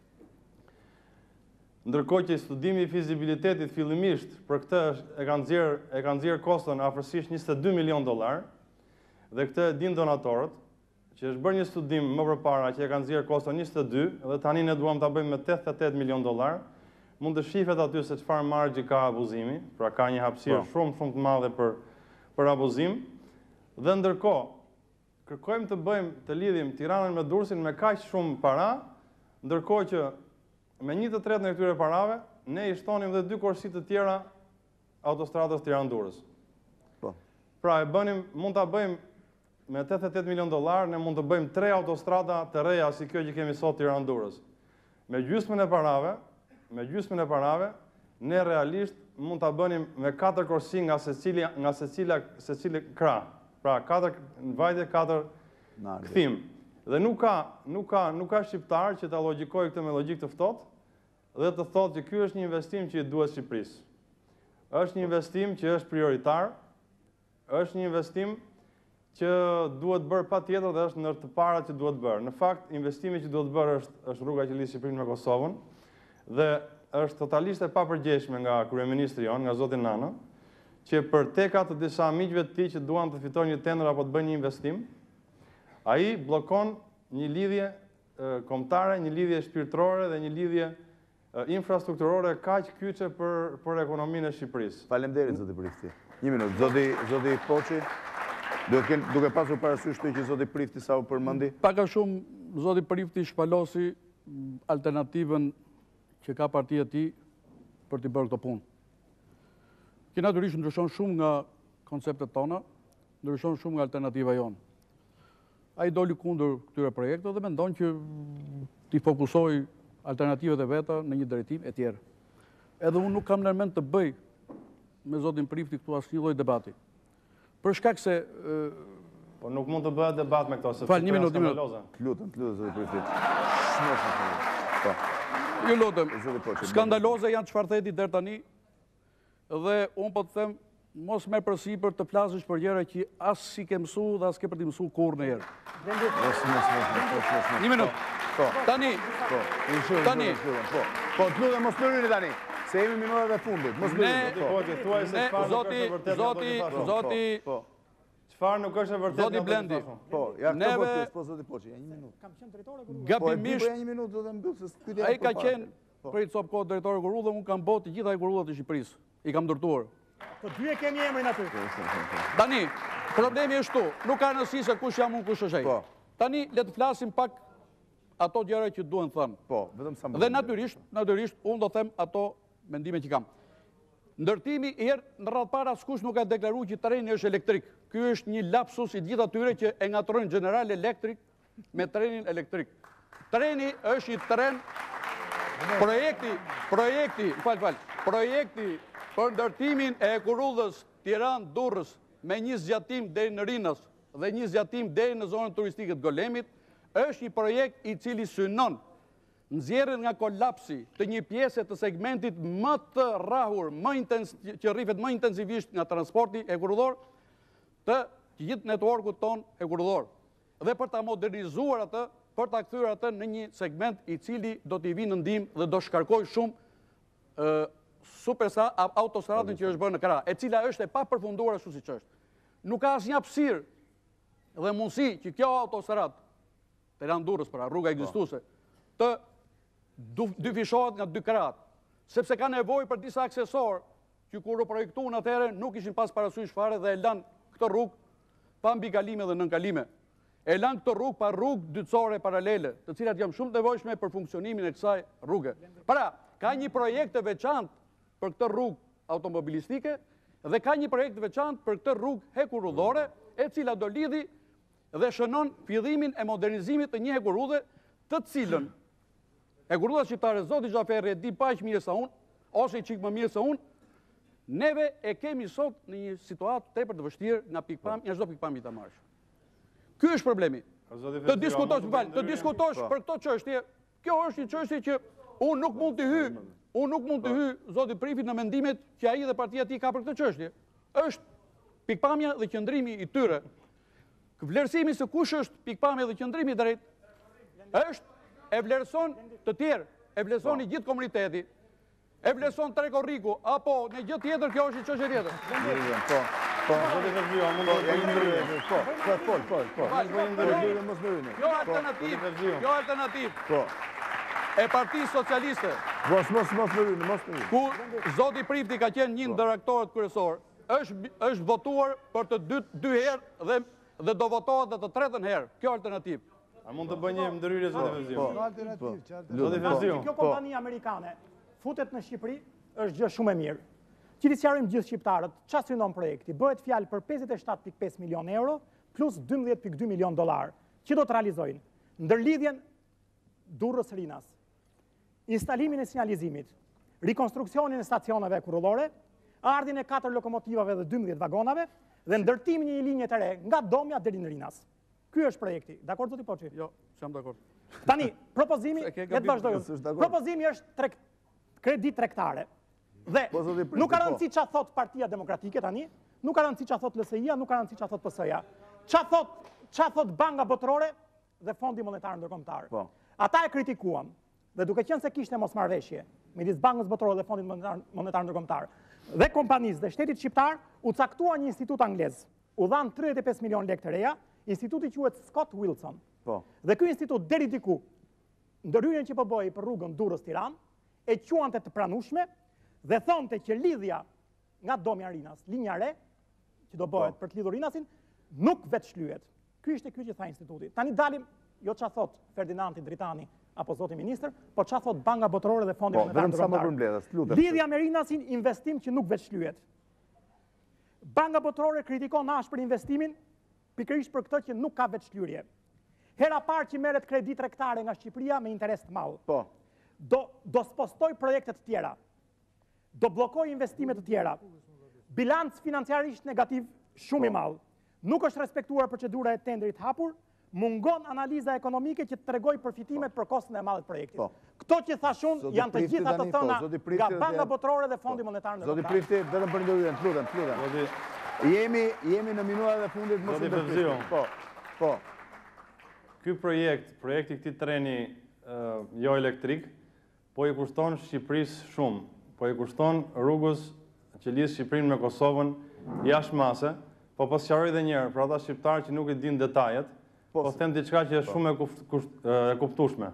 ndërkohë që studimi i fizibilitetit fillimisht për këtë e kanë nxjerr e kanë nxjerr koston afërsisht njëzet e dy milion dollar, dhe këtë e din donatorët, që është bërë një studim më përpara që e kanë nxjerr koston njëzet e dy, dhe tani ne duam ta bëjmë me tetëdhjetë e tetë milion dollar, mund të shifet aty se çfarë margji ka abuzimi, pra ka një hapësirë shumë shumë të madhe për për abuzim, dhe ndërkohë kërkojmë të bëjmë të lidhim Tiranën me Durrësin me kaq shumë para, ndërkohë që me një të tretë në këtyre parave, ne i shtonim dhe dy korsi të tjera autostradës Tiranë-Durrës. Po. Pra e bënim, mund ta bëjmë me tetëdhjetë e tetë milion dollar, ne mund të bëjmë tre autostrada të reja si kjo që kemi sot Tiranë-Durrës. Me gjysmën e parave, me gjysmën e parave, ne realisht mund ta bënim me katër korsi nga secili nga secila secili krah. Pra katër në vajtje, katër kthim. Dhe nuk ka, nuk ka, nuk ka shqiptar që ta logjikojë këtë me logjik të ftohtë dhe të thotë që ky është një investim që i duhet Shqipërisë. Është një investim që është prioritar, është një investim që duhet bërë patjetër dhe është ndër të parat që duhet bërë. Në fakt, investimi që duhet bërë është, është rruga që lidh Shqipërinë me Kosovën dhe është totalisht e papërgjegjshme nga kryeministri jon, nga zoti Nano, që për teka të disa miqve të tij që duan të fitojnë një tender apo të bëjnë një investim, ai bllokon një lidhje e, kombëtare, një lidhje shpirtërore dhe një lidhje e, infrastrukturore kaq kyçe për për ekonominë e Shqipërisë. Faleminderit zoti Prifti. Një minutë, zoti zoti Poçi, duke duke pasur parasysh këtë që zoti Prifti sa u përmendi. Pak a shumë zoti Prifti shpalosi alternativën që ka partia e tij për të bërë këtë punë. Që natyrisht ndryshon shumë nga konceptet tona, ndryshon shumë nga alternativa jonë. Ai doli kundër këtyre projekteve dhe mendon që t'i fokusoj alternativat e veta në një drejtim e tjerë. Edhe unë nuk kam në mend të bëj me zotin Prifti këtu asnjë lloj debati. Për shkak se e, po nuk mund të bëhet debat me këto sepse Fal, një minutë, një minutë. Lutem, lutem zoti Prifti. Po. Ju lutem, Zoti Poçi. skandaloze janë çfarë theti deri tani dhe unë po të them mos merr përsipër të flasësh për gjëra që as si ke mësuar dhe as ke për të mësuar kurrë në herë. Mos mos mos. Një minutë. Po. Tani, Po. Tani. Po. Po, të lutem mos lërini tani. Se jemi minutat e fundit. Mos Ne- lërini. Po, që thuaj se ne, çfarë nuk zoti, është e vërtetë. zoti, zoti, Po. Çfarë nuk është e vërtetë. Zoti nga Blendi. ato që thashun? Po, ja këtë Neve- po pyes, po zoti Poçi, ja një minutë. Kam qenë drejtore e Po, gruas. e di, po gabimisht, ja një minutë do të mbyll se pyetja. ai ka qenë për i copë kohë drejtori i Gurullit dhe unë kam botë të gjitha Gurullat e Shqipërisë. I kam ndërtuar. Të dy e kemi emrin aty. Tani, problemi është tu, nuk ka rëndësi se kush jam unë, kush është ai. Po. Tani le të flasim pak ato gjëra që duhen thënë. Po, vetëm sa më. Dhe natyrisht, natyrisht unë do them ato mendime që kam. Ndërtimi i herë në radhë para askush nuk ka deklaruar që treni është elektrik. Ky është një lapsus i gjithë atyre që e ngatrojnë General Electric me trenin elektrik. Treni është një tren projekti, projekti, fal fal, projekti për ndërtimin e Kurullës Tiranë-Durrës me një zgjatim deri në Rinas dhe një zgjatim deri në zonën turistike të Golemit është një projekt i cili synon nxjerrjen nga kolapsi të një pjese të segmentit më të rrahur, më intens, që rrifet më intensivisht nga transporti e kurudhor të gjithë networkut ton e kurudhor. Dhe për ta modernizuar atë, për ta kthyer atë në një segment i cili do t'i vinë në ndihmë dhe do shkarkoj shumë ë supersa autostradën që është bërë në krah, e cila është e papërfunduar ashtu siç është. Nuk ka asnjë hapësirë dhe mundësi që kjo autostradë Tiranë-Durrës, pra rruga ekzistuese, të du- dyfishohet nga dy krahat, sepse ka nevojë për disa aksesorë që kur u projektuan atëherë nuk ishin pas parasysh fare dhe e lanë këtë rrugë pa mbikalime dhe nënkalime. E lanë këtë rrugë pa rrugë dytësore paralele, të cilat janë shumë të nevojshme për funksionimin e kësaj rruge. Pra, ka një projekt të veçantë për këtë rrugë automobilistike dhe ka një projekt të veçantë për këtë rrugë hekurudhore, e cila do lidhi dhe shënon fillimin e modernizimit të një hekurudhe të cilën hekurudha shqiptare zoti Xhaferi e di paq mirë sa unë, ose i çik më mirë se unë, Neve e kemi sot në një situatë tepër të vështirë nga pikpamja, nga çdo pikpamje ta marrësh. Ky është problemi. Të diskutosh, të diskutosh për këto çështje, kjo është një çështje që unë nuk mund të hy, unë nuk mund të hy zoti Prifit në mendimet që ai dhe partia e tij ka për këtë çështje. Është pikpamja dhe qëndrimi i tyre. Vlerësimi se kush është pikpamja dhe qëndrimi i drejt, është e vlerëson të tjerë, e vlerëson i gjithë komuniteti, e vlerëson Treko Riku, apo në gjë tjetër, kjo është një çështje tjetër. Po, po, zoti Fevziu, mund të bëjmë po, po, po, po, po. Jo alternativë, jo alternativë. Po. E Partisë Socialiste. Mos, mos, mos më rynë, mos më rynë. Ku zoti Prifti ka qenë një ndër aktorët kryesorë, është është votuar për të dy dy herë dhe dhe do votohet dhe të tretën herë. Kjo alternativë. A mund të bëjë një ndërhyrje zoti Fevziu? Po, alternativë, Zoti Fevziu. Kjo kompani amerikane futet në Shqipëri është gjë shumë e mirë. Që ti sqarojmë gjithë shqiptarët, çfarë synon projekti? Bëhet fjalë për pesëdhjetë e shtatë pikë pesë milion euro plus dymbëdhjetë pikë dy milion dollar, që do të realizojnë ndërlidhjen Durrës-Rinas, instalimin e sinjalizimit, rikonstruksionin e stacioneve kurrëllore, ardhin e katër lokomotivave dhe dymbëdhjetë vagonave dhe ndërtimin e një linje të re nga Domja deri në Rinas. Ky është projekti. Dakord zoti Poçi? Jo, jam dakord. Tani, propozimi, Se ke le të gabim, vazhdojmë. s'është dakord. Propozimi është trek, kredi tregtare. Dhe Po, zoti Prifti, nuk ka po. rëndësi ç'a thot Partia Demokratike tani, nuk ka rëndësi ç'a thot L S I-ja, nuk ka rëndësi ç'a thot P S-ja. Ç'a thot, ç'a thot Banka Botërore dhe Fondi Monetar Ndërkombëtar. Po. Ata e kritikuan. Dhe duke qenë se kishte mosmarrveshje midis Bankës Botërore dhe Fondit Monetar, Monetar Ndërkombëtar dhe kompanisë dhe shtetit shqiptar, u caktua një institut anglez. U dhan tridhjetë e pesë milion lekë të reja, instituti quhet Scott Wilson. Po. Dhe ky institut deri diku, ndërhyrjen që po bëhej për rrugën Durrës-Tiranë, e quante të pranueshme dhe thonte që lidhja nga Domja Rinas, linja re, që do bëhet për të lidhur Rinasin, nuk vetë shlyhet. Ky ishte ky që tha instituti. Tani dalim, jo ç'a thot Ferdinandi Dritani apo zoti ministër, po ç'a thot Banka Botërore dhe Fondi Po, Monetar vetëm sa më Ndërkombëtar. përmbledhës, lutem. Lidhja me Rinasin, investim që nuk vetë shlyhet. Banka Botërore kritikon ashpër investimin, pikërisht për këtë që nuk ka vetë shlyerje. Hera parë që merret kredi tregtare nga Shqipëria me interes të madh. Po. Do, do spostoj projekte të tjera, do bllokoj investime të tjera, bilanc financiarisht negativ shumë i madh, nuk është respektuar procedura e tenderit hapur, mungon analiza ekonomike që të tregoj përfitimet për kostën e madhe të projektit. Po. Këto që thashun Zoti janë të Prifti gjitha të tani, po, thëna zoti Prifti nga dhe- Banka Botërore dhe Fondi Monetar Zoti Ndërkombëtar. Prifti, vetëm për ndërhyrjen, të lutem, të lutem. Zoti Jemi, jemi në minutat e fundit mos Zoti ndërprisni. Fevziu. Po. Po. Ky projekt, projekti i këtij treni ë, jo elektrik, po i kushton Shqipërisë shumë. Po i kushton rrugës që lidh Shqipërinë me Kosovën jashtëmase, po po sqaroj edhe një herë për ata shqiptarë që nuk i dinë detajet, Po, po them diçka që është shumë e kuft- kusht- e kuptueshme.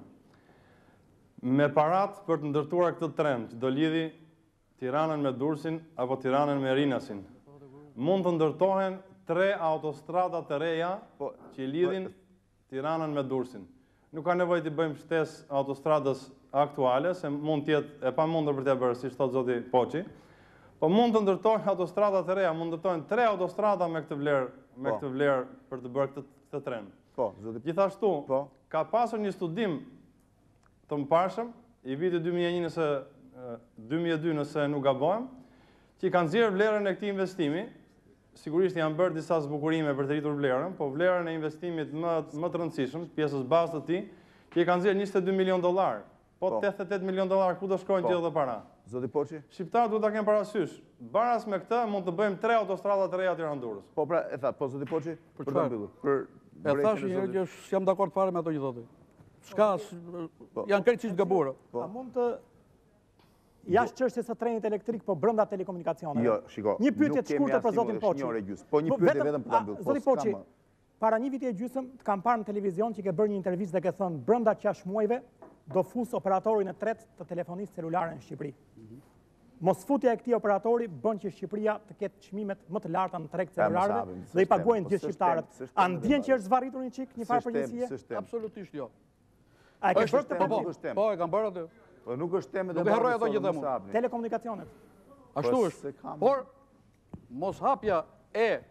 Me parat për të ndërtuar këtë tren që do lidhi Tiranën me Durrësin apo Tiranën me Rinasin, mund të ndërtohen tre autostrada të reja Po, që lidhin Tiranën me Durrësin. Nuk ka nevojë të bëjmë shtesë autostradës aktuale, se mund të jetë e pamundur për të bërë, siç thot zoti Poçi. Po mund të ndërtohen autostrada të reja, mund të ndërtohen tre autostrada me këtë vlerë, me Po. këtë vlerë për të bërë këtë, këtë tren. Po, zoti. Gjithashtu, Po. ka pasur një studim të mparshëm i vitit dy mijë e një nëse e, dy mijë e dy nëse nuk gabojmë, që kanë nxjerrë vlerën e këtij investimi. Sigurisht janë bërë disa zbukurime për të rritur vlerën, po vlerën e investimit më më të rëndësishëm, pjesës bazë të tij, që i kanë nxjerrë njëzet e dy milion dollar. Po, Po. tetëdhjetë e tetë milion dollar ku do shkojnë Po. gjithë dhe para? Zoti Poçi. Shqiptarët duhet ta kenë parasysh. Baras me këtë mund të bëjmë tre autostrada të reja Tiranë-Durrës. Po pra, e tha, po zoti Poçi, për ta çfarë? mbyllur. Për E brejtjen thash e një herë zotit- që është- jam dakord fare me ato që thotë. S'ka, s- Po. janë krejtësisht gabuara. Po. A mund të jashtë çështjes së trenit elektrik, po brenda telekomunikacioneve. Jo, shiko, Një pyetje nuk të kemi shkurtër për asnjë zotin orë, Poçi. një orë e gjysmë. Po një Po, pyetje vetëm për ta a, mbyllur. Po, Zoti s'ka Poçi, më. para një viti e gjysmë të kam parë në televizion që ke bërë një intervistë dhe ke thënë brenda qashtë muajve do fus operatorin e tretë të telefonisë celulare në Shqipëri. Mos futja e këtij operatori bën që Shqipëria të ketë çmimet më të larta në treg Ja, mos celularëve hapim, dhe i s'është paguajnë tem, po gjithë s'është shqiptarët. tem, s'është A tem, ndjen që dhe është zvarritur një çik një farë S'është tem, përgjithësie? s'është tem. Absolutisht jo. A e ke Është bërë këtë po, po, përgjithësi? është tem. po, e kam bërë atë. Po nuk është temë Nuk e harroj ato gjithë mua. Telekomunikacionet. Ashtu Po, është. se kam. Por mos hapja e,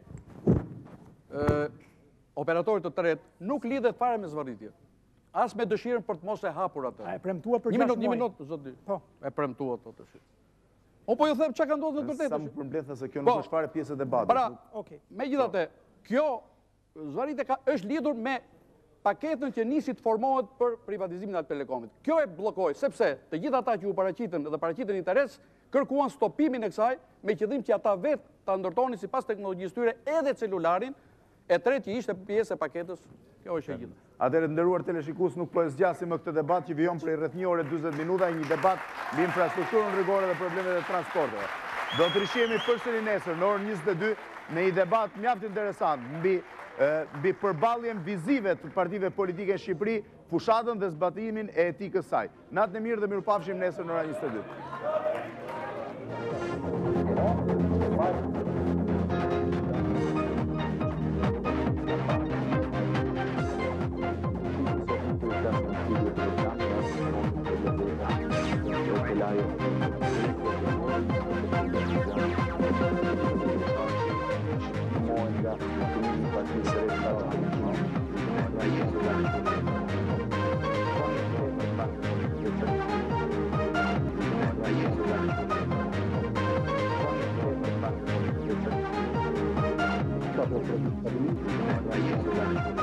e operatorit të tretë nuk lidhet fare me zvarritje. As me dëshirën për të mos e hapur atë. A e premtuar për Një gjashtë minutë, një muaj? minutë, zoti. Po. E premtua ato tash. O po ju them çka ka ndodhur në të Sa vërtetë. më përmbledh se kjo Po. nuk është fare pjesë e debatit. Pra, Okej. megjithatë, kjo zvarite ka është lidhur me paketën që nisi të formohet për privatizimin e Telekomit. Kjo e bllokoi sepse të gjithë ata që u paraqitën dhe paraqitën interes kërkuan stopimin e kësaj me qëllim që ata vetë ta ndërtonin sipas teknologjisë tyre edhe celularin, e tretë që ishte pjesë e paketës. Kjo është e gjitha. Atëherë të nderuar teleshikues, nuk po e zgjasim më këtë debat që vijon prej rreth një ore dyzet minuta, një debat mbi infrastrukturën rrugore dhe problemet e transporteve. Do të rishihemi përsëri nesër në orën njëzet e dy në një debat mjaft interesant mbi mbi përballjen vizive të partive politike në Shqipëri, fushatën dhe zbatimin e etikës saj. Natën e mirë dhe mirupafshim nesër në orën njëzet e dy. Stability.